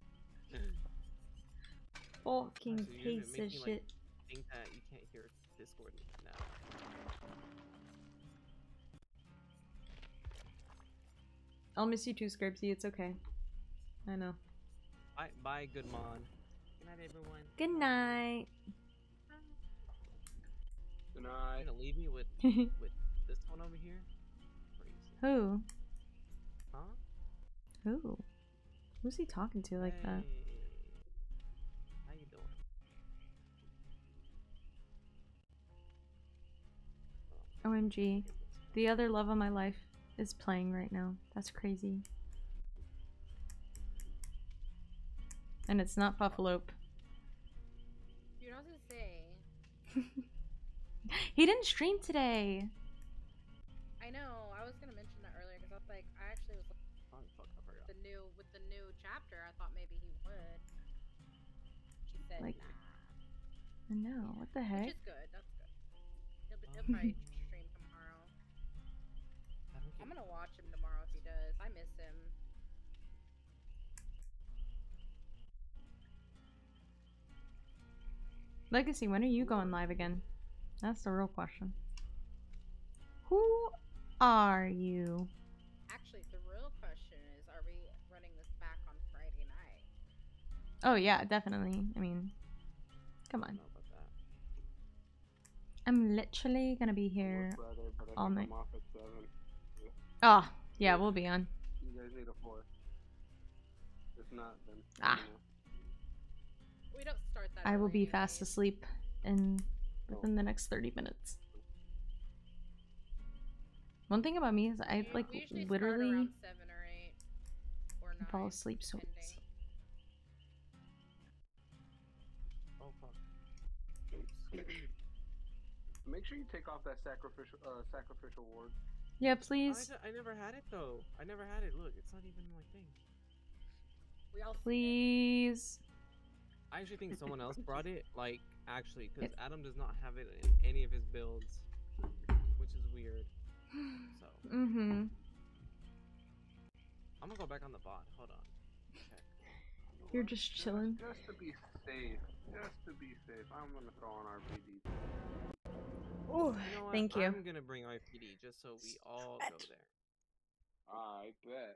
Fucking Actually, you're piece of making, like, shit. Think that you can't hear Discord now. I'll miss you too, Scurbsy. It's okay. I know. Bye, good mon. Good night, everyone. Good night. Good You're night. gonna leave me with this one over here? Crazy. Who? Huh? Who? Who's he talking to like that? Hey. How you doing? OMG. The other love of my life is playing right now. That's crazy. And it's not Puffalope. You're not gonna say. He didn't stream today. I know. I was gonna mention that earlier because I was like, I actually was like, Oh, fuck, I forgot. with the new chapter. I thought maybe he would. said Like, nah. I know. What the Which heck? is good. That's good. He'll probably stream tomorrow. I don't get I'm gonna watch him tomorrow if he does. I miss him. Legacy, when are you going live again? That's the real question. Who are you? Actually, the real question is, are we running this back on Friday night? Oh yeah, definitely. I mean, come I on. don't know about that. I'm literally gonna be here Friday, but I all think night. I'm off at 7. Oh, yeah, we'll be on. You guys need a 4. If not, then. Ah. You know. We don't start that. I will early be fast anyways. asleep within the next 30 minutes. One thing about me is I like We usually start literally around 7 or 8 or 9. fall asleep so depending. easy. Oh fuck. Make sure you take off that sacrificial ward. Yeah, please. I never had it though. I never had it. Look, it's not even my thing. We all Please. I actually think someone else brought it. Like, actually, because It- Adam does not have it in any of his builds, which is weird. So Mm-hmm. I'm gonna go back on the bot. Hold on. Check. You're just chilling. Just to be safe. Just to be safe. I'm gonna throw on RPD. Oh, You know what? thank you. I'm gonna bring RPD just so we all go there. I bet.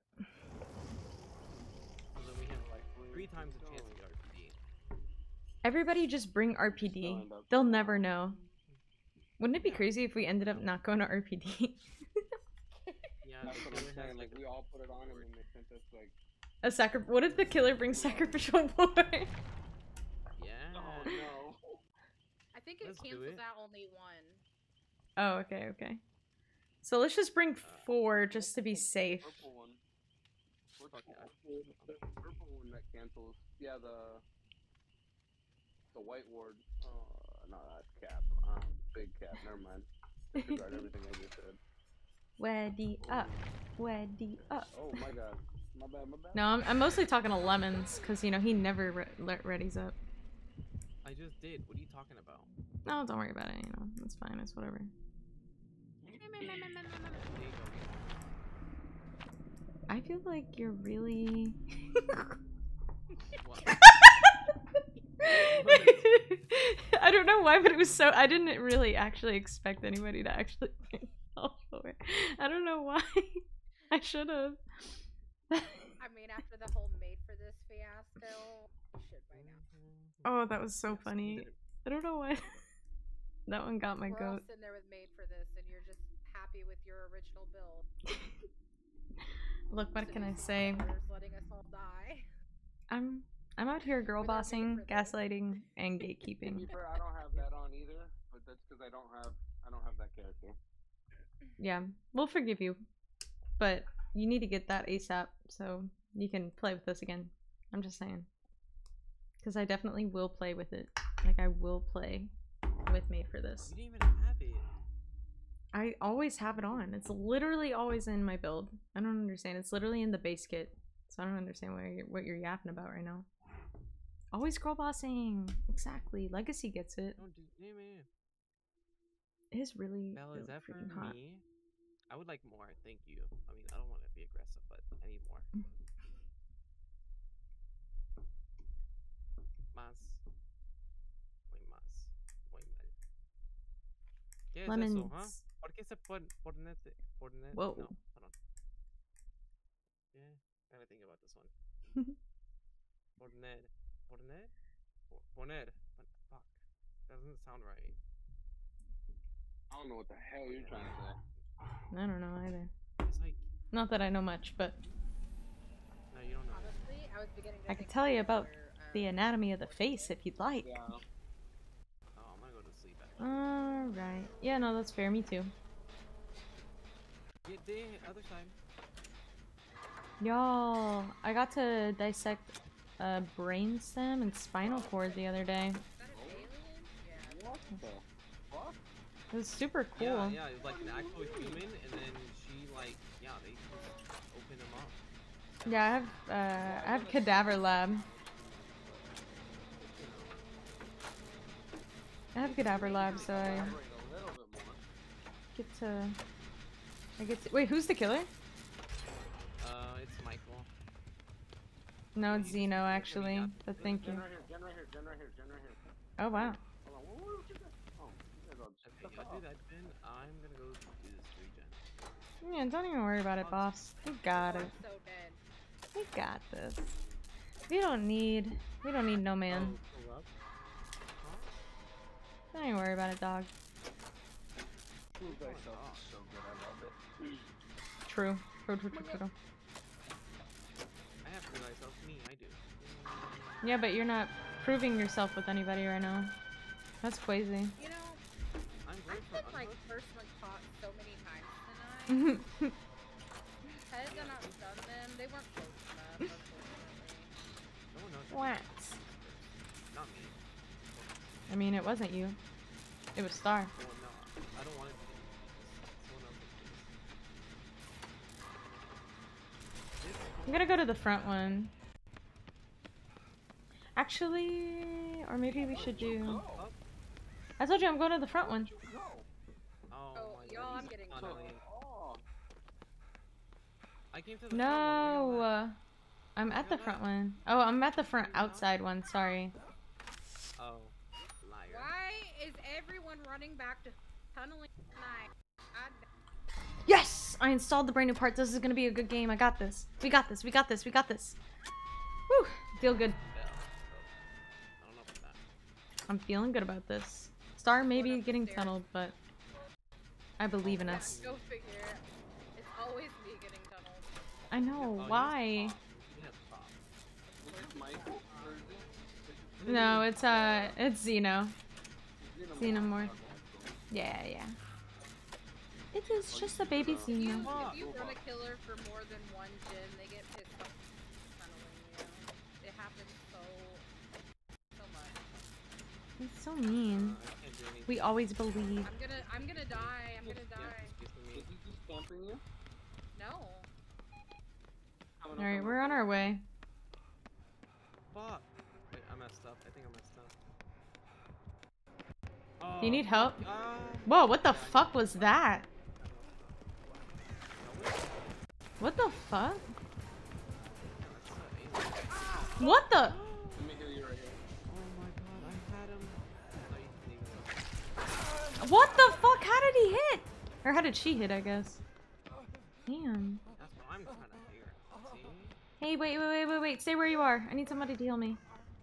So then we have like 3 times the chance to get RPD. Everybody just bring RPD. They'll never know. Wouldn't it be crazy if we ended up not going to RPD? Yeah, That's what the I'm killer has, saying. Like, a we all put it on and word. then they sent us, like, What if the killer brings sacrificial board? Yeah. oh no. I think it Let's do cancels it. out only 1. Oh, okay, okay. So let's just bring 4 just to be safe. Purple one. Which Fuck yeah. one? The purple one that cancels. Yeah, the white ward. No, that's cap. Big cap. Never mind. Disregard everything I just said. Weddy up. Weddy up. Oh my god. My bad, my bad. No, I'm mostly talking to Lemons, because, you know, he never readies up. I just did. What are you talking about? No, don't worry about it, you know. It's fine, it's whatever. There you go. I feel like you're really... What? I don't know why, but it was so... I didn't really actually expect anybody to actually bring help for it. I don't know why. I should have. I mean, after the whole made for this fiasco, you should by now. Oh, that was so Yes, funny. did it. I don't know why. That one got my We're all goat. sitting there with made for this, and you're just happy with your original build. Look, what So can I these say? fuckers letting us all die. I'm out here girl With our bossing, made for this. gaslighting, and To gatekeeping. be fair, I don't have that on either, but that's because I don't have that character. Yeah, we'll forgive you. But you need to get that ASAP so you can play with us again. I'm just saying. Because I definitely will play with it. Like, I will play with Made for this. You didn't even have it. I always have it on. It's literally always in my build. I don't understand. It's literally in the base kit. So I don't understand what you're yapping about right now. Always girl bossing. Exactly. Legacy gets it. Don't do man. It is really, Bella, really is that for freaking hot. me? I would like more, thank you. I mean, I don't want to be aggressive, but I need more. Más. Muy más. Muy mal. ¿Qué es Lemons. eso, huh? ¿Por qué se pone Whoa. No, hold on. Yeah, I gotta think about this one. Poner. Poner? Poner. Fuck. That doesn't sound right. I don't know what the hell you're trying to say. I don't know either. It's like, Not that I know much, but no, you don't know. Honestly, I was beginning to I could think tell you people about were, the anatomy of the face if you'd like. Yeah. Oh, I'm gonna go to sleep after. Alright. Yeah, no, that's fair. Me too. Get the other side. Y'all, I got to dissect a brainstem and spinal cord the other day. Is that an alien? Yeah. What the fuck? It was super cool. Yeah, yeah, it was like an actual human, and then she like, yeah, they just opened him up. Yeah, I have Cadaver Lab. have Cadaver Lab, so I Elaborate a little bit more. get to. Wait, who's the killer? It's Michael. No, it's Zeno actually. But thank you. Jen right here, Jen right here, Jen right here, Jen right here. Oh wow. Hold on, what you got? Oh, you guys all Okay, just y'all do that, Jen. I'm gonna go do this regen. Yeah, don't even worry about it, boss. We got it. I'm so dead. We got this. We don't need no man. Oh, pull up. Huh? Don't even worry about it, dog. Prove thyself is so good, I love it. True. True. I have to realize that's me. I do. Yeah, but you're not proving yourself with anybody right now. That's crazy. You know, I'm I going for put my unhook. first one caught so many times tonight. Had I not done them, they weren't close enough, unfortunately. No. What? Not me. I mean, it wasn't you. It was Star. Oh, no. I don't want it to be. Someone else is doing this. I'm gonna go to the front one. Actually, or maybe we should do. Oh, I told you I'm going to the front one. No. oh Oh, my y'all, God. I'm getting Finally. Oh. I came to the front one. Where y'all at? No, I'm at the front one. Oh, I'm at the front outside one. Sorry. Oh, liar. Why is everyone running back to tunneling tonight? Yes, I installed the brand new parts. This is gonna be a good game. I got this. We got this. Woo, feel good. Yeah, so, I don't know about that. I'm feeling good about this. Star may be Going getting upstairs. tunneled, but I believe in us. Go figure. It's always me getting tunneled. I know. Oh, Why? You have to pop. Is this Michael or is it? No, it's Zeno. Xenomorph. Yeah. It is just a baby If you, Xeno. if you run a killer for more than one gen, they get pissed off tunneling you. It happens so much. He's so mean. I can't do anything. We always believe. I'm gonna die. I'm gonna Yeah, die. excuse me. Is he just camping you? No. Alright, we're on our way. Fuck. Wait, I messed up. I think I messed up. Do you need help? Uh, Whoa, what the fuck was that? What the fuck? What the? Let me heal you right here. Oh my god, I had him. No, you didn't even. What the fuck? How did he hit? Or how did she hit, I guess? Damn. That's what I'm trying to figure out. See? Hey, wait. Stay where you are. I need somebody to heal me.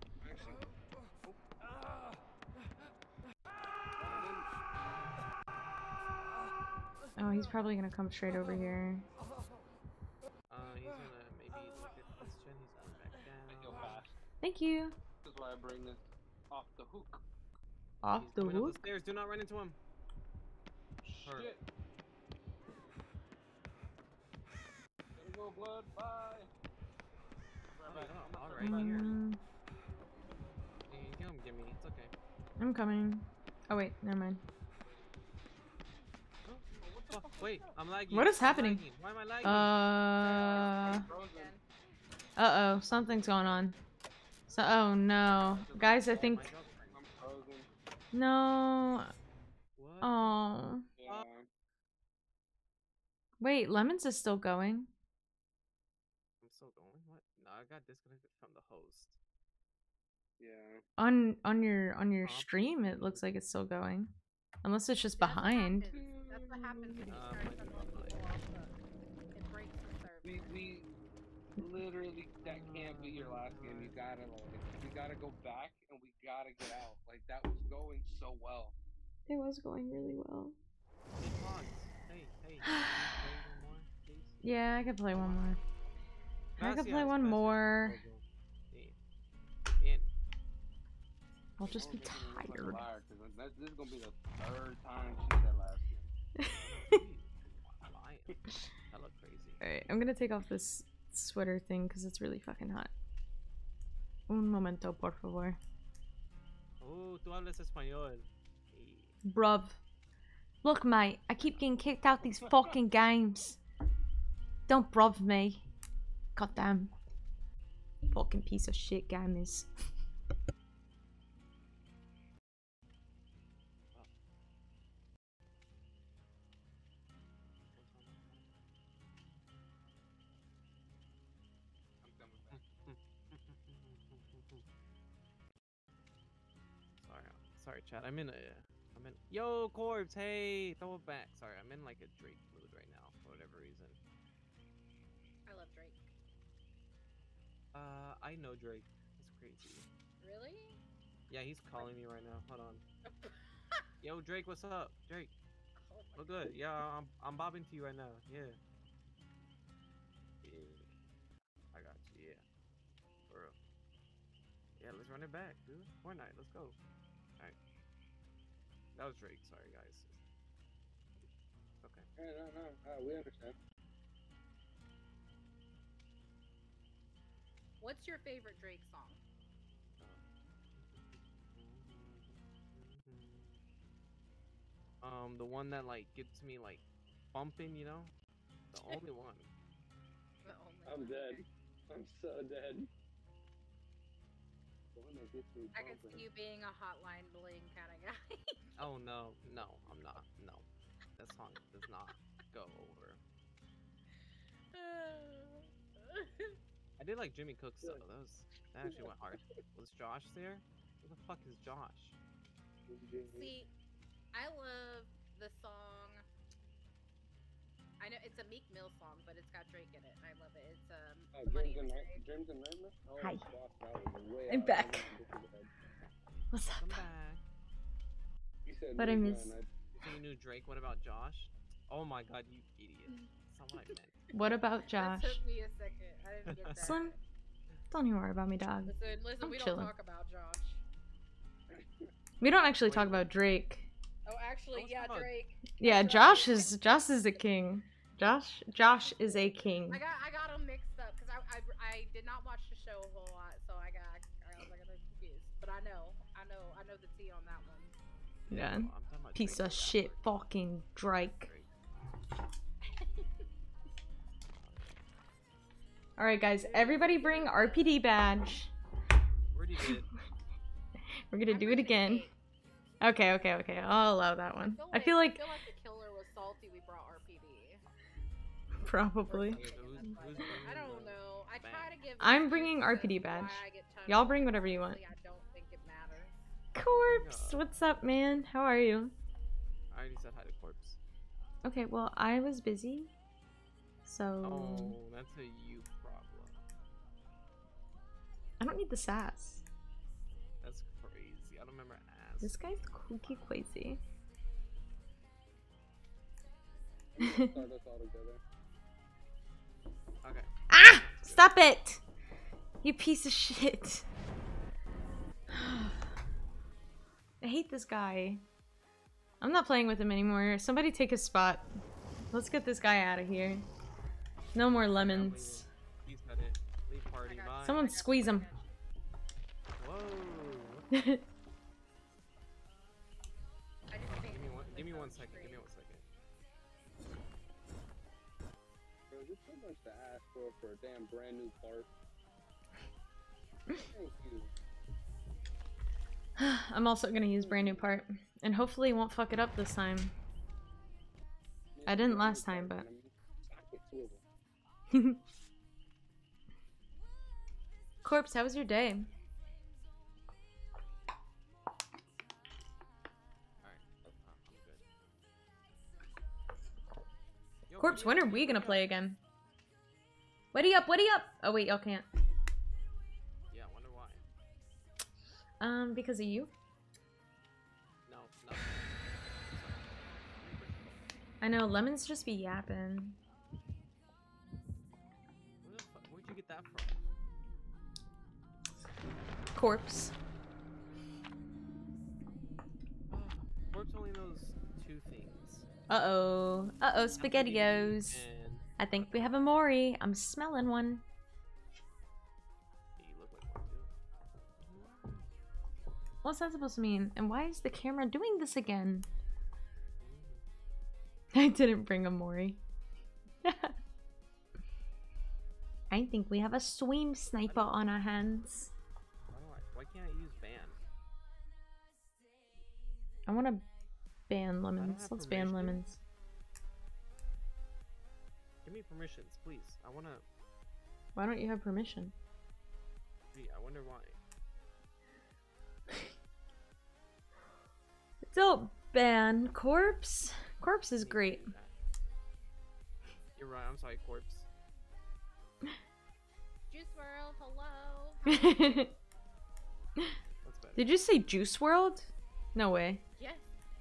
Oh, he's probably gonna come straight over here. He's gonna maybe look at this gen. He's going back I heal down. fast. Thank you. This is why I bring this off the hook. Off He's the coming up hook. the stairs. Do not run into him. Hurt. Shit. Gotta go, blood. Bye. Right back. Oh, I'm alright, right here. Mm, Yeah, you can give me. It's okay. I'm coming. Oh wait, never mind. Oh, wait, I'm lagging. What is I'm happening? lagging. Why am I lagging? Frozen. Uh-oh, something's going on. So, oh no. Guys, I think, I'm frozen. no. What? Oh. Yeah. Wait, Lemons is still going. I'm still going. What? No, I got disconnected from the host. Yeah. On your Huh? stream, it looks like it's still going. Unless it's just That's what behind. happens. That's what happens when you start might be tunneling behind. people off the... It breaks the server. We literally, that can't be your last game. You gotta we gotta go back and we gotta get out. Like that was going so well. It was going really well. Hey, Pogs. Hey, can you play one more, please? Yeah, I could play one more. I could play Gracias, one gracias. more. Sí. Bien. I'll just be Don't make me look like a tired. liar, 'cause this is gonna be the third time she said last game. I'm lying. That looked crazy. Alright, I'm gonna take off this sweater thing because it's really fucking hot. Un momento, por favor. Oh, tú hablas español. Sí. Bruv. Look, mate, I keep getting kicked out these fucking games. Don't bruv me. Goddamn. Fucking piece of shit gamers. sorry, Chad. I'm in. Yo, Corpse. Hey, throw it back. Sorry, I'm in like a Drake mood right now for whatever reason. I love Drake. I know Drake. That's crazy. Really? Yeah, he's calling me right now. Hold on. Yo, Drake, what's up? Drake. Oh my Oh, good. Yeah, I'm bobbing to you right now. Yeah. Yeah. I got you. Yeah. For real. Yeah, let's run it back, dude. Fortnite, let's go. Alright. That was Drake. Sorry, guys. Okay. No, we understand. What's your favorite Drake song? The one that like gets me like bumping, you know? The only one. The only I'm one. dead. I'm so dead. The one that gets me I can see bumping. you being a hotline bling kind of guy. Oh no, I'm not. No. That song does not go over. I did like Jimmy Cooks though. That actually went hard. Was Josh there? Who the fuck is Josh? See, I love the song. I know it's a Meek Mill song, but it's got Drake in it, and I love it. It's Money in the Grave. Dreams and Nightmares? Oh, Hi. fuck, that was way I'm out. back. This is bad. What's up? Come back. You said What I Nigga, miss? and You think you knew Drake? What about Josh? Oh my god, you idiot. That's not what I meant. What about Josh? That took me a second. I didn't get that. Slim, don't even worry about me, dog. Listen, I'm we chilling. don't talk about Josh. We don't actually talk about Drake. Oh, actually, Let's yeah, talk about- Drake. Yeah, Josh is a king. Josh is a king. I got them mixed up because I did not watch the show a whole lot, so I was like confused. But I know the tea on that one. Yeah. I'm talking about Piece Drake of the shit rapper. fucking Drake. Alright guys, everybody bring RPD badge. Already did. We're gonna I'm do it bringing again. cake. Okay. I'll allow that one. I feel like the killer was salty. We brought RPD. probably. Who's bringing I don't the know. I badge? try to give. I'm bringing excuses RPD as to why badge. I get tongue Y'all tied, bring but whatever you want. honestly, I don't think it matters. Corpse, what's up, man? How are you? I already said hi to Corpse. Okay, well, I was busy. So Oh, that's a you problem. I don't need the sass. That's crazy. I don't remember ass. This guy's kooky crazy. start us all together. Okay. Ah! Stop it! You piece of shit. I hate this guy. I'm not playing with him anymore. Somebody take his spot. Let's get this guy out of here. No more lemons. He's got it. Leave party. Bye. Someone squeeze him. Whoa. I just think Give me one second. Give me 1 second. Bro, just so much to ask for a damn brand new part. Thank you. I'm also gonna use brand new part. And hopefully won't fuck it up this time. I didn't last time, but... Corpse, how was your day? Alright. I'm good. Yo, Corpse, when are we gonna play again? Whatty up? Oh wait, y'all can't. Yeah, I wonder why. Because of you? No. I know, lemons just be yapping. Where'd you get that from? Corpse. Corpse only knows 2 things. Uh-oh, SpaghettiOs. And I think we have a Mori. I'm smelling one. you look like one too. What's that supposed to mean? And why is the camera doing this again? I didn't bring a Mori. I think we have a swim sniper on our hands. Why can't I use ban? I want to ban lemons. have Let's ban permission. lemons. Give me permissions, please. I wanna. Why don't you have permission? Gee, I wonder why. Don't ban Corpse. Corpse is great. You're right. I'm sorry, corpse. Juice World, hello. That's better. Did you say Juice World? No way. Yes.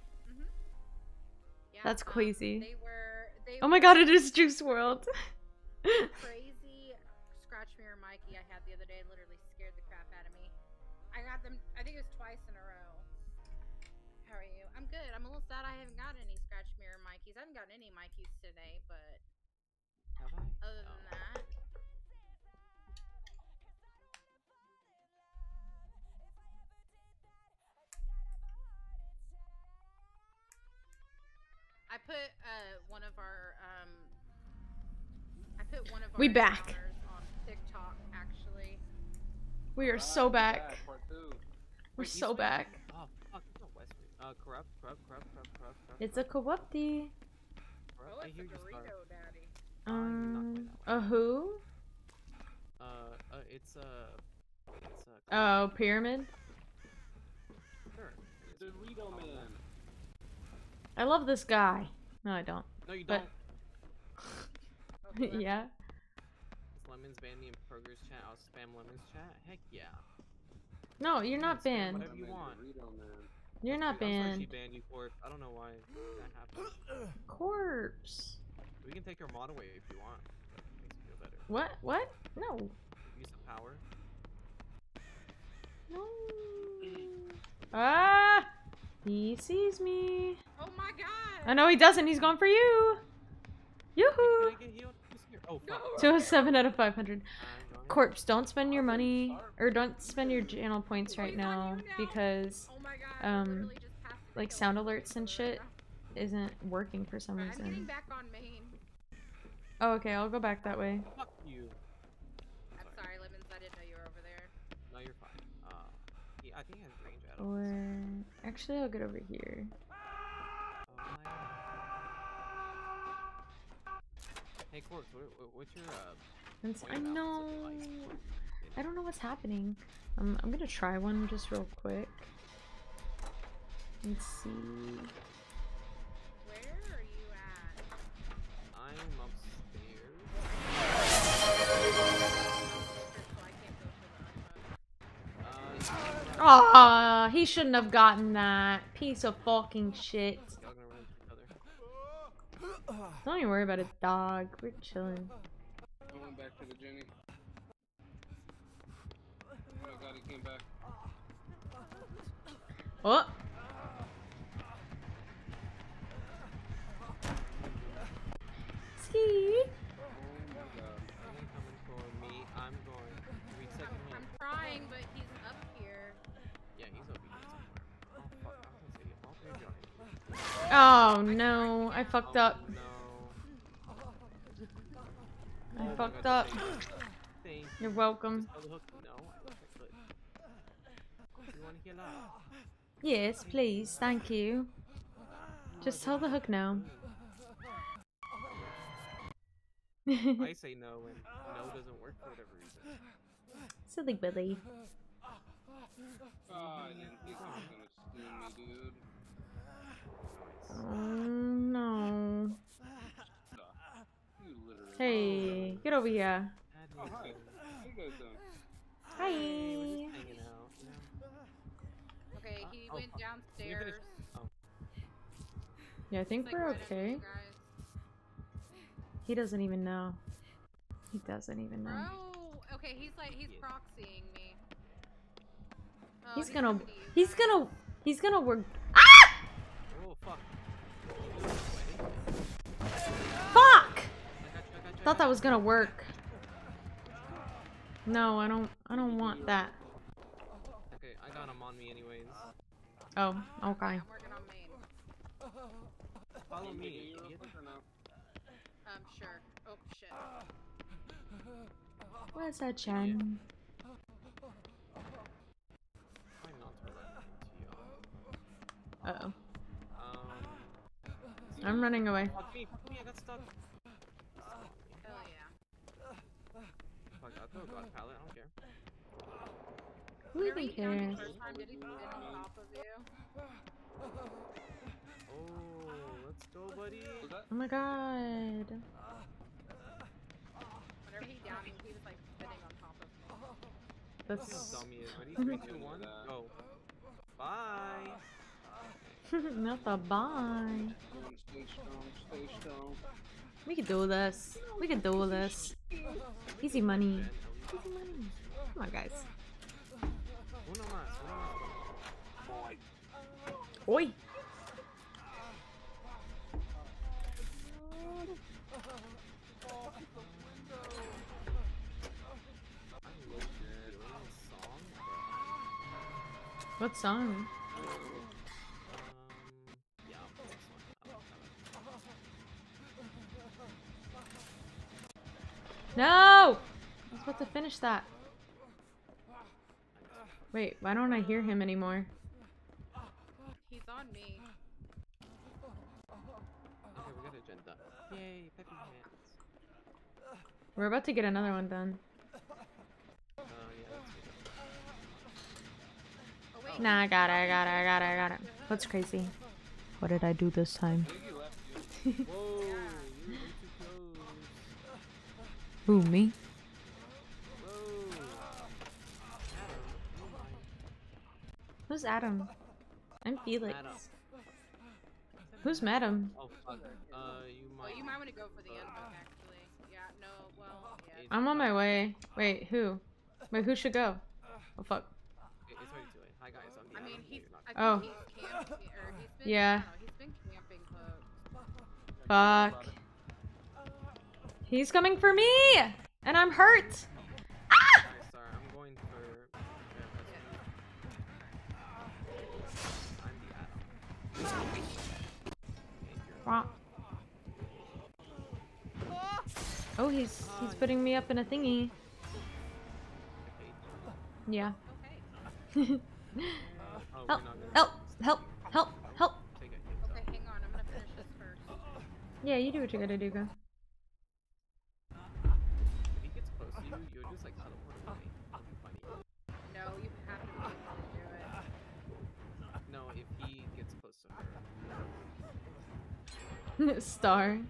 Yeah, That's crazy. They Oh my god, it is Juice World. crazy Scratch Mirror Mikey I had the other day literally scared the crap out of me. I got them, I think it was twice in a row. How are you? I'm good. I'm a little sad I haven't got any Scratch Mirror Mikeys. I haven't gotten any Mikeys today, but Have I? other than that. I put one of our We back. encounters on TikTok actually. We are so back. Part 2. We're Wait, so he's back. Oh fuck, it's not Westwood. Corrupt. It's a Kawupti. Oh, I it's hear a you, Star. burrito daddy. A who? It's Oh, Pyramid? Sure. Dorito Man. I love this guy. No, I don't. No, you But- don't. Yeah. Is Lemons banned me in Burgers chat? I'll spam Lemons chat? Heck yeah. No, you're not Spam banned. whatever you want. Dorito Man. You're not Dude, I'm sorry she banned. banned you for it. I don't know why that happened. Corpse. We can take your mod away if you want. That makes you feel better. What? What? No. Use the power. No. Ah! He sees me. Oh my god! I know he doesn't. He's going for you. Hey, Yoo-hoo! can I get healed? Who's here? Oh, fuck. 207 out of 500. I'm going. Corpse, don't spend your money or don't spend your channel points right He's on now you now. because Oh my god! I um, literally just passed the like kill sound with alerts and the shit burrito. isn't working for some Alright, I'm getting reason. back on main. Oh, okay, I'll go back that way. Fuck you. I'm sorry, Lemons. I didn't know you were over there. No, you're fine. Yeah, I think he has range out of Or actually, I'll get over here. Hey, Corpse, what's your Since I point know, balance looking like? I don't know what's happening. I'm gonna try one just real quick. Let's see. Where are you at? I'm upstairs. So I can't go for the unbook. Aw, he shouldn't have gotten that piece of fucking shit. Y'all gonna run into each other. Don't even worry about a dog. We're chilling. I went back to the Jenny. Oh my god, he came back. Oh. Ski. Oh my god. Someone coming for me. I'm going. Reset him. I'm trying, but he's up here. Yeah, he's over here somewhere. Oh fuck, I was gonna say all three of y'all hit me. Oh no, I fucked Oh, up. No. I Oh my fucked God, up. Thank you. You're welcome. Just hold the hook. No, I wish I could. You wanna heal up? Yes, please. Thank you. Just tell the hook no. I say no, and no doesn't work for whatever reason. Silly Billy. Oh, I didn't think he was gonna steam me, dude. Oh no. You literally. Hey, get over here. Oh, hi. How you guys doing? Hi. We're just hanging out, you know? Okay, he Oh, went fuck. Can you finish- downstairs. Oh, Yeah, I think It's, like, we're right under okay. you guys. He doesn't even know. He doesn't even know. Bro, okay, he's Yeah. proxying me. Oh, He's gonna, coming to you he's guys. gonna work. oh fuck. Fuck! I got you, Thought that was gonna work. No, I don't want that. Okay, I got him on me anyways. Oh, okay. I'm working on main. Follow Can you me, do your idiot. real quick or no? Sure. Oh, shit. Where's that Chen? Try not to run into y'all. Uh-oh. Um, I'm running away. fuck me, I got stuck. Hell yeah. Fuck, I'll throw a god pallet, I don't care. Who Whenever even you found cares? the first time, did he spin on top of you? Oh, let's go, buddy. Was that? Oh my god. Whenever he downed me, he was like spinning on top of me. That's Dummy is ready. 3, 2, 1, go. Bye. not the bye. Stay strong, stay strong. We can do this. We can do this. Easy money. Easy money. Come on, guys. Uno más, uno más. Oi. What song? Yeah, this one. No! I was about to finish that. Wait, why don't I hear him anymore? He's on me. Okay, we got agenda. Yay, peppy hands. We're about to get another one done. Yeah, that's good. Oh wait. Nah, I got it. What's crazy? What did I do this time? I think he left you. Whoa, you're way too close. Who, me? Whoa. Adam, oh my. Who's Adam? I'm Felix. Adam. Who's Madam? Oh fuck. You Oh, might. you might want to go for the invoke actually. Yeah, no, well, yeah. I'm on my way. Wait, who? Wait, who should go? Oh fuck. It's way too late. Hi guys, I'm the I mean, Adam. he's. You're not- I think Oh. he's camping, or he's been. Yeah. I don't know, he's been camping close. Fuck. He's coming for me! And I'm hurt! Guys, sorry, I'm going for. I'm the Adam. Wah. Oh, he's putting me up in a thingy. Yeah. Okay. Oh, Help! we're not gonna- Help! Help! Help! Help! Take it. Okay, hang on. I'm gonna finish this first. Yeah, you do what you gotta do, go. If he gets close to you, you'll just like teleport away. That'll be funny. No, you have to be able to do it. No, if he gets close to her. Star.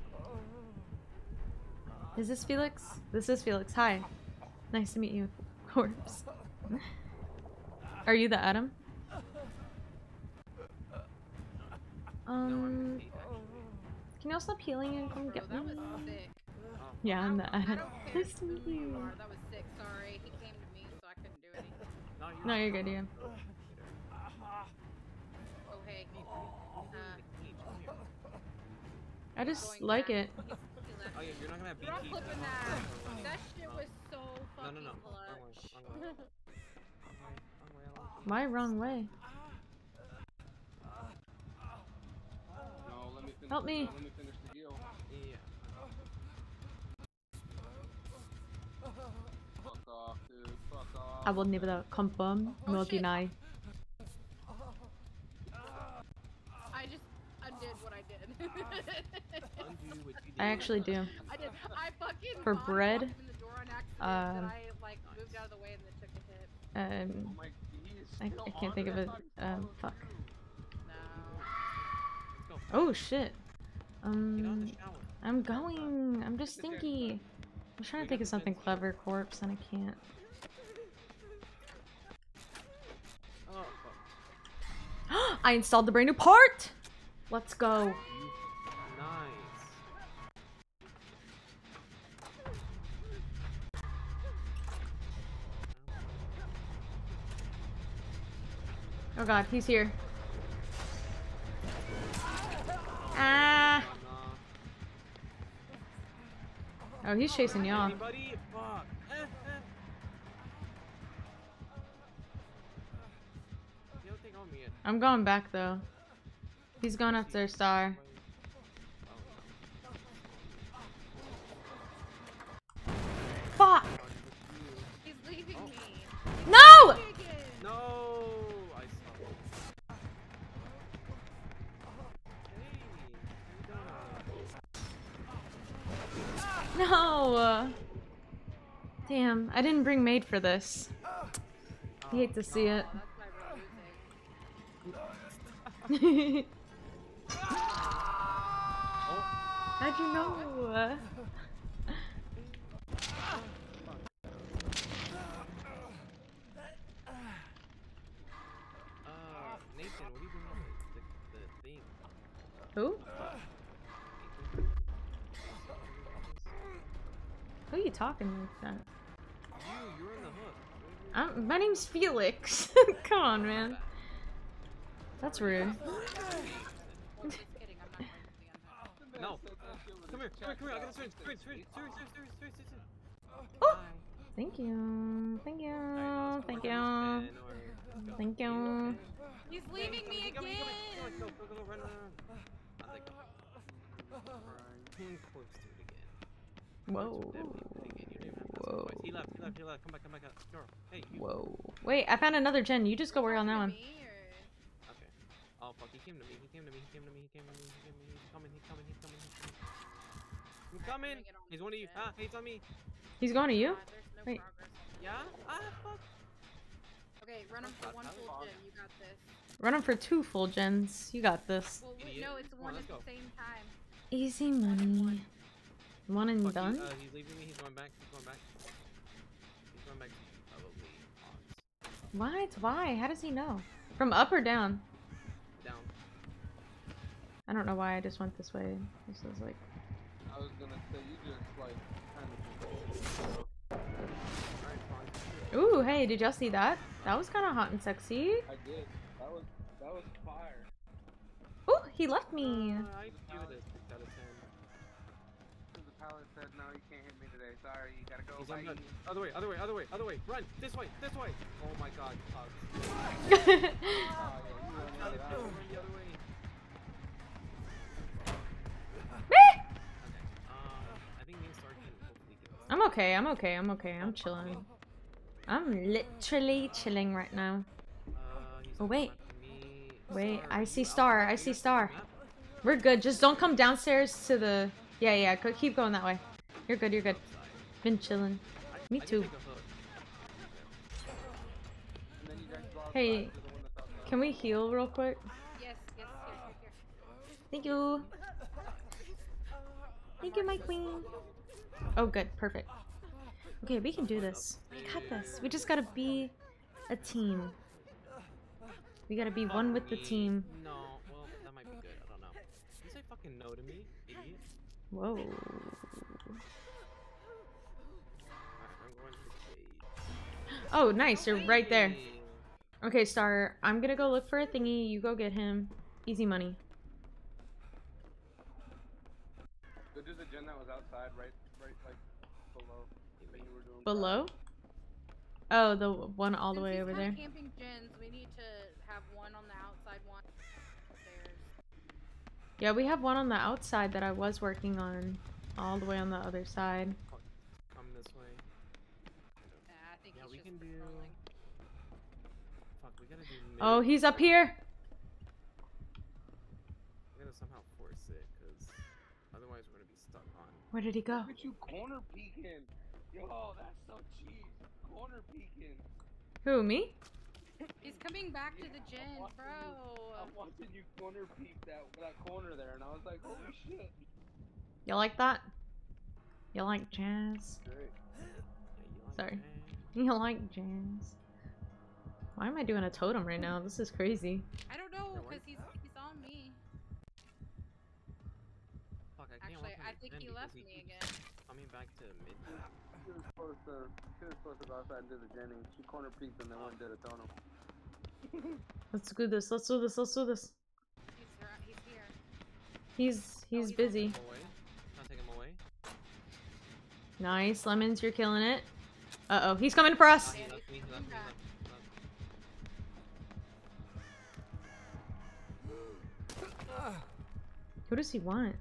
Is this Felix? This is Felix. Hi. Nice to meet you, corpse. Are you the Adam? No, I'm the Kate, actually. Can y'all stop healing and come Bro, get that me? was sick. Oh, Yeah, I'm the I Adam. don't care Nice to meet who you you. are. That was sick. Sorry, he came to me, so I couldn't do anything. No, you're good, yeah. Oh hey. I just Going like back. it. He left. Oh yeah, you're not gonna have We're not BT. flipping that. That shit was so fucking No. clutch. Wrong way. Why wrong way? No, let me finish. Help me. Let me finish the deal. Yeah. Fuck off, dude. Fuck off. I will neither confirm nor shit. deny. I just undid what I did. Undo what you did. I actually do. I did. I fucking For walked bread, in the door on accident, then I like nice. moved out of the way and then took a hit. Oh my, he is I still can't on think of there. it. I thought he Fuck. No. Let's go. Oh shit. Get on the shower. I'm going. I'm just stinky. I'm trying to think of something clever, corpse, and I can't. Oh fuck. I installed the brand new part. Let's go. Nice. Oh god, he's here. Ah. Nah. Oh, he's chasing you off. Anybody? Fuck. You don't think I'll meet it. I'm going back though. He's going after Star. Fuck! He's leaving me. No! Chicken. No, I saw it. Hey, No! Damn, I didn't bring maid for this. I hate to see it. That's why we're losing. How'd you know? Nathan, what are you doing on the thing? Who? Who are you talking like that? You're in the hook. My name's Felix. Come on, man. That's rude. Well, just kidding. I'm not going to be on that. No. Come here. I got a syringe. Syringe. Oh! Thank you. Thank you. Thank you. Thank you. He's leaving me again. Go, run. I was like, close to it again. Whoa. Whoa. He left. Come back up. Girl. Hey, you. Whoa. Wait, I found another gen. You just go work on that one. Okay. Oh, fuck. He came to me. He's coming. He's one of you. Ah, he's on me. He's going to you? There's no Wait. progress. Yeah? Ah, fuck. Okay, run him for one full gen. You got this. Run him for 2 full gens. You got this. Well, wait, Idiot. no, it's Come on, one let's at go. the same time. Easy money. One and Fuck, done? he's leaving me. He's going back. Probably odds. What? Why? How does he know? From up or down? Down. I don't know why I just went this way. This is like... I was gonna say you just like kind of. Alright, fine. Ooh, hey, did y'all see that? That was kind of hot and sexy. I did. That was fire. Ooh, he left me. I give it a 6 out of 10. The pilot said, "No, you can't hit me today. Sorry, you gotta go." He's Bye. on good. Other way. Run! This way! Oh my god. Oh, yeah, you run Run it the out. other way. Meh! I think me and Stark can hopefully give us. I'm okay. I'm chilling. I'm literally chilling right now. He's Oh, wait. me. Wait, Star, I you see outside? Star. You I see guys see the Star. map? We're good. Just don't come downstairs to the... Yeah, keep going that way. You're good. Outside. Been chilling. Me I can too. take a hook. And then you guys go outside Hey, to the one that's outside. can we heal real quick? Yes, here. Thank you. Thank you, my queen. Oh, good. Perfect. Okay, we can do this. We got this. We just gotta be a team. We gotta be one with the team. No, well, that might be good. I don't know. You say fucking no to me, idiot. Whoa. Alright, I'm going to the cage. Oh, nice. You're right there. Hey. Okay, Star. I'm gonna go look for a thingy. You go get him. Easy money. Go do the gen that was outside, right, like below that you were doing. Below? Oh, the one all the Since way he's over got there. Camping gens, we need to have one on the outside, one upstairs. Yeah, we have one on the outside that I was working on. All the way on the other side. Come this way. Yeah, I think Yeah, he's we just can do. patrolling. Fuck, we gotta do. Oh, he's up here. We gotta somehow force it, cause otherwise we're gonna be stuck on. Where did he go? Look at you corner peeking. Yo, that's so cheap. Corner peeking. Who, me? He's coming back to the gen, I'm bro. watching you corner peek that corner there, and I was like, holy shit. You like that? You like jazz? Great. Sorry. You like jazz? Why am I doing a totem right now? This is crazy. I don't know, Yeah, why- because he's on me. Fuck, I can't Actually, walk on I the think vent he because left me keeps again. Coming back to mid. She was supposed to go outside and do the Jenny. She corner peeked and then went and did a totem. Let's do this. Let's do this. Let's do this. He's here. He's busy. Take him away. Can I take him away? Nice, Lemons, you're killing it. Uh-oh, he's coming for us. He left me. He left me. Who does he want?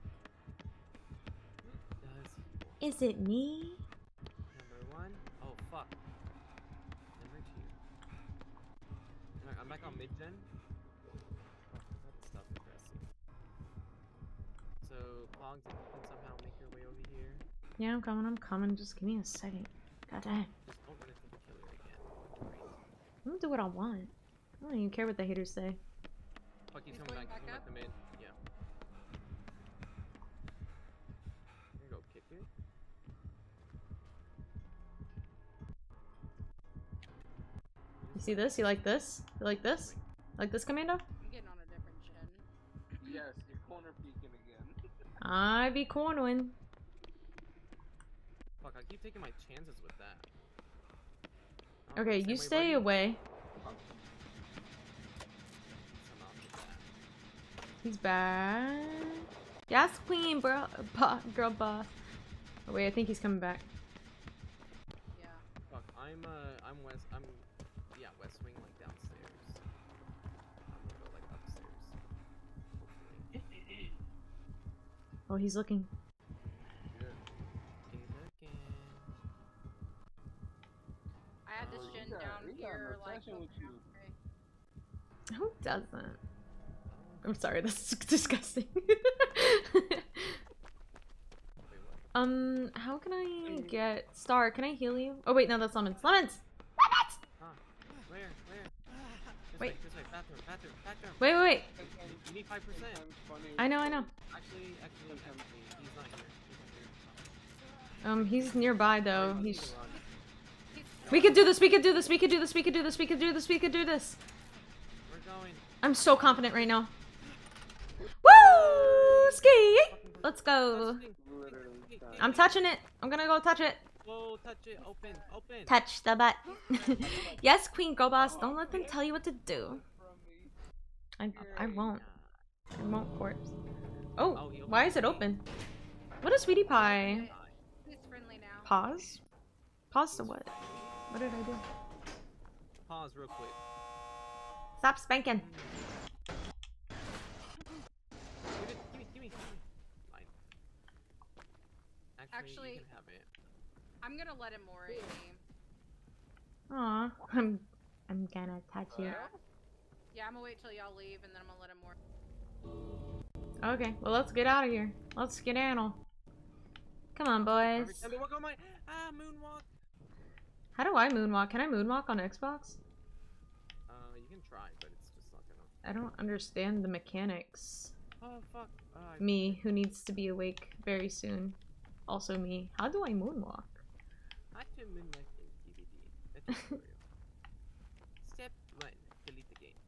Is it me? Number one. Oh fuck. Number two. I'm back on mid gen. That stuff impressive. So Pogs, if you can somehow make your way over here. Yeah, I'm coming. Just give me a second. God damn. Just don't run into the killer again. I'm gonna do what I want. I don't even care what the haters say. Fuck, he's He's coming going back. He's back coming back up? to mid. Yeah. Here you go, kick it. You see this? You like this? You like this? Like this, Commando? I'm getting on a different gen. Yes, you're corner peeking again. I be cornering. Fuck, I keep taking my chances with that. Oh, Okay, same you way, stay buddy. away. Some out with that. He's back. Yes, queen, bro. Girl boss. Oh, wait, I think he's coming back. Yeah. Fuck, I'm west. Yeah, west wing, like downstairs. I'm gonna go like upstairs. Hopefully. Oh, he's looking. Good. Keep looking. I had this Oh, gen we got- down we got an here, like, obsession with you. okay. Who doesn't? I'm sorry, that's disgusting. How can I get Star? Can I heal you? Oh wait, no, that's Lemons. Lemons! Lemons! Huh? Where? This Wait. way, this way. Bathroom. Wait, wait, wait. You need 5%. Sometimes funny. I know. Actually, he's not here. He's nearby though. He He's. can run. We could do this. We could do this. We could do this. We could do this. We could do this. We could do this. We're going. I'm so confident right now. Woo! Ski! Let's go. Literally. I'm touching it. I'm gonna go touch it. Whoa, touch it. Open. Touch the butt. Yes, Queen Girl Boss. Don't let them tell you what to do. I won't. I won't, corpse. Oh, why is it open? What is Sweetie Pie? He's friendly now. Pause? Pause to what? What did I do? Pause real quick. Stop spanking. Give me. Fine. Actually, you can have it. I'm gonna let him worry me. Aw, I'm gonna touch you. Yeah, I'm gonna wait till y'all leave and then I'm gonna let him worry. Okay, well let's get out of here. Let's skedaddle. Come on, boys. Every time I walk on my moonwalk. How do I moonwalk? Can I moonwalk on Xbox? You can try, but it's just not gonna. I don't understand the mechanics. Oh fuck. Me, who needs to be awake very soon. Also me. How do I moonwalk? I can moonwalk in DVD. A tutorial. Step 1. Delete the game.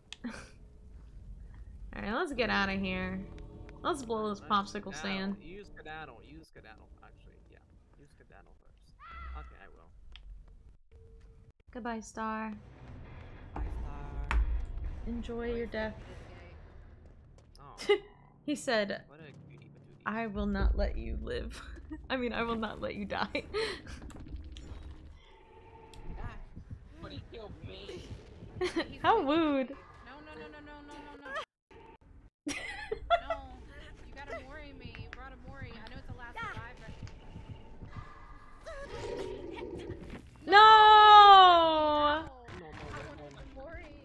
Alright, let's get out of here. Let's blow this popsicle stand. Use skedaddle. Actually, yeah. Use skedaddle first. Okay, I will. Goodbye, Star. Bye, Star. Enjoy your death. Oh, He said, what a cutie patootie. I will not let you live. I mean, I will not let you die. But he killed me. How wooed. No. No, you gotta worry me. You brought a Mori. I know it's the last survivor. No! Oh, No, I wanted the Mori.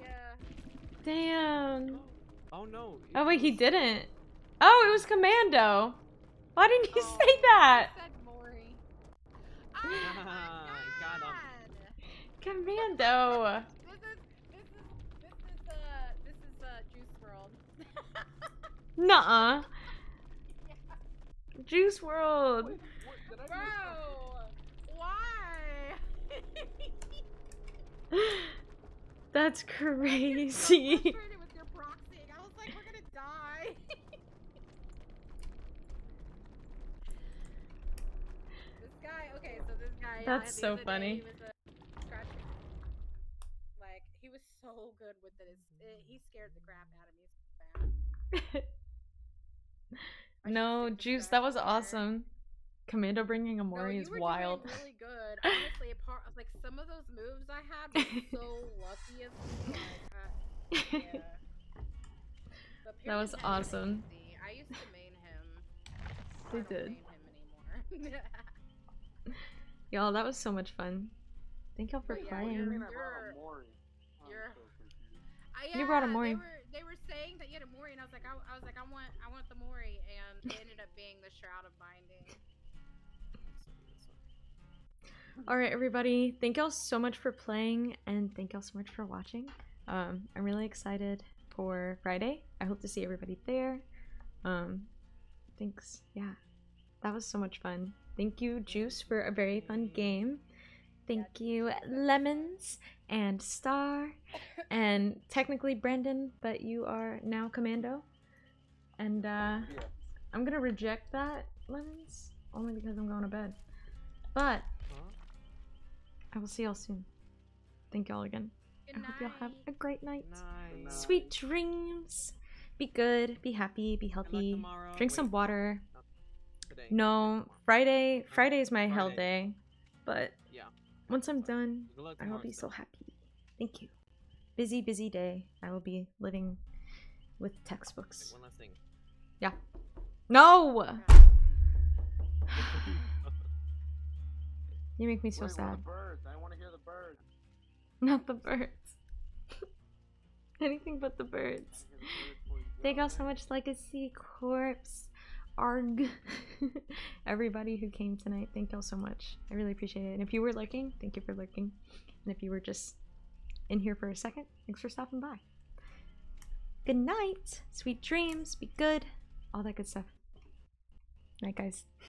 Damn. Oh no. Oh wait, he didn't. Oh, it was Commando. Why didn't you say that? I said Mori. Got him. Commando. This is Juice World. Nuh-uh. Juice World. Wait, what? Did I Bro, why? That's I crazy. was frustrated with your proxying. I was like, we're gonna die. This guy, okay, so this guy. That's the so other day, funny. he was like, he was so good with it. He scared the crap out of me so bad. I should No, stick this Juice, guy that was there. awesome. Commando bringing a No, Mori you is were wild. doing really good. Honestly, like some of those moves I had were so lucky as like, yeah. But That was Pearson had it awesome. easy. I used to main him. I They don't did. main him anymore. Y'all, that was so much fun. Thank y'all for But yeah, playing. you're- I brought a Mori. I'm you're- so confused. You brought a Mori. They were saying that you had a Mori, and I was like, I want the Mori, and it ended up being the Shroud of Binding. Alright, everybody. Thank y'all so much for playing, and thank y'all so much for watching. I'm really excited for Friday. I hope to see everybody there. Thanks. Yeah, that was so much fun. Thank you, Juice, for a very fun game. Thank you, Lemons and Star, and technically Brendan, but you are now Commando. And I'm gonna reject that, Lemons, only because I'm going to bed. But I will see y'all soon. Thank y'all again. I hope y'all have a great night. Sweet dreams. Be good, be happy, be healthy. Drink some water. No, Friday is my hell day. But Yeah. once I'm done, Good luck I will tomorrow, be so Steph. happy. Thank you. Busy, busy day. I will be living with Wait, textbooks. one last thing. Yeah. No! You make me so Wait, where are sad. the birds? I want to hear the birds. Not the birds. Anything but the birds. Thank y'all so much, Legacy Corpse, Arg, everybody who came tonight. Thank y'all so much. I really appreciate it. And if you were lurking, thank you for lurking. And if you were just in here for a second, thanks for stopping by. Good night, sweet dreams, be good, all that good stuff. Night, guys.